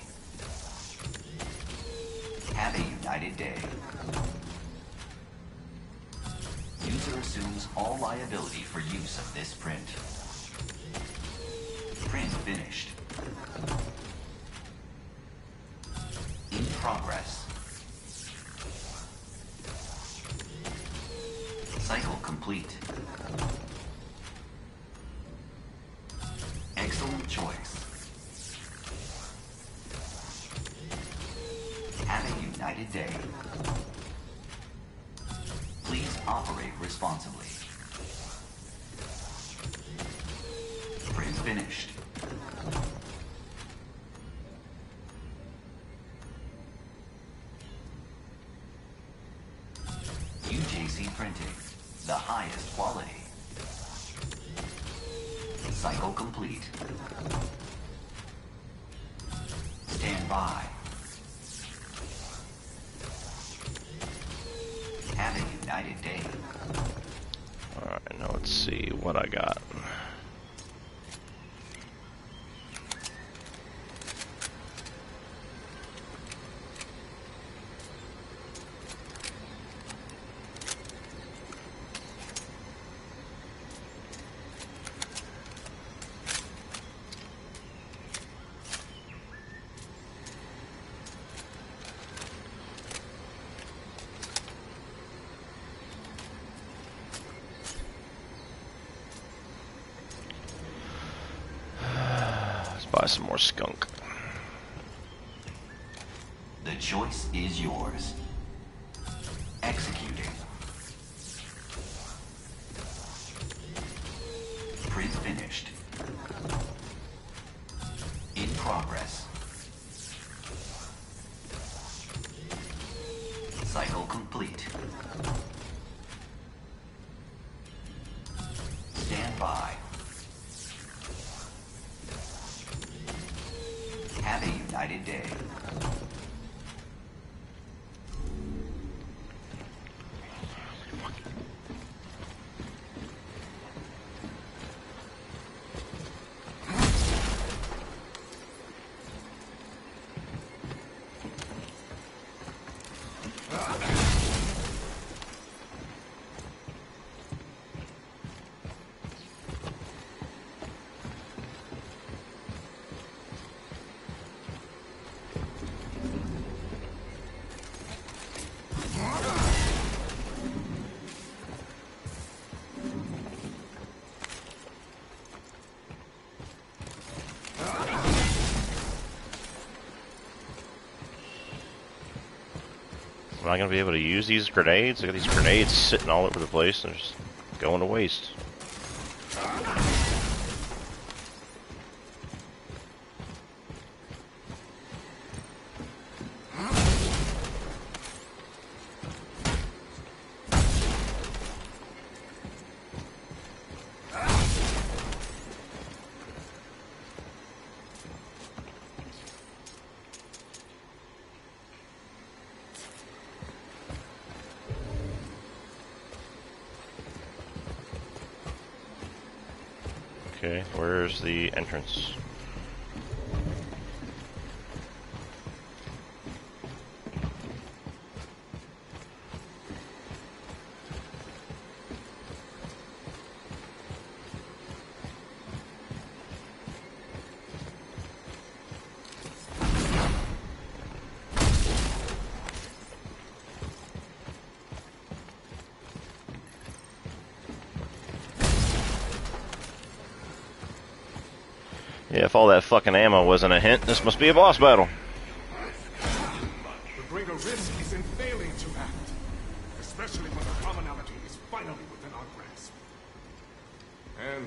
Have a united day. User assumes all liability for use of this print. Print finished. In progress. Cycle complete. Excellent choice. Have a united day. Please operate responsibly. Print finished. UJC Printing, the highest quality. Cycle complete. Stand by. Have a united day. Alright, now let's see what I got. buy some more skunk. The choice is yours. Executing. Print finished. In progress. Cycle complete. Stand by. Have a united day. Am I gonna be able to use these grenades? I got these grenades sitting all over the place. They're just going to waste. Okay, where's the entrance? Yeah, if all that fucking ammo wasn't a hint, this must be a boss battle. The greater risk is in failing to act, especially when the commonality is finally within our grasp. And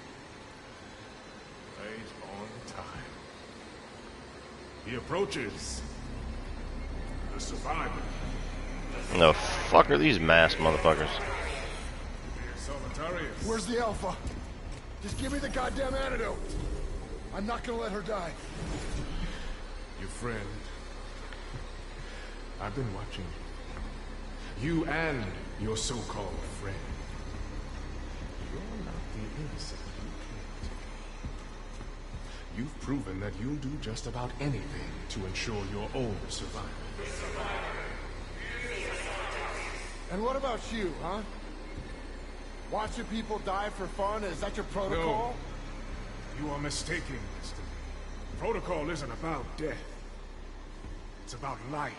right on time. He approaches the survivor. The fuck are these masked motherfuckers? Solitarius. Where's the Alpha? Just give me the goddamn antidote. I'm not gonna let her die. Your friend. I've been watching you. You and your so-called friend. You're not the innocent you claim. You've proven that you'll do just about anything to ensure your own survival. And what about you, huh? Watching people die for fun? Is that your protocol? No. You are mistaken, Mr. Protocol isn't about death. It's about life.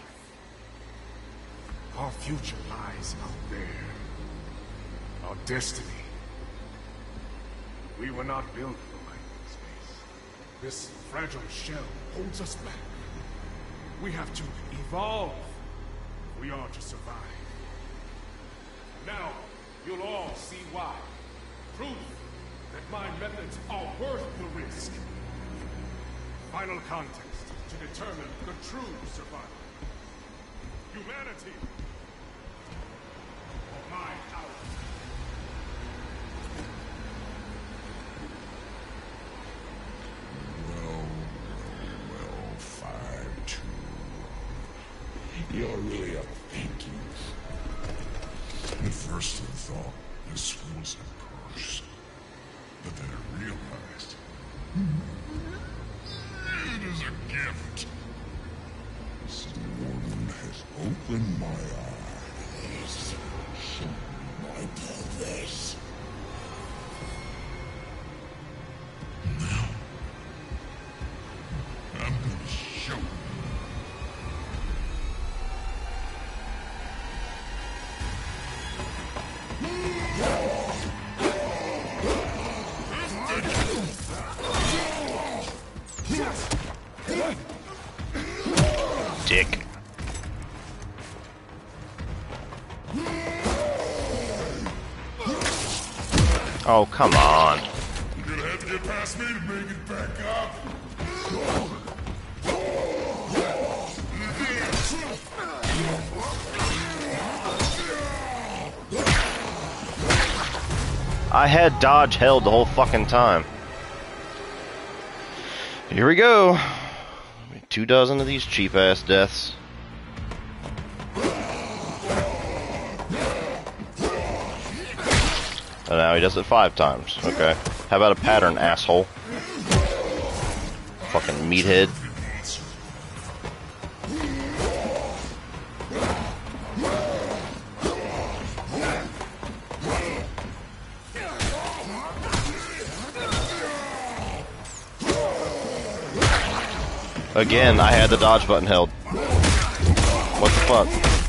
Our future lies out there. Our destiny. We were not built for life in space. This fragile shell holds us back. We have to evolve if we are to survive. Now, you'll all see why. Proof that my methods are worth the risk. Final contest to determine the true survivor. Humanity. Or my hour. Well, 5-2. You're really a thank you. At first I thought this was a curse. But then I realized it is a gift. This warden has opened my eyes, shown me my purpose. Now, I'm gonna show you. Oh, come on. You're gonna have to get past me to make it back up. I had dodge held the whole fucking time. Here we go. 24 of these cheap ass deaths. And now he does it 5 times. Okay. How about a pattern, asshole? Fucking meathead. Again, I had the dodge button held. What the fuck?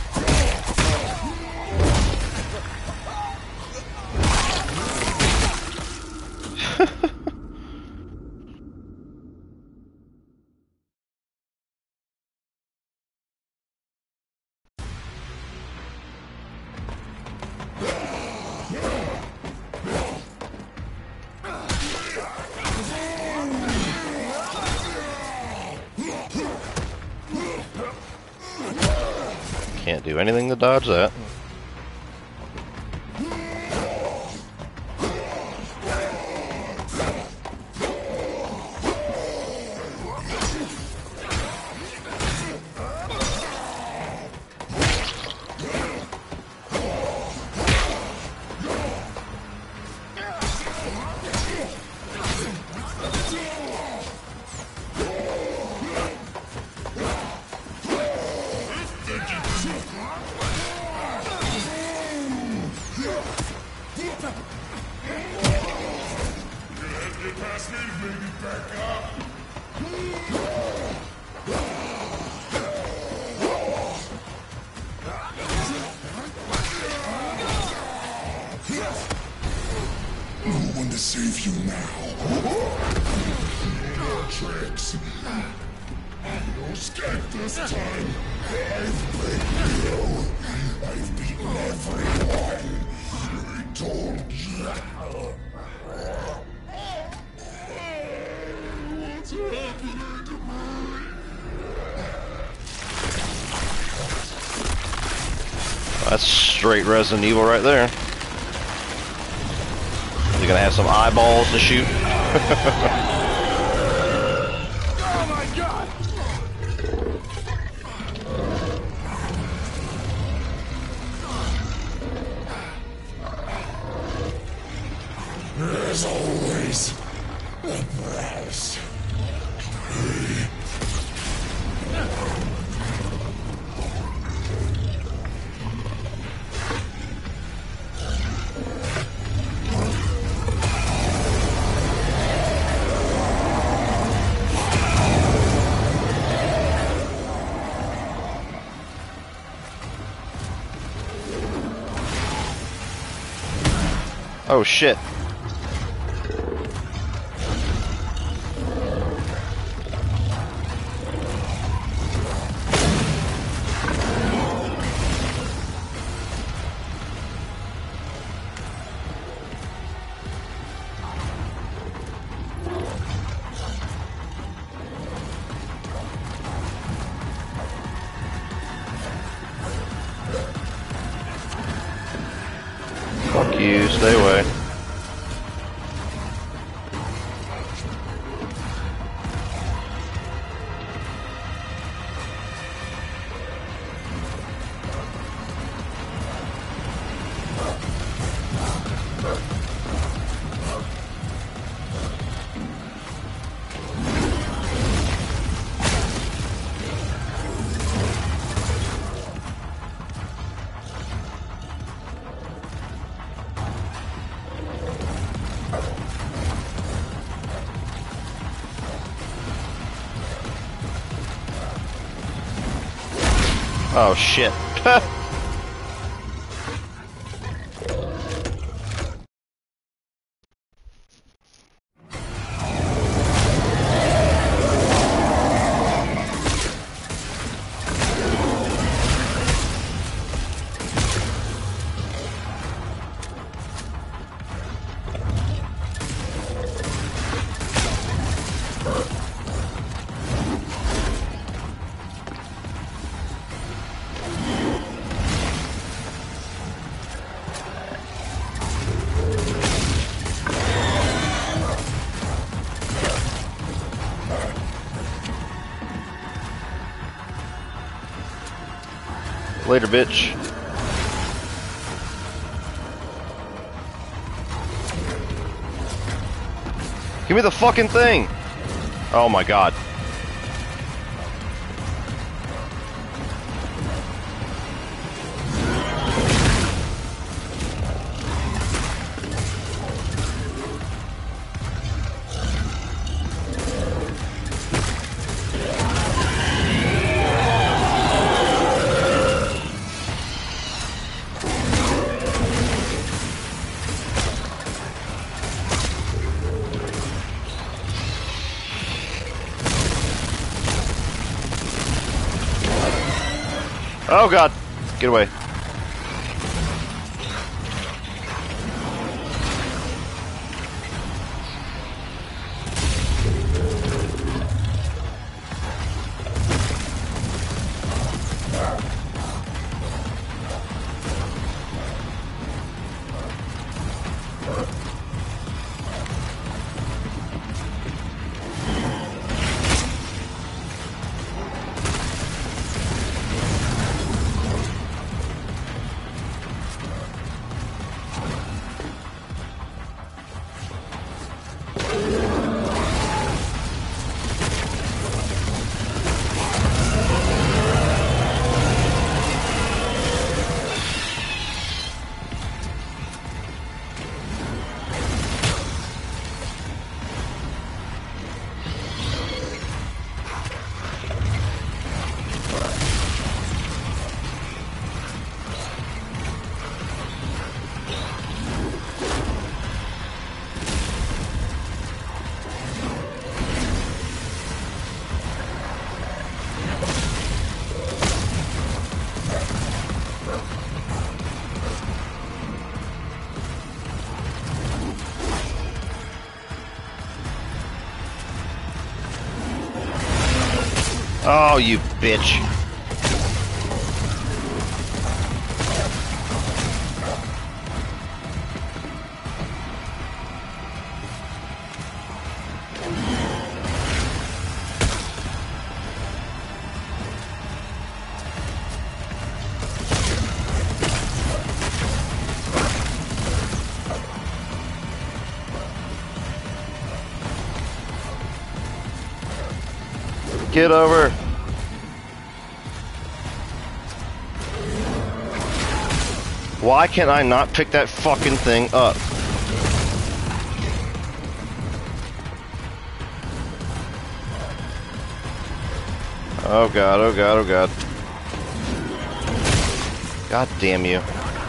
Can't do anything to dodge that. That's straight Resident Evil right there. You're gonna have some eyeballs to shoot. Oh my god! There's always a price. Oh shit. Fuck you, stay away. Oh shit. Later, bitch. Give me the fucking thing! Oh my god. Oh god, get away. Oh, you bitch. Get over. Why can't I not pick that fucking thing up? Oh god, oh god, oh god. God damn you.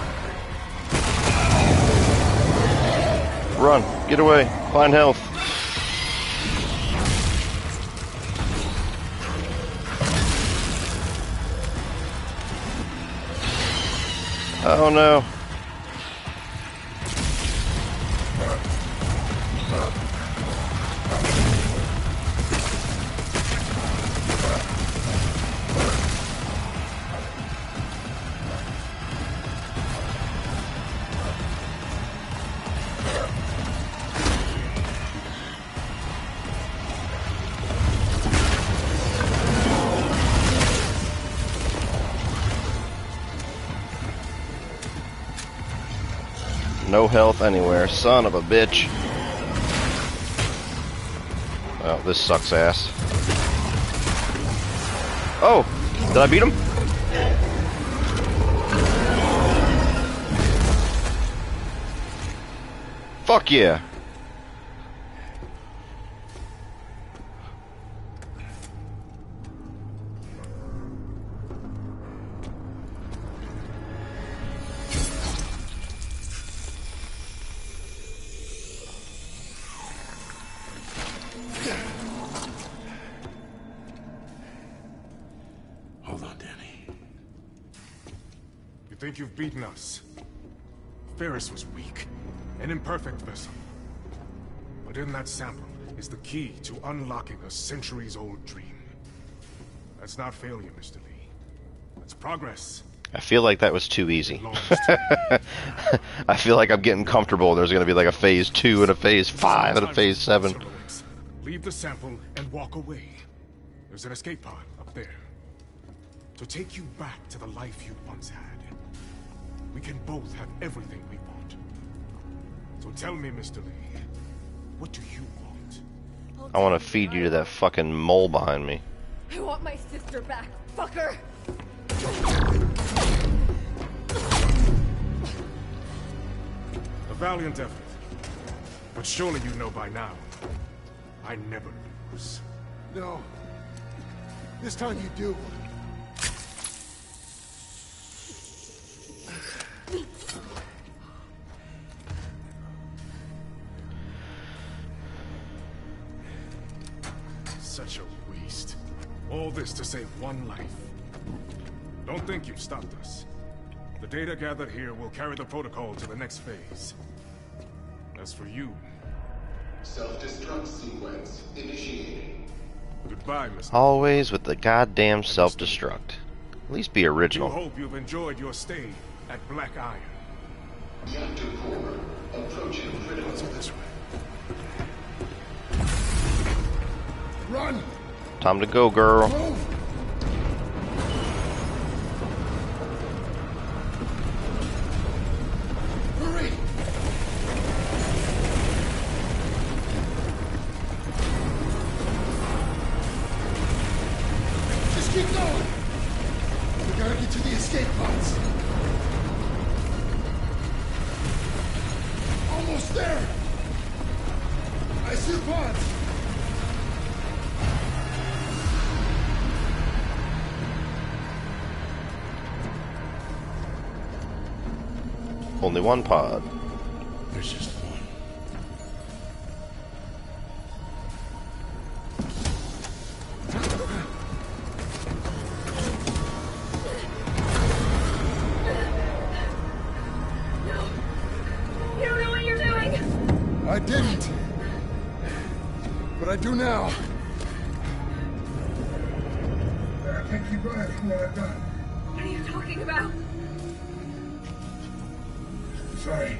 Run, get away, find health. Oh no. No health anywhere, son of a bitch. Well, this sucks ass. Oh, did I beat him? Fuck yeah. You think you've beaten us? Ferris was weak, an imperfect vessel. But in that sample is the key to unlocking a centuries-old dream. That's not failure, Mr. Lee. That's progress. I feel like that was too easy. I feel like I'm getting comfortable. There's going to be like a phase 2 and a phase 5 and a phase 7. Leave the sample and walk away. There's an escape pod up there. To take you back to the life you once had. We can both have everything we want. So tell me, Mr. Lee, what do you want? I want to feed you to that fucking mole behind me. I want my sister back, fucker! A valiant effort. But surely you know by now, I never lose. No. This time you do. Such a waste. All this to save one life. Don't think you've stopped us. The data gathered here will carry the protocol to the next phase. As for you... Self-destruct sequence initiating. Goodbye, Mr. Always with the goddamn self-destruct. At least be I original. hope you've enjoyed your stay at Black Iron. Reactor core approaching critical. Let's go this way. Run! Time to go, girl. Move! Hurry! Just keep going! We gotta get to the escape pods. Almost there! I see pods! Only one pod. There's just one. You don't know what you're doing! I didn't. But I do now. I can't keep running from what I've done. What are you talking about? Sorry.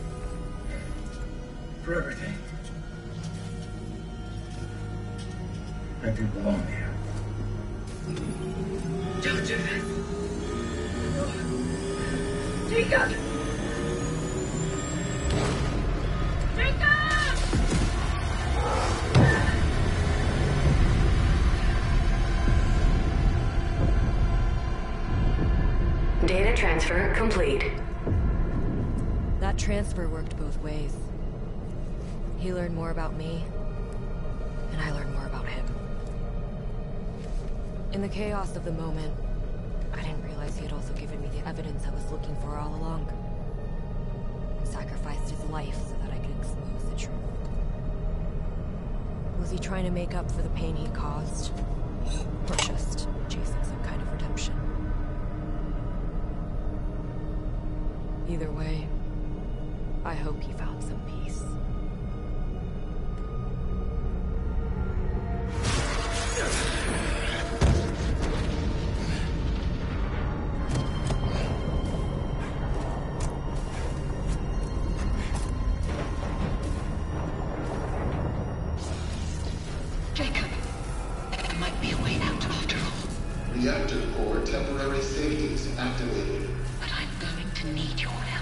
For everything. I do belong here. Don't do this! Jacob! Jacob! Data transfer complete. That transfer worked both ways. He learned more about me, and I learned more about him. In the chaos of the moment, I didn't realize he had also given me the evidence I was looking for all along. Sacrificed his life so that I could expose the truth. Was he trying to make up for the pain he caused? Or just chasing some kind of redemption? Either way, I hope he found some peace. Jacob, there might be a way out after all. Reactor core temporary safeties activated. But I'm going to need your help.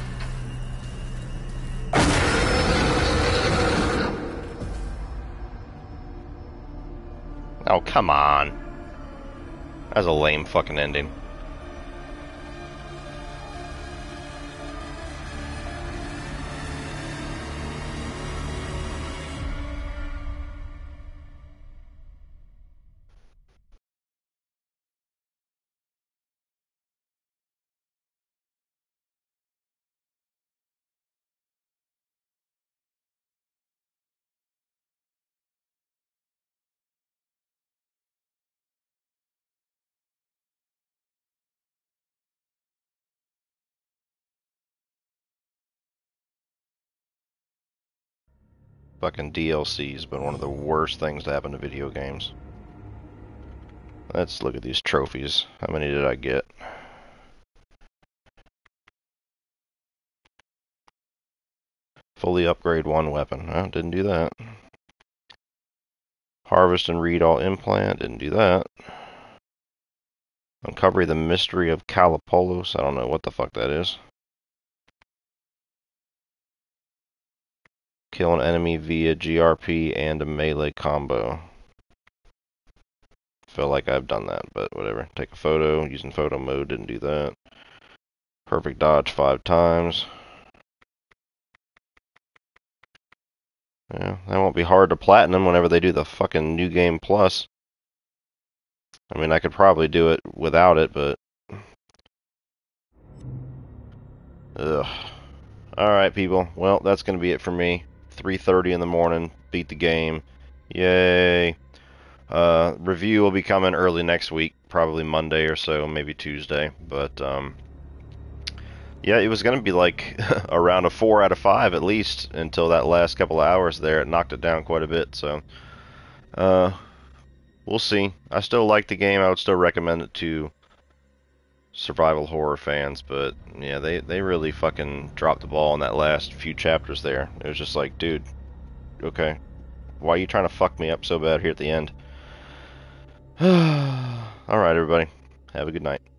Oh, come on. That's a lame fucking ending. Fucking DLC's been one of the worst things to happen to video games. Let's look at these trophies. How many did I get? Fully upgrade one weapon. Oh, didn't do that. Harvest and read all implant. Didn't do that. Uncover the mystery of Calipolos. I don't know what the fuck that is. Kill an enemy via GRP and a melee combo. Feel like I've done that, but whatever. Take a photo, using photo mode, didn't do that. Perfect dodge 5 times. Yeah, that won't be hard to platinum whenever they do the fucking New Game Plus. I mean, I could probably do it without it, but... Ugh. Alright, people. Well, that's going to be it for me. 3:30 in the morning. Beat the game. Yay. Review will be coming early next week. Probably Monday or so, maybe Tuesday. But, yeah, it was going to be like around a 4 out of 5 at least until that last couple of hours there. It knocked it down quite a bit, so... we'll see. I still like the game. I would still recommend it to survival horror fans, but yeah, they really fucking dropped the ball in that last few chapters there. It was just like, dude, okay, why are you trying to fuck me up so bad here at the end? Alright, everybody. Have a good night.